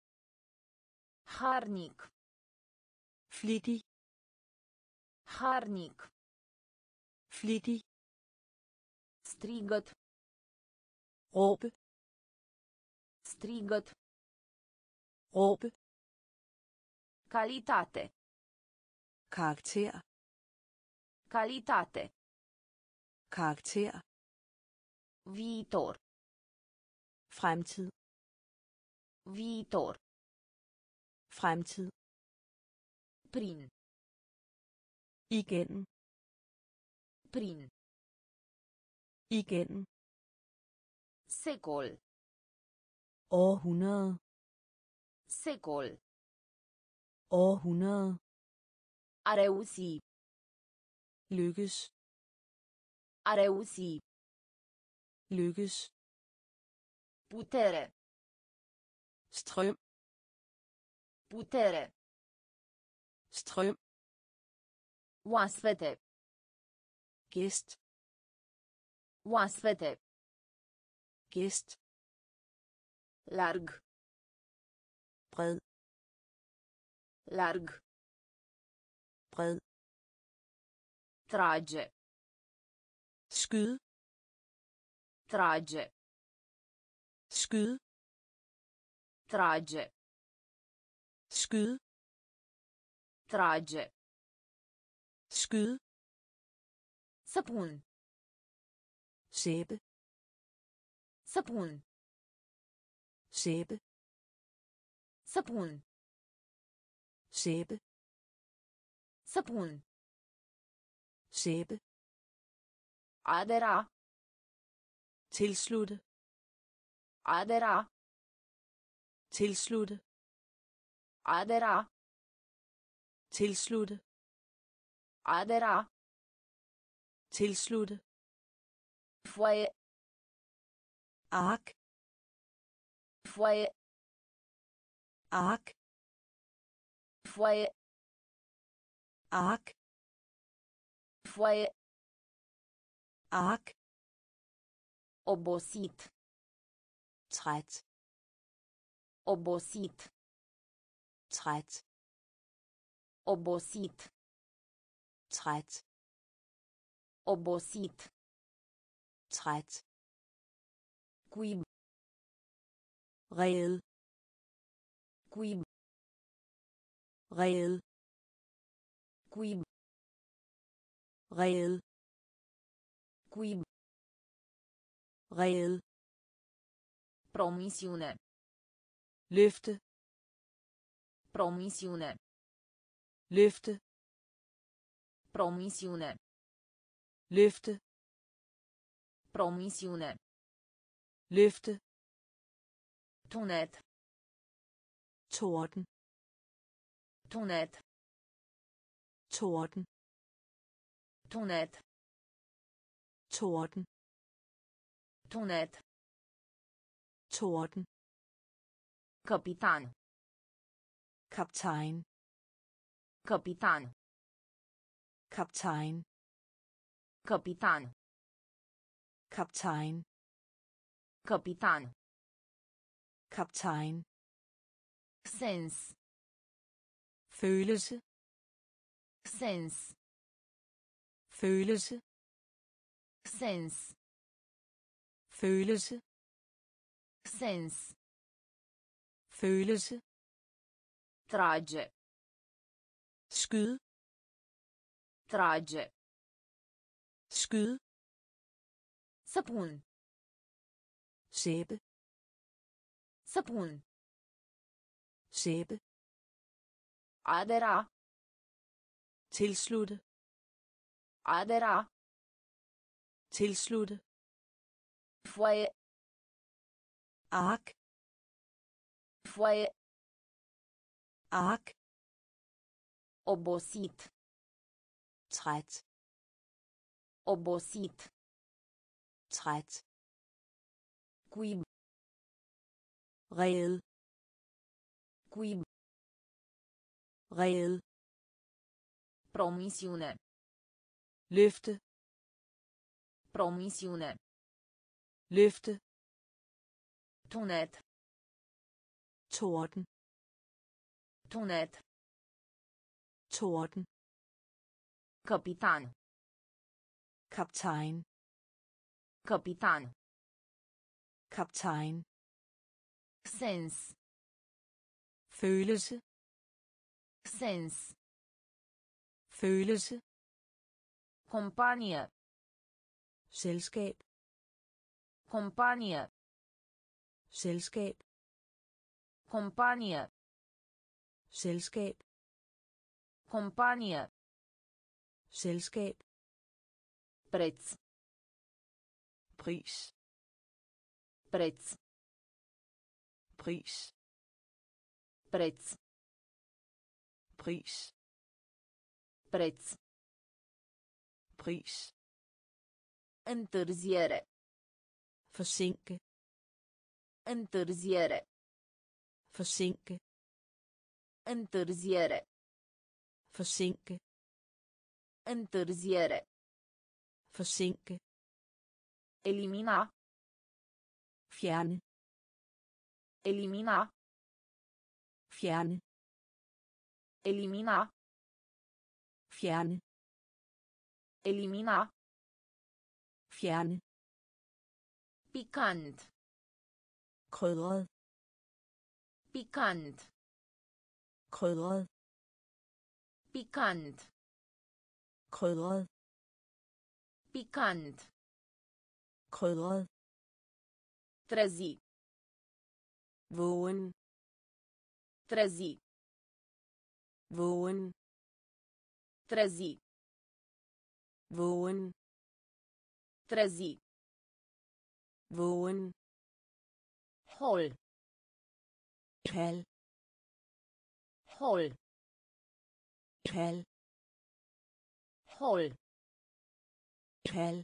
Harnic. Flittig. Harnic. Flittig. Strigăt. Råbe. Strigăt. Råbe. Calitate. Karakter. Calitate. Karakter. Viitor. Fremtid. Viitor. Fremtid. Prin. Igennem. Prin. Igennem. Secol. Århundrede. Secol. Århundrede. A reuși. Lykkes. A reuși. Lykkes. Putere. Strøm. Putere. Strøm. Oaspete. Gæst. Oaspete. Gæst. Larg. Bred. Larg. Bred. Trage. Skyde. Trage. Skyde. Trage. Skyde. Trage. Skyde. Săpun. Sæbe. Săpun. Sæbe. Săpun. Sæbe. Săpun. Sæbe. Adera. Tilslutte. Adera. Tilslutte. Adera. Tilslutte. Adera. Tilslutte. Foaie. Ark. Foaie. Ark. Foaie. Ark. Foaie. ark, Obosit. træt, Obosit. træt, Obosit. træt, Obosit. træt, Cuib. rede, Cuib. rede, Cuib. rede, Cuib. rede, Promisiune. løfte, Promisiune. løfte, Promisiune. løfte, Promisiune. løfte, Tunet. torden, Tunet. torden, Tunet. torden, Tunet. torden, Capitan. kaptajn, Capitan. kaptajn, Capitan. kaptajn, Capitan. kaptajn, Sens. følelse, Sens. følelse, Sens. følelse, Sens. følelse, Trage. skyd, Trage. skyd, Săpun. sæbe, Săpun. sæbe, Adera. tilslutte, Adera. tilslutte, Foaie. ark, Foaie. ark, Obosit. træt, Obosit. træt, Cuib. rede, Cuib. rede, Promisiune. løfte, Promisiune. løfte, Tunet. torden, Tunet. torden, Capitan. kaptajn, Capitan. kaptajn, Sens. følelse, Sens. følelse, Companie. selskab, Companie. selskab, Companie. selskab, Companie. selskab, Preț. pris, Preț. pris, Preț. pris, Preț. pris, Întârziere. forsinke, Întârziere. forsinke, Întârziere. forsinke, Întârziere. forsinke, Elimina. fjerne, Elimina. fjerne, Elimina. fjerne, Elimina. fjerne, Picant. krydret, Picant. krydret, Picant. krydret, Picant. krydret, Trezi. vågen, Trezi. vågen, Trezi. vågen, Trezi. vågen, Hol. kald, Hol. kald, Hol. kald,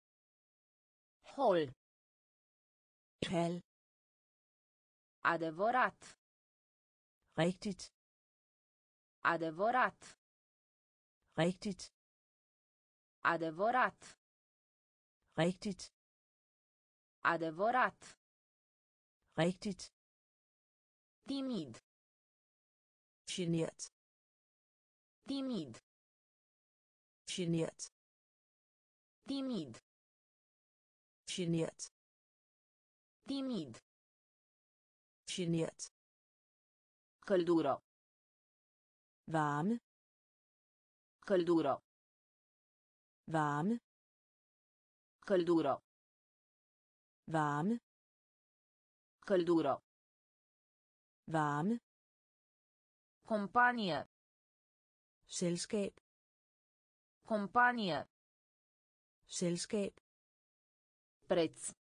Hol. kald, Adevărat. rigtigt, Adevărat. rigtigt, Adevărat. Rigtigt. Adevărat. Rigtigt. Timid. Genert. Timid. Genert. Timid. Genert. Timid. Genert. Căldură. Varme. Căldură. Varme. Căldură. Varme. Căldură. Varme. Companie. Selskab. Companie. Selskab. Preț.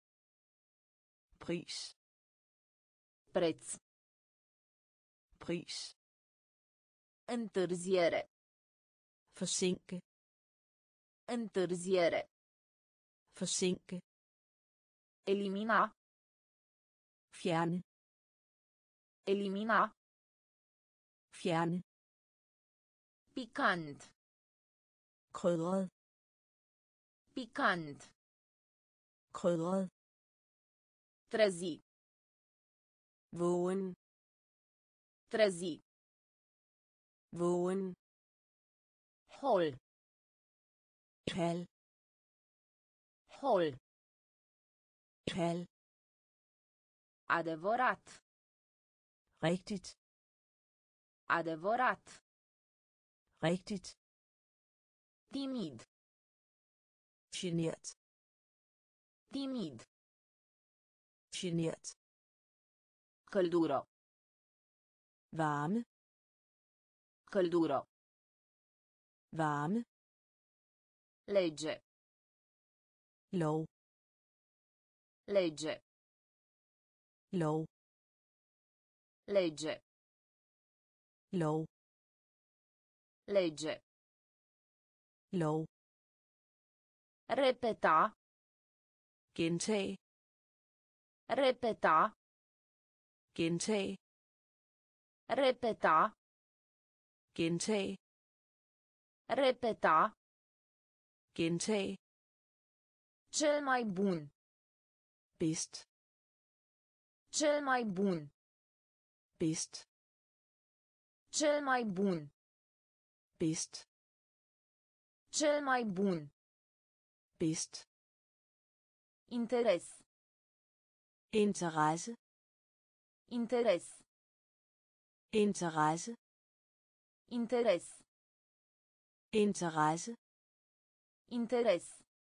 Pris. Preț. Pris. Întârziere. Forsinke. Întârziere. Forsinke. Elimina. Fjerne. Elimina. Fjerne. Picant. Krydret. Picant. Krydret. Trezi. Vågen. Trezi. Vågen. Hol. Kald. Hol. Kald. Adevărat. Rigtigt. Adevărat. Rigtigt. Timid. Genert. Timid. Genert. Căldură. Varme. Căldură. Varme. Legge. Lov. Legge. Lov. Legge. Lov. Legge. Lov. Repeta. Gentag. Repeta. Gentag. Repeta. Gentag. Repeta. Gentag. Cel mai bun. Bedst. Cel mai bun. Bedst. Cel mai bun. Bedst. Cel mai bun. Bedst. Interes. Interesse. Interes. Interesse. Interes. Interesse. Interes.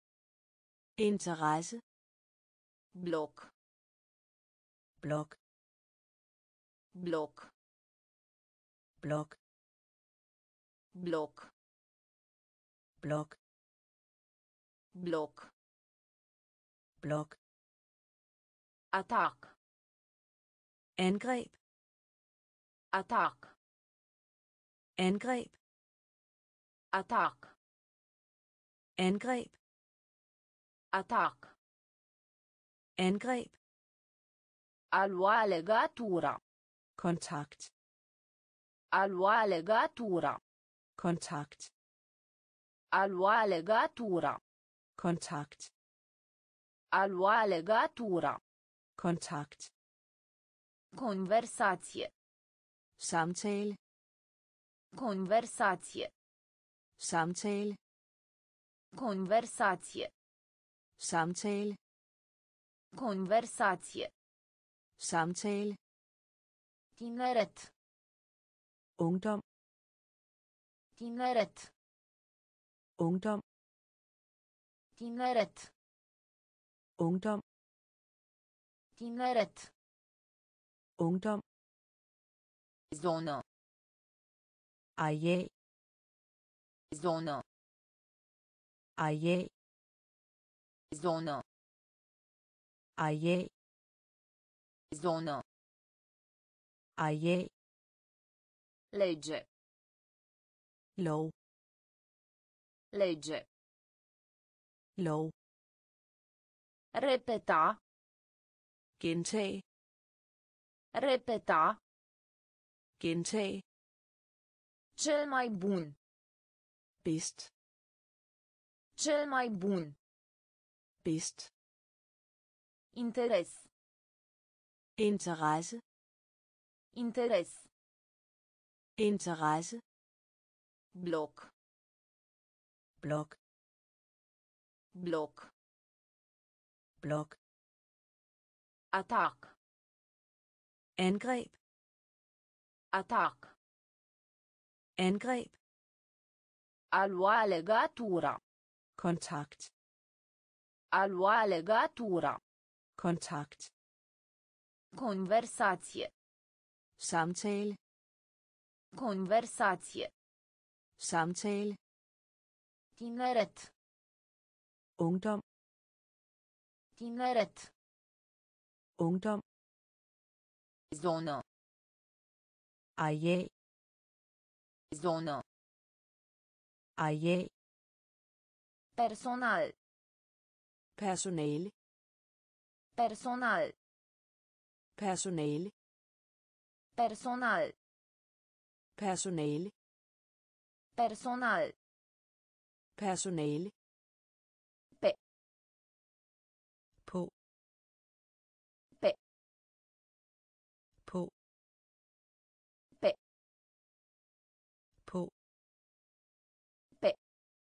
Interesse. Bloc. Blok. Bloc. Blok. Bloc. Blok. Bloc. Blok. Atac. Angreb. Atac. Angreb. Atac. Angreb. Atac. Angreb. A lua legatura. Kontakt. A lua legatura. Kontakt. A lua legatura. Kontakt. A lua legatura. Kontakt. Conversație. Samtale. Conversație. Samtale. Conversație. Samtale. Conversație. Samtale. Tineret. Ungdom. Tineret. Ungdom. Tineret. Ungdom. Tineret. Ungdom. Zonă. Areal. Zonă. Areal. Zonă. Areal. Zonă. Areal. Legge. Lov. Legge. Lov. Repeta. Gentag. Repeta. Gentag. Cel mai bun. Bedst. Cel mai bun. Bedst. Interes. Interesse. Interes. Interesse. Bloc. Blok. Bloc. Blok. Atac. Angreb. Atac. Angreb. A lua legatura. Kontakt. A lua legatura. Kontakt. Conversație. Samtale. Conversație. Samtale. Tineret. Ungdom. Tineret. Ungdom. Zonă. Areal. Zonă. Areal. Personal. Personale. Personal. Personale. Personal. Personale. Personal. Personale. Pe. På. Pe. På. Pe. På. Pe.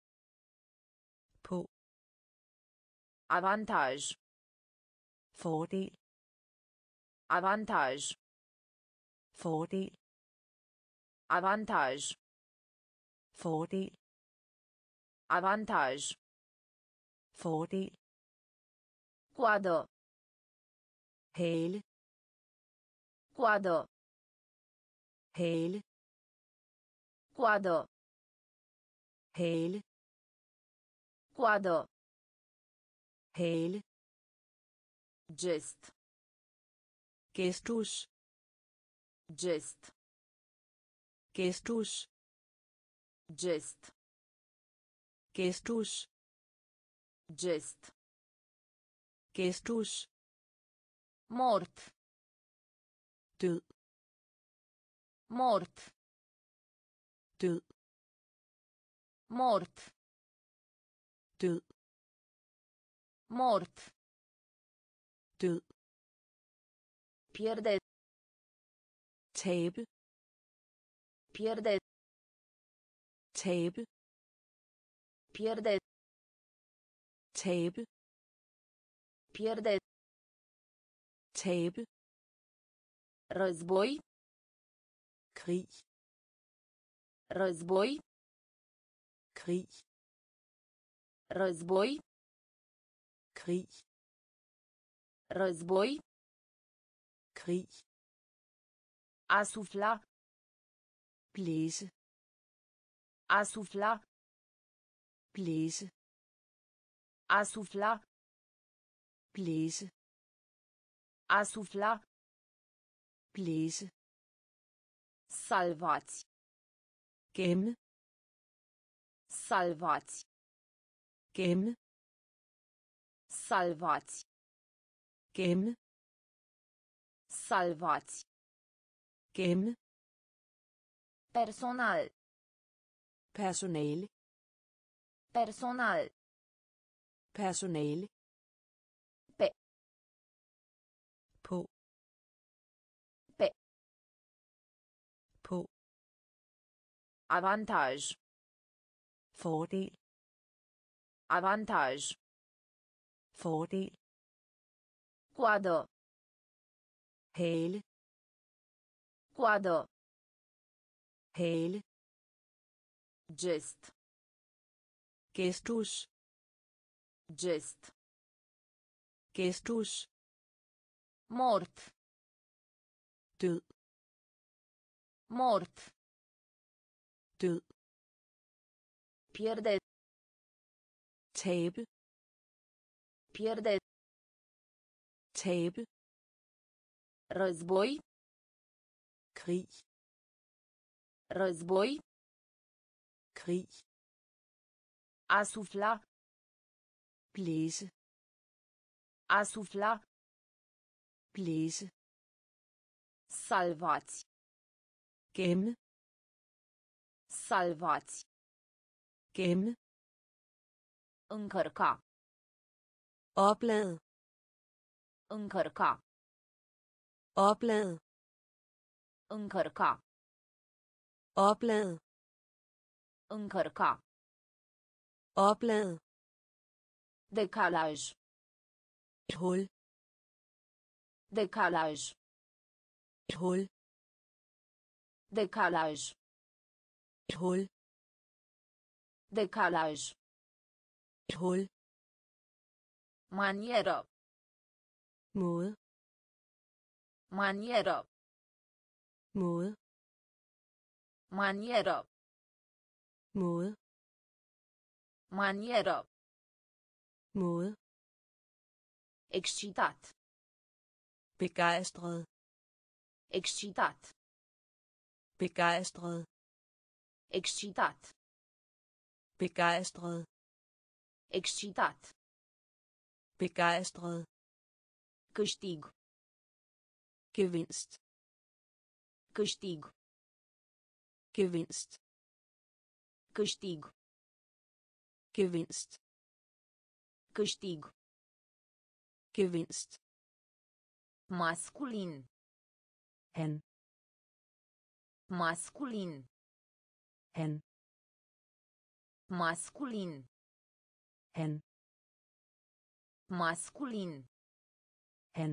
På. Avantaj. Fordel. Avantaj. Fordel. Avantaj. Fordel. Avantaj. Fordel. Coadă. Hale. Coadă. Hale. Coadă. Hale. Coadă. Hale. Gest. Gestus. Gest. Gestus. Gest. Gestus. Gest. Gestus. Mort. Død. Mort. Død. Mort. Død. Mort. Død. Pierde. Tabe. Pierde. Tabe. Pierde. Tabe. Pierde. Tabe. Război. Krig. Război. Krig. Război. Krig. Război. Krig. Asufla. Blæse. Asufla. Blæse. Asufla. Blæse. Asufla. Blæse. Salvați. Gemme. Salvați. Gemme. Salvați. Gemme. Salvați. Gemme. Personal. Personale. Personal. Personale. Pe. På. Pe. På. Avantaj. Fordel. Avantaj. Fordel. Coadă. Hale. Coadă. Hale. Gest. Gestus. Gest. Gestus. Mort. Død. Mort. Død. Pierde. Tabe. Pierde. Tabe. Război. Krig. Război. Krig. Asufla. Blæse. Asufla. Blæse. Salvați. Gemme. Salvați. Gemme. Încărca. Oplade. Încărca. Oplade. Încărca. Oplade. Încărca. Oplade. Decalaj. Et hul. Decalaj. Et hul. Decalaj. Et hul. Decalaj. Et hul. Manieră. Måde. Manieră. Måde. Manieră. Måde. Manieră. Måde. Excitat. Begejstret. Excitat. Begejstret. Excitat. Begejstret. Excitat. Begejstret. Câștig. Gevinst. Câștig. Gevinst. Câștig. Gevinst. Câștig. Gevinst. Masculin. Han. Masculin. Han. Masculin. Han. Masculin. Han.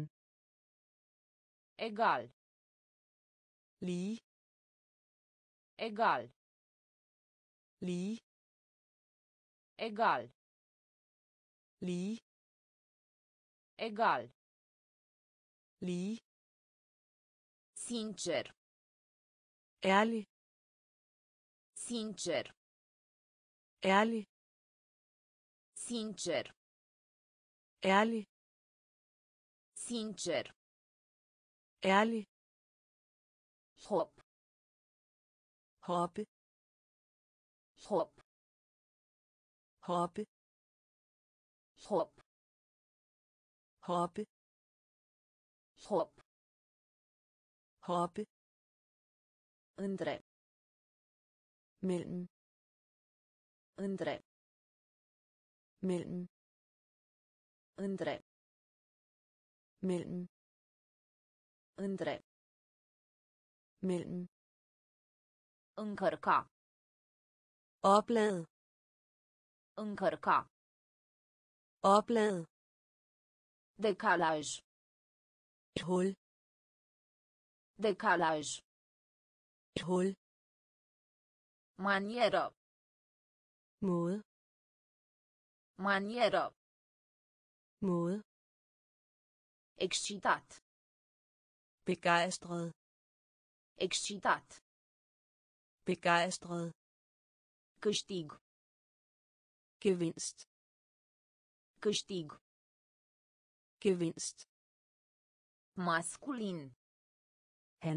Egal. Lige. Egal. Lige. Egal. Lige. Egal. Lige. Sincer. Ærlig. Sincer. Ærlig. Sincer. Ærlig. Sincer. Ærlig. Hop. Hoppe. Hop. Hoppe. Hop. Hoppe. Hop. Hoppe. Între. Mellem. Între. Mellem. Între. Mellem. Între. Mellem. Încărca. Oplade. Încărca. Oplade. Decalaj. Et hul. Decalaj. Et hul. Manieră. Måde. Manieră. Måde. Excitat. Begejstret. Excitat. Begejstret. Câștig. Gevinst. Câștig. Gevinst. Masculin. Han.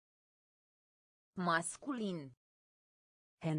Masculin. Han.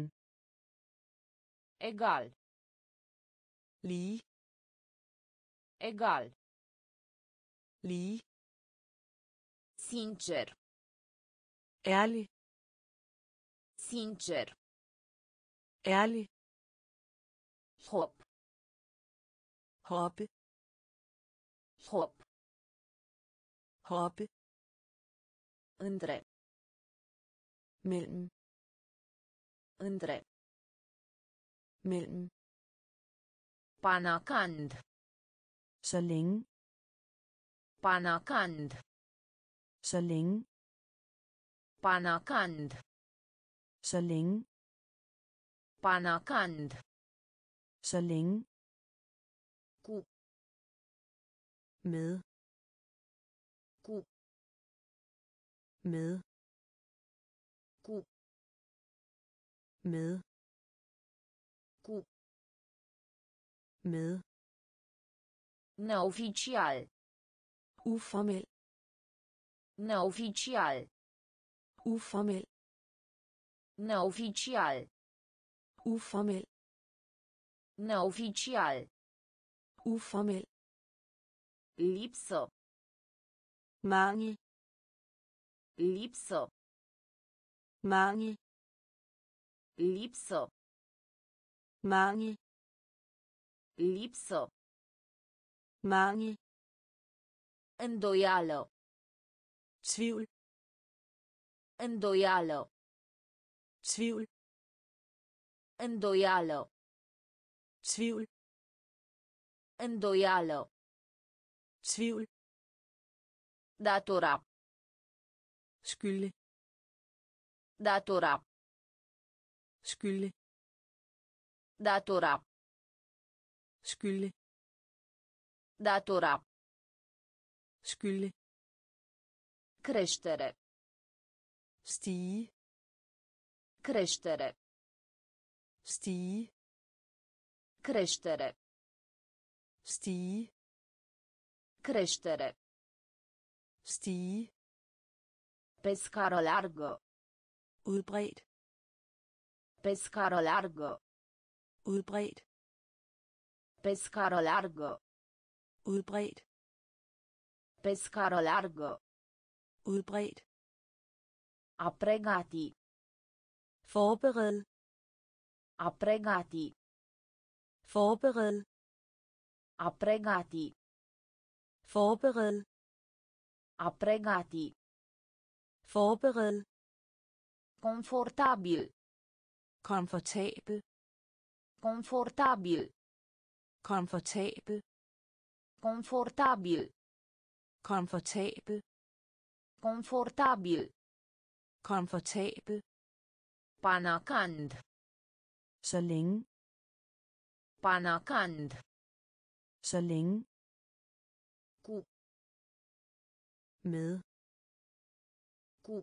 Egal. Lige. Egal. Lige. Sincer. Ærlig. Sincer. Ærlig. Hop. Hoppe. Hop. Hoppe. Între. Mellem. Între. Mellem. Panacand. Så længe. Panacand. Så længe. Panacand. Så længe. Panacand. Så længe. Cu. Med. Cu. Med. Cu. Med. Cu. Med. Neoficial. Uformel. Neoficial. Uformel. Neoficial. Uformel. Neoficial. Uformel. Lipsă. Mangel. Lipsă. Mangel. Lipsă. Mangel. Lipsă. mangel, Îndoială. tvivl, Îndoială. tvivl, Îndoială. tvivl, Îndoială. tvivl, Datora. skylde, Datora. skylde, Datora. skylde, Datora. skylde, Creștere. stige, Creștere. stige, Creștere. stige, Creștere. stige, Pe scară largă. udbredt, Pe scară largă. udbredt, Pe scară largă. udbredt, Pe scară largă. udbredt, A pregati. forbered, A pregati. forbered, A pregati. forbered, A pregati. forbered, Confortabil. komfortabel, Confortabil. komfortabel, Confortabil. komfortabel, Confortabil. komfortabel, Panacand. så længe, Panacand. så længe, Cu. med, Cu.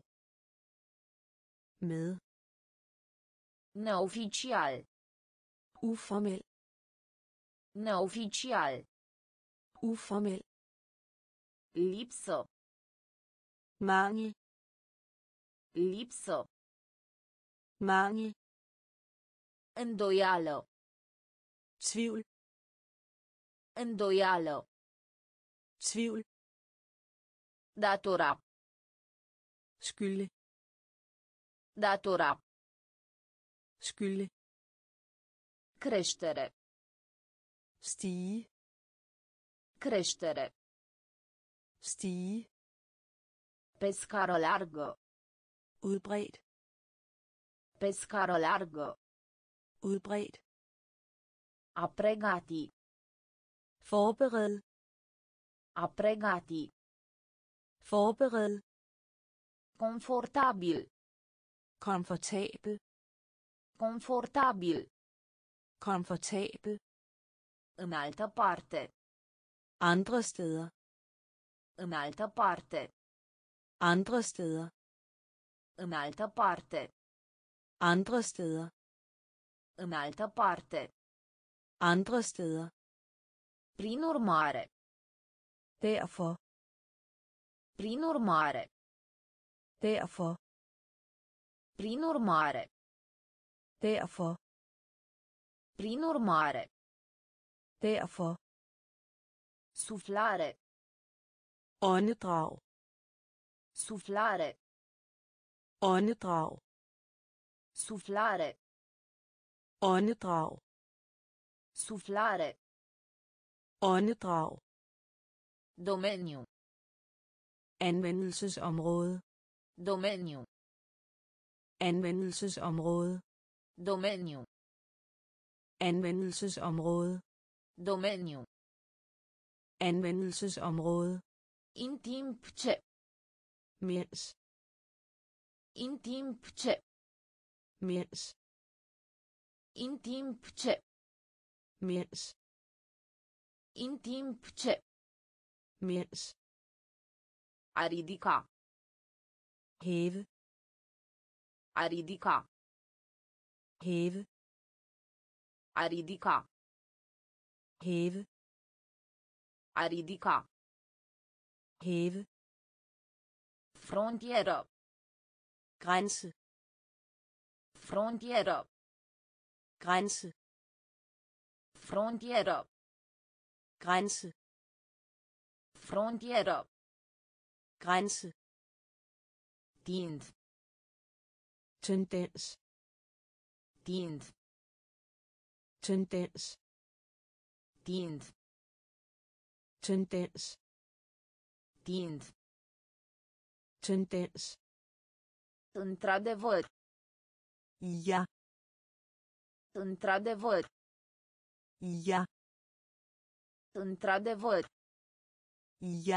med, Neoficial. uformel, Neoficial. uformel, Lipsă. mangel, Lipsă. mangel, Îndoială. tvivl, Îndoială. tvivl, Datora. skylde, Datora. skylde, Creștere. stige, Creștere. stige, Pe scară largă. udbredt, Pe scară largă. udbredt, A pregati. forbered, A pregati. forbered, Confortabil. komfortabel, Confortabil. komfortabel, În altă parte. andre steder, În altă parte. andre steder, În altă parte. andre steder, În altă parte. andre steder, Prin urmare. derfor, Prin urmare. derfor, Prin urmare. derfor, Prin urmare. derfor, Suflare. åndedrag, Suflare. åndedrag, Suflare. åndedrag, Suflare. åndedrag, Domeniu. anvendelsesområde, Domeniu. anvendelsesområde, Domeniu. anvendelsesområde, Domeniu. anvendelsesområde, In timp ce. mens, In timp ce. mens, In timp ce. mens, In timp ce. mens, A ridica. hæve, A ridica. hæve, A ridica. hæve, A ridica. hæve, Frontieră. grænse, Frontieră. grænse, Frontieră. grænse, Frontieră. grænse, Tind. tendens, Tind. tendens, Tind. Tendens. Tind. Tendens. Într-adevăr. Ja. Într-adevăr. Ja. Într-adevăr. Ja.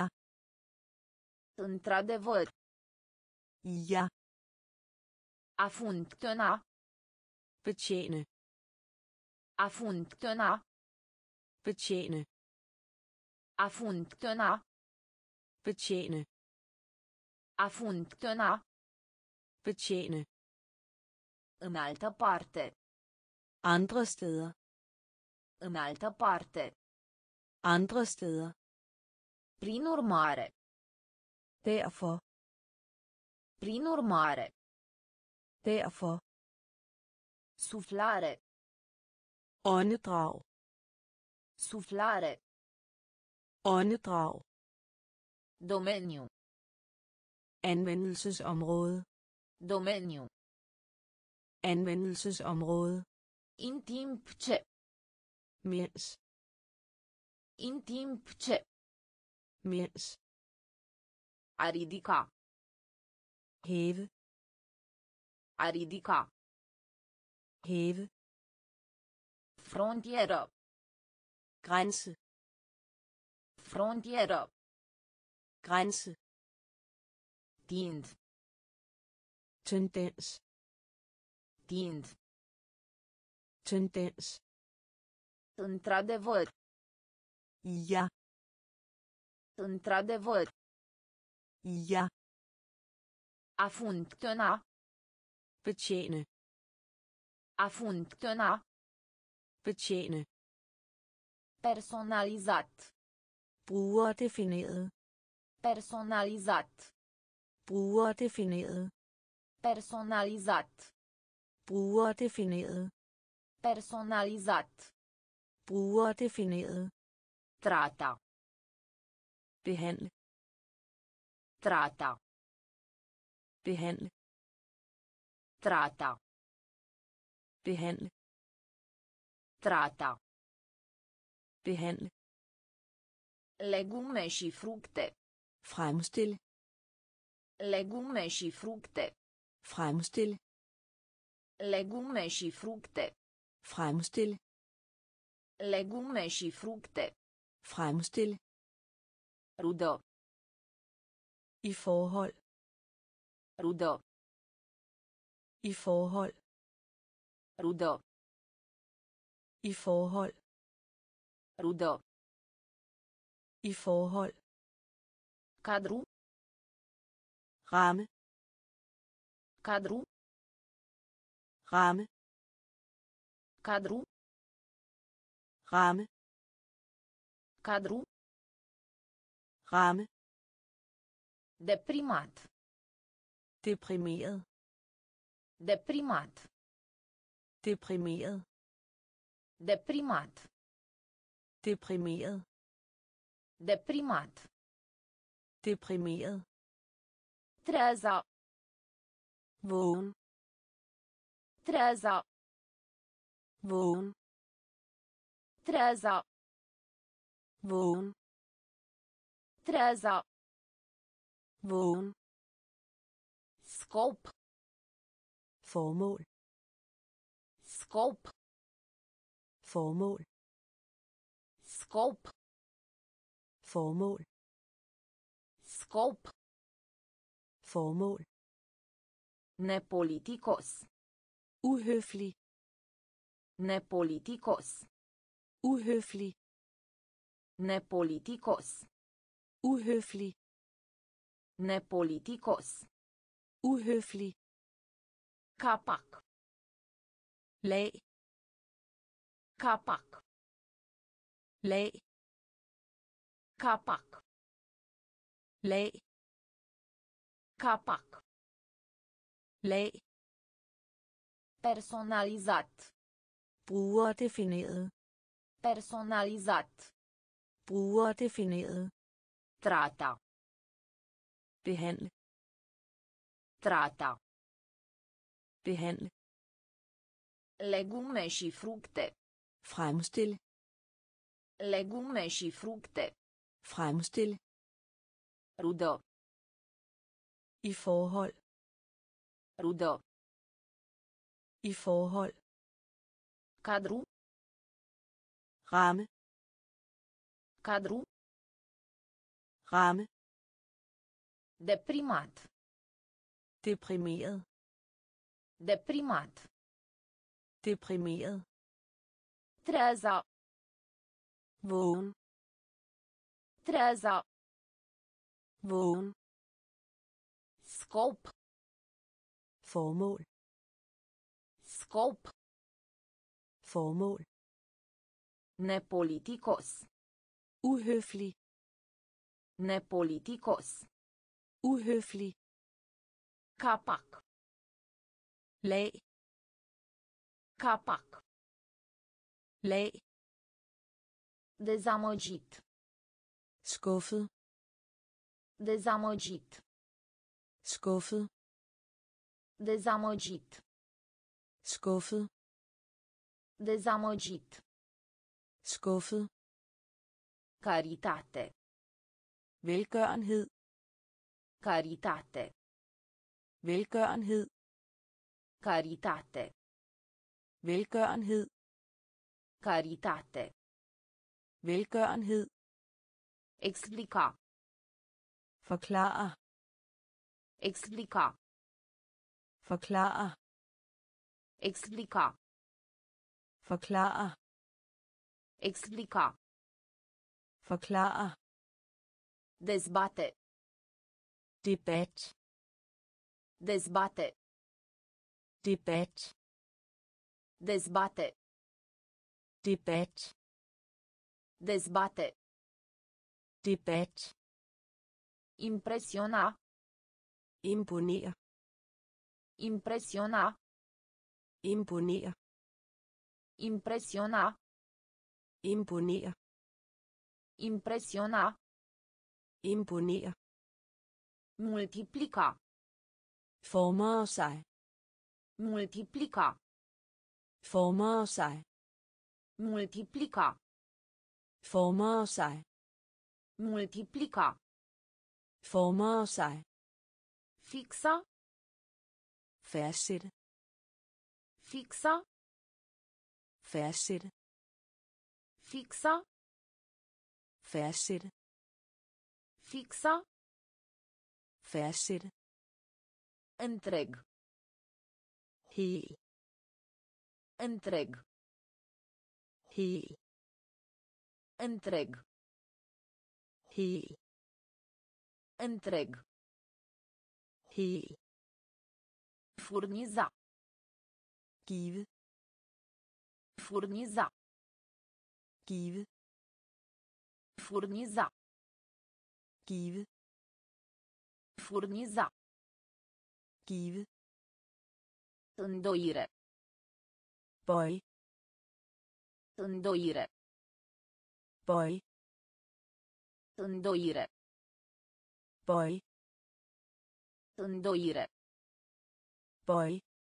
Într-adevăr. Ja. A funcționa. Betjene. A funcționa. Betjene. A funcționa. Betjene. A funcționa. Betjene. În altă parte. Andre steder. În altă parte. Andre steder. Prin urmare. Derfor. Prin urmare. Derfor. Suflare. Åndedrag. Suflare. Åndedrag. Domeniu. Anvendelsesområde. Domeniu. Anvendelsesområde. În timp ce. Mens. În timp ce. Mens. A ridica. Hæve. A ridica. Hæve. Frontieră. Grænse. Frontieră. Grænse. Tind. Tendens. Tind. Tendens. Într-adevăr. Ja. Într-adevăr. Ja. A funcționa. Betjene. A funcționa. Betjene. Personalizat. Brugerdefineret. Personalizat. Brugerdefineret. Personalizat. Brugerdefineret. Personalizat. Brugerdefineret. Trata. Behandle. Trata. Behandle. Trata. Behandle. Trata. Behandle. Legume și fructe. Fremstille. Legume și fructe. Fremstille. Legume și fructe. Fremstille. Legume și fructe. Fremstille. Rudă. I forhold. Rudă. I forhold. Rudă. I forhold. Rudă. I forhold. Cadru. Ramme. Cadru. Ramme. Cadru. Ramme. Cadru. Ramme. Deprimat. Deprimeret. Deprimat. Deprimeret. Deprimat. Deprimeret. Deprimat. Deprimeret. Treza. Vågen. Treza. Vågen. Treza. Vågen. Treza. Vågen. Scop. Formål. Scop. Formål. Scop. Formål. Scop. Formål. Nepoliticos. Uhøflig. Nepoliticos. Uhøflig. Nepoliticos. Uhøflig. Nepoliticos. Uhøflig. Capac. Lag. Capac. Lag. Capac. Lag. Capac. Lag. Personalizat. Brugerdefineret. Personalizat. Brugerdefineret. Trata. Behandle. Trata. Behandle. Legume și fructe. Fremstille. Legume și fructe. Fremstille. Rudă. I forhold. Rudă. I forhold. Cadru. Ramme. Cadru. Ramme. Deprimat. Deprimeret. Deprimat. Deprimeret. Treaza. Vågen. Treaza. Vågen. Scop. Formål. Scop. Formål. Nepoliticos. Uhøflig. Nepoliticos. Uhøflig. Capac. Lag. Capac. Lag. Dezamăgit. Skuffet. Dezamăgit. Skuffet. Dezamăgit. Skuffet. Dezamăgit. Skuffet. Caritate. Velgørenhed. Caritate. Velgørenhed. Caritate. Velgørenhed. Caritate. Velgørenhed. Explica. Forklare. Explica. Forklare. Explica. Forklare. Explica. Forklare. Dezbate. Debat. Dezbate. Debat. Dezbate. Debat. Dezbate. Debat. Impresiona. Imponere. Impresiona. Imponere. Impresiona. Imponere. Impresiona. Imponere. Multiplica. Formere sig. Multiplica. Formere sig. Multiplica. Formere sig. Multiplica. Formere sig. Fixa. Fastsætte. Fixa. Fastsætte. Fixa. Fastsætte. Fixa. Fastsætte. Întreg. Hel. Întreg. Hel. Întreg. Hel. Întreg. Hel. Furniza. Give. Furniza. Give. Furniza. Give. Furniza. Give. Îndoire. Bøj. Îndoire. Bøj. Îndoire. Bøj. Îndoire. Bøj.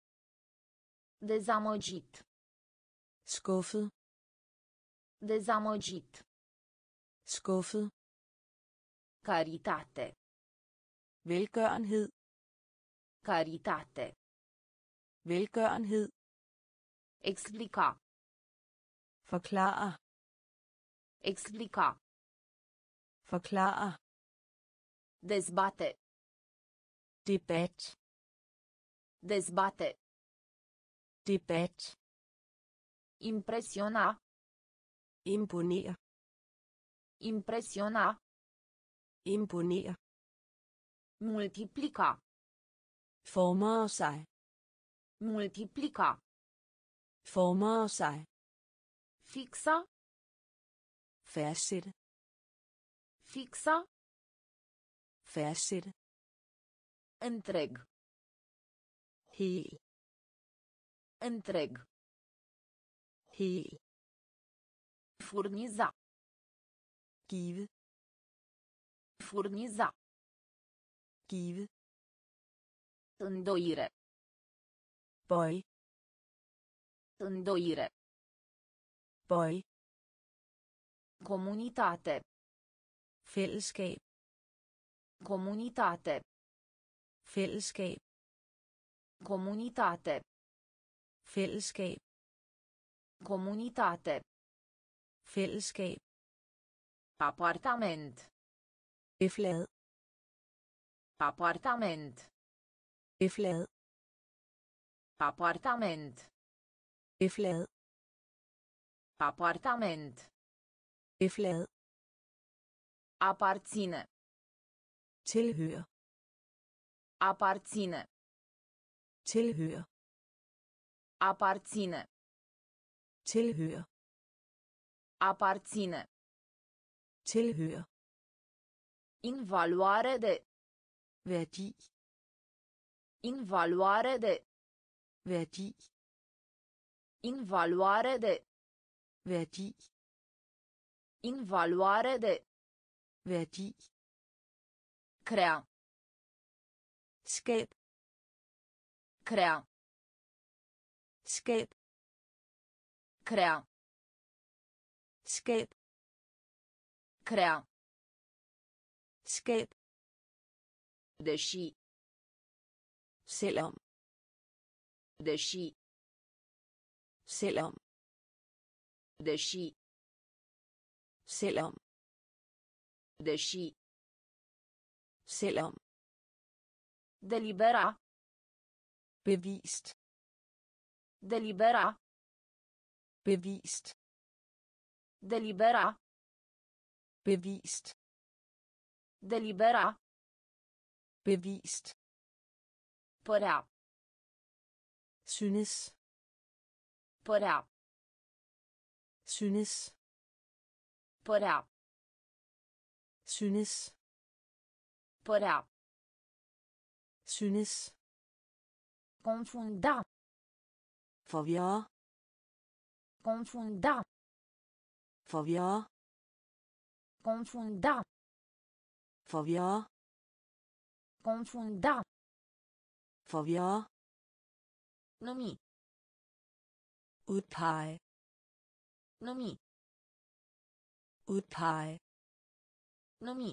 Dezamăgit. Skuffet. Dezamăgit. Skuffet. Caritate. Velgørenhed. Caritate. Velgørenhed. Explica. Forklare. Explica. Forklare. Dezbate. Debat. Dezbate. Debat. Impresiona. Imponere. Impresiona. Imponere. Multiplica. Formere sig. Multiplica. Formere sig. Fixa. Fastsætte. Fixa. Fastsætte. Întreg. Hel. Întreg. Hel. Furniza. Give. Furniza. Give. Îndoire. Bøj. Îndoire. Bøj. Comunitate. Fællesskab. Comunitate. Fællesskab. Comunitate. Fællesskab. Comunitate. Fællesskab. Apartament. Eflad. Apartament. Eflad. Apartament. Eflad. Apartament. Eflad. Aparține. Tilhør. Aparține. Tilhør. Aparține. Tilhør. Aparține. Tilhør. In valoare de. Værdi. In valoare de. Værdi. In valoare de. Værdi. In valoare de. Værdi. Crea. Skab. Crea. Skab. Crea. Skab. Crea. Skab. Deși. Selvom. Deși. Selvom. Deși. Selvom. Deși. Selvom. Delibera. Bevist. Delibera. Bevist. Delibera. Bevist. Delibera. Bevist. Părea. Synes. Părea. Synes. Părea. Synes. Părea. Synes. Confunda. Forvirre. Confunda. Forvirre. Confunda. Forvirre. Confunda. Forvirre. Numi. Udpege. Numi. Udpege. Numi.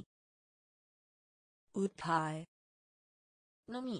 Udpege. Numi.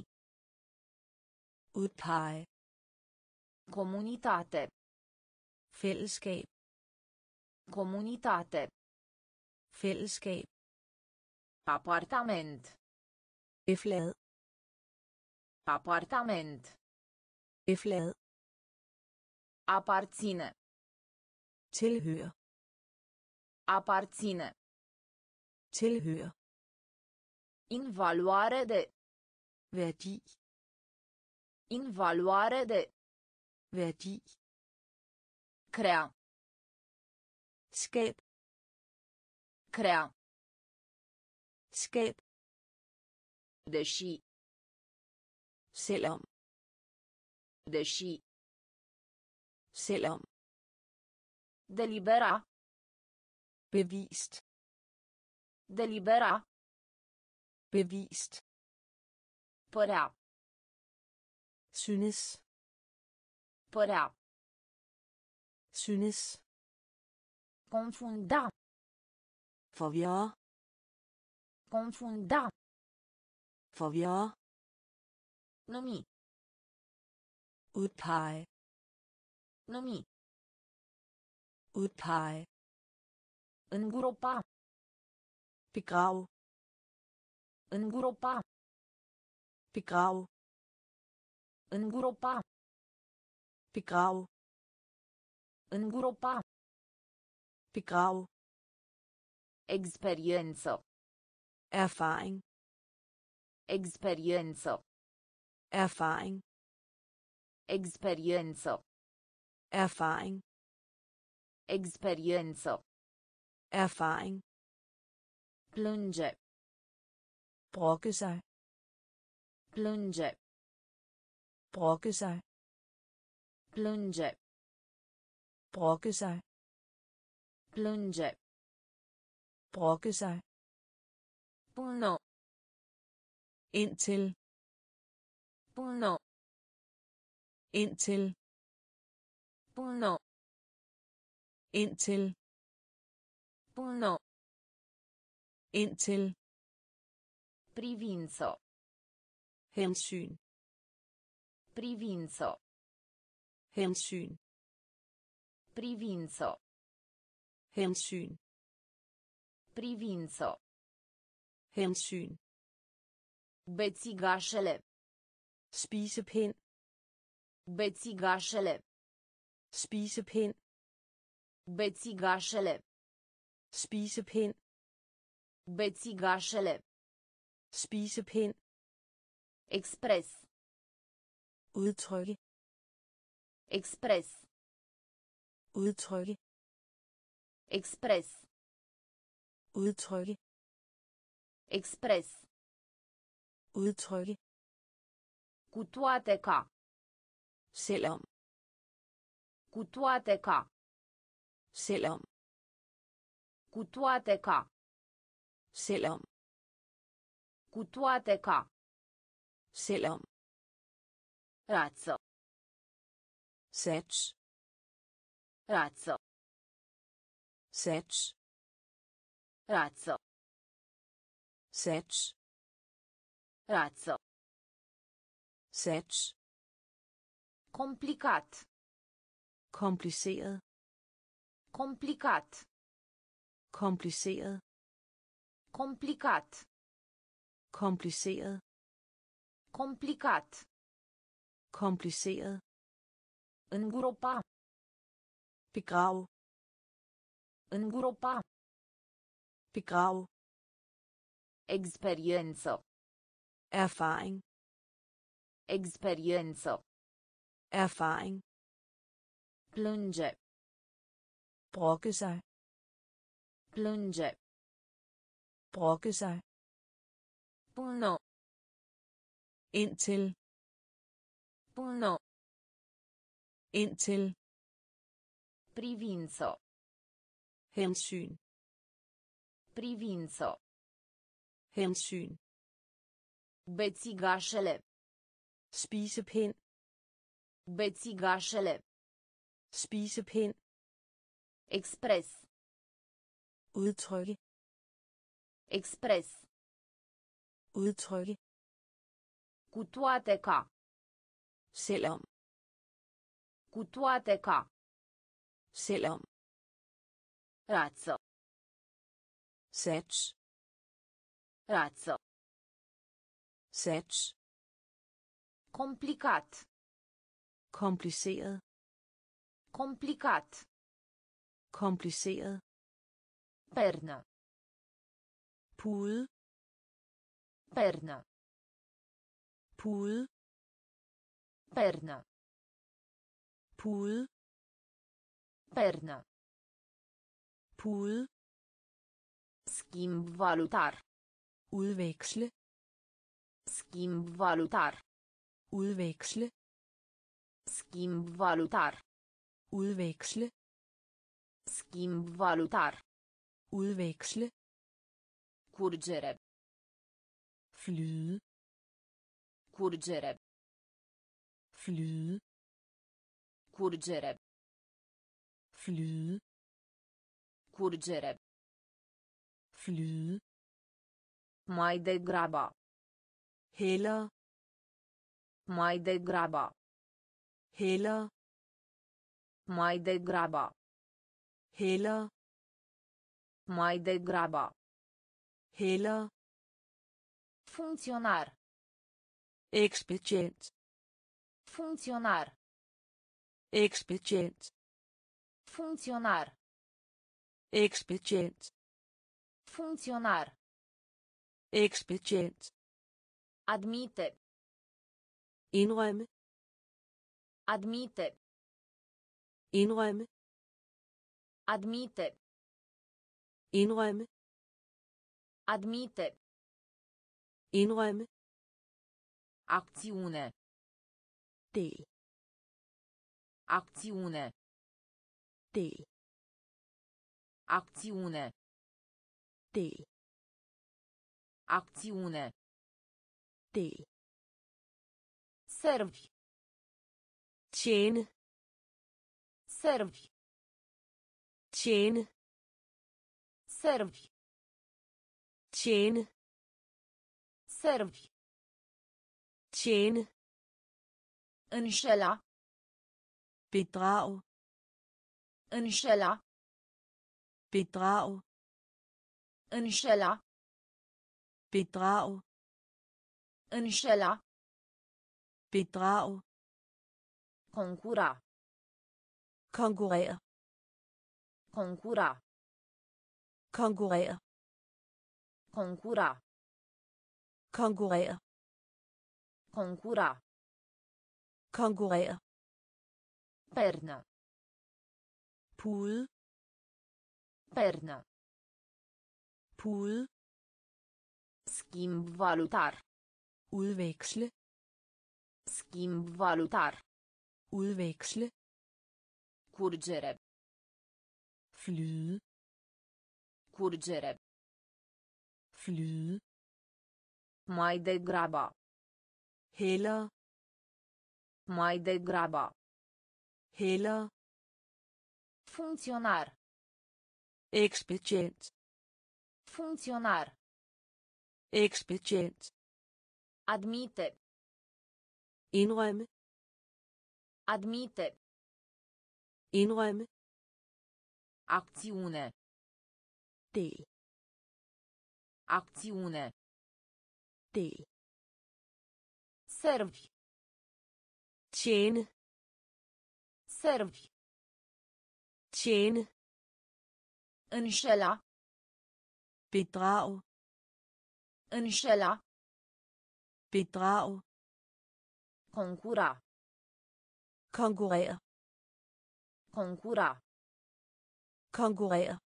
Udpege. Comunitate. Fællesskab. Comunitate. Fællesskab. Apartament. Eflad. Apartament. Eflad. Aparține. Tilhør. Aparține. Tilhør. In valoare de. Værdi. In valoare de. Værdi. Crea. Skab. Crea. Skab. Deși. Selvom. Deși. Selvom. Delibera. Bevist. Delibera. Bevist. Părea. Synes. Părea. Synes. Confunda. Forvirre. Confunda. Forvirre. Numi. Udpege. Numi. Udpege. Îngropa. Begrav. Îngropa. Begrav. Îngropa. Begrav. Îngropa. Begrav. Experiență. Erfaring. Experiență. Erfaring. Experiență. Erfaring. Experiență. Erfaring. Plânge. Brokke sig. Plânge. Brokke sig. Plânge. Brokke sig. Plânge. Brokke sig. Până. Indtil. Până. Indtil. Până. Indtil. Până. Indtil. Privință. Hensyn. Privință. Hensyn. Privință. Hensyn. Privință. Hensyn. Bețigașele. Spisepind. Bețigașele. Spisepind. Bețigașele. Spisepind. Bețigașele. Spisepind. Ekspres. Udtrykke. Ekspres. Udtrykke. Ekspres. Udtrykke. Ekspres. Udtrykke. Cu toate ca. Selvom. Cu toate ca. Selvom. Cu toate ca. Selvom. Cu toate ca. Selvom. Rață. Sats. Rață. Sats. Rață. Sats. Rață. Sats. Complicat. Kompliceret. Complicat. Kompliceret. Complicat. Kompliceret. Complicat. Kompliceret. Îngropa. Begrav. Îngropa. Begrav. Experiență. Erfaring. Experiență. Erfaring. Plânge. Brokke sig. Plânge. Brokke sig. Până. Indtil. Până. Indtil. Privință. Hensyn. Privință. Hensyn. Bețigașele. Spisepind. Bețigașele. Spisepind. Ekspres. Udtrykke. Ekspres. Udtrykke. Cu toate ca. Selvom. Cu toate ca. Selvom. Rață. Sats. Rață. Sats. Complicat. Kompliceret. Complicat. Kompliceret. Pernă. Pude. Pernă. Pude. Pernă. Pude. Pernă. Pude. Schimb valutar. Udveksle. Schimb valutar. Udveksle. Schimb valutar. Udveksle. Schimb valutar. Udveksle. Curgere. Flyde. Curgere. Flyde. Curgere. Flyde. Curgere. Flyde. Mai degrabă. Heller. Mai degrabă. Heller. Mai degrabă. Heller. Mai degrabă. Heller. Funcționar. Ekspedient. Funcționar. Ekspedient. Funcționar. Ekspedient. Funcționar. Ekspedient. Admite. Indrømme. Admite. Indrømme. Admite. Indrømme. Admite. Indrømme. Acțiune. Del. Acțiune. Del. Acțiune. Del. Acțiune. Del. Servi. Tjene. Servi. Tjene. servi, tjene, servi, tjene, înșela, bedrag, înșela, bedrag, înșela, bedrag, înșela, bedrag, concura, konkurrere, concura, konkurrere, concura, konkurrere, concura, konkurrere, pernă, pude, pernă, pude, schimb valutar, udveksle, schimb valutar, udveksle, curgere, flyde, curgere, flyde, mai degrabă, hellere, mai degrabă, hellere, funcționar, ekspedient, funcționar, ekspedient, admite, indrømme, admite, indrømme, acțiune, del, acțiune, del, servi, tjene, servi, tjene, înșela, bedrag, înșela, bedrag, concura, konkurrere, concura, konkurrere,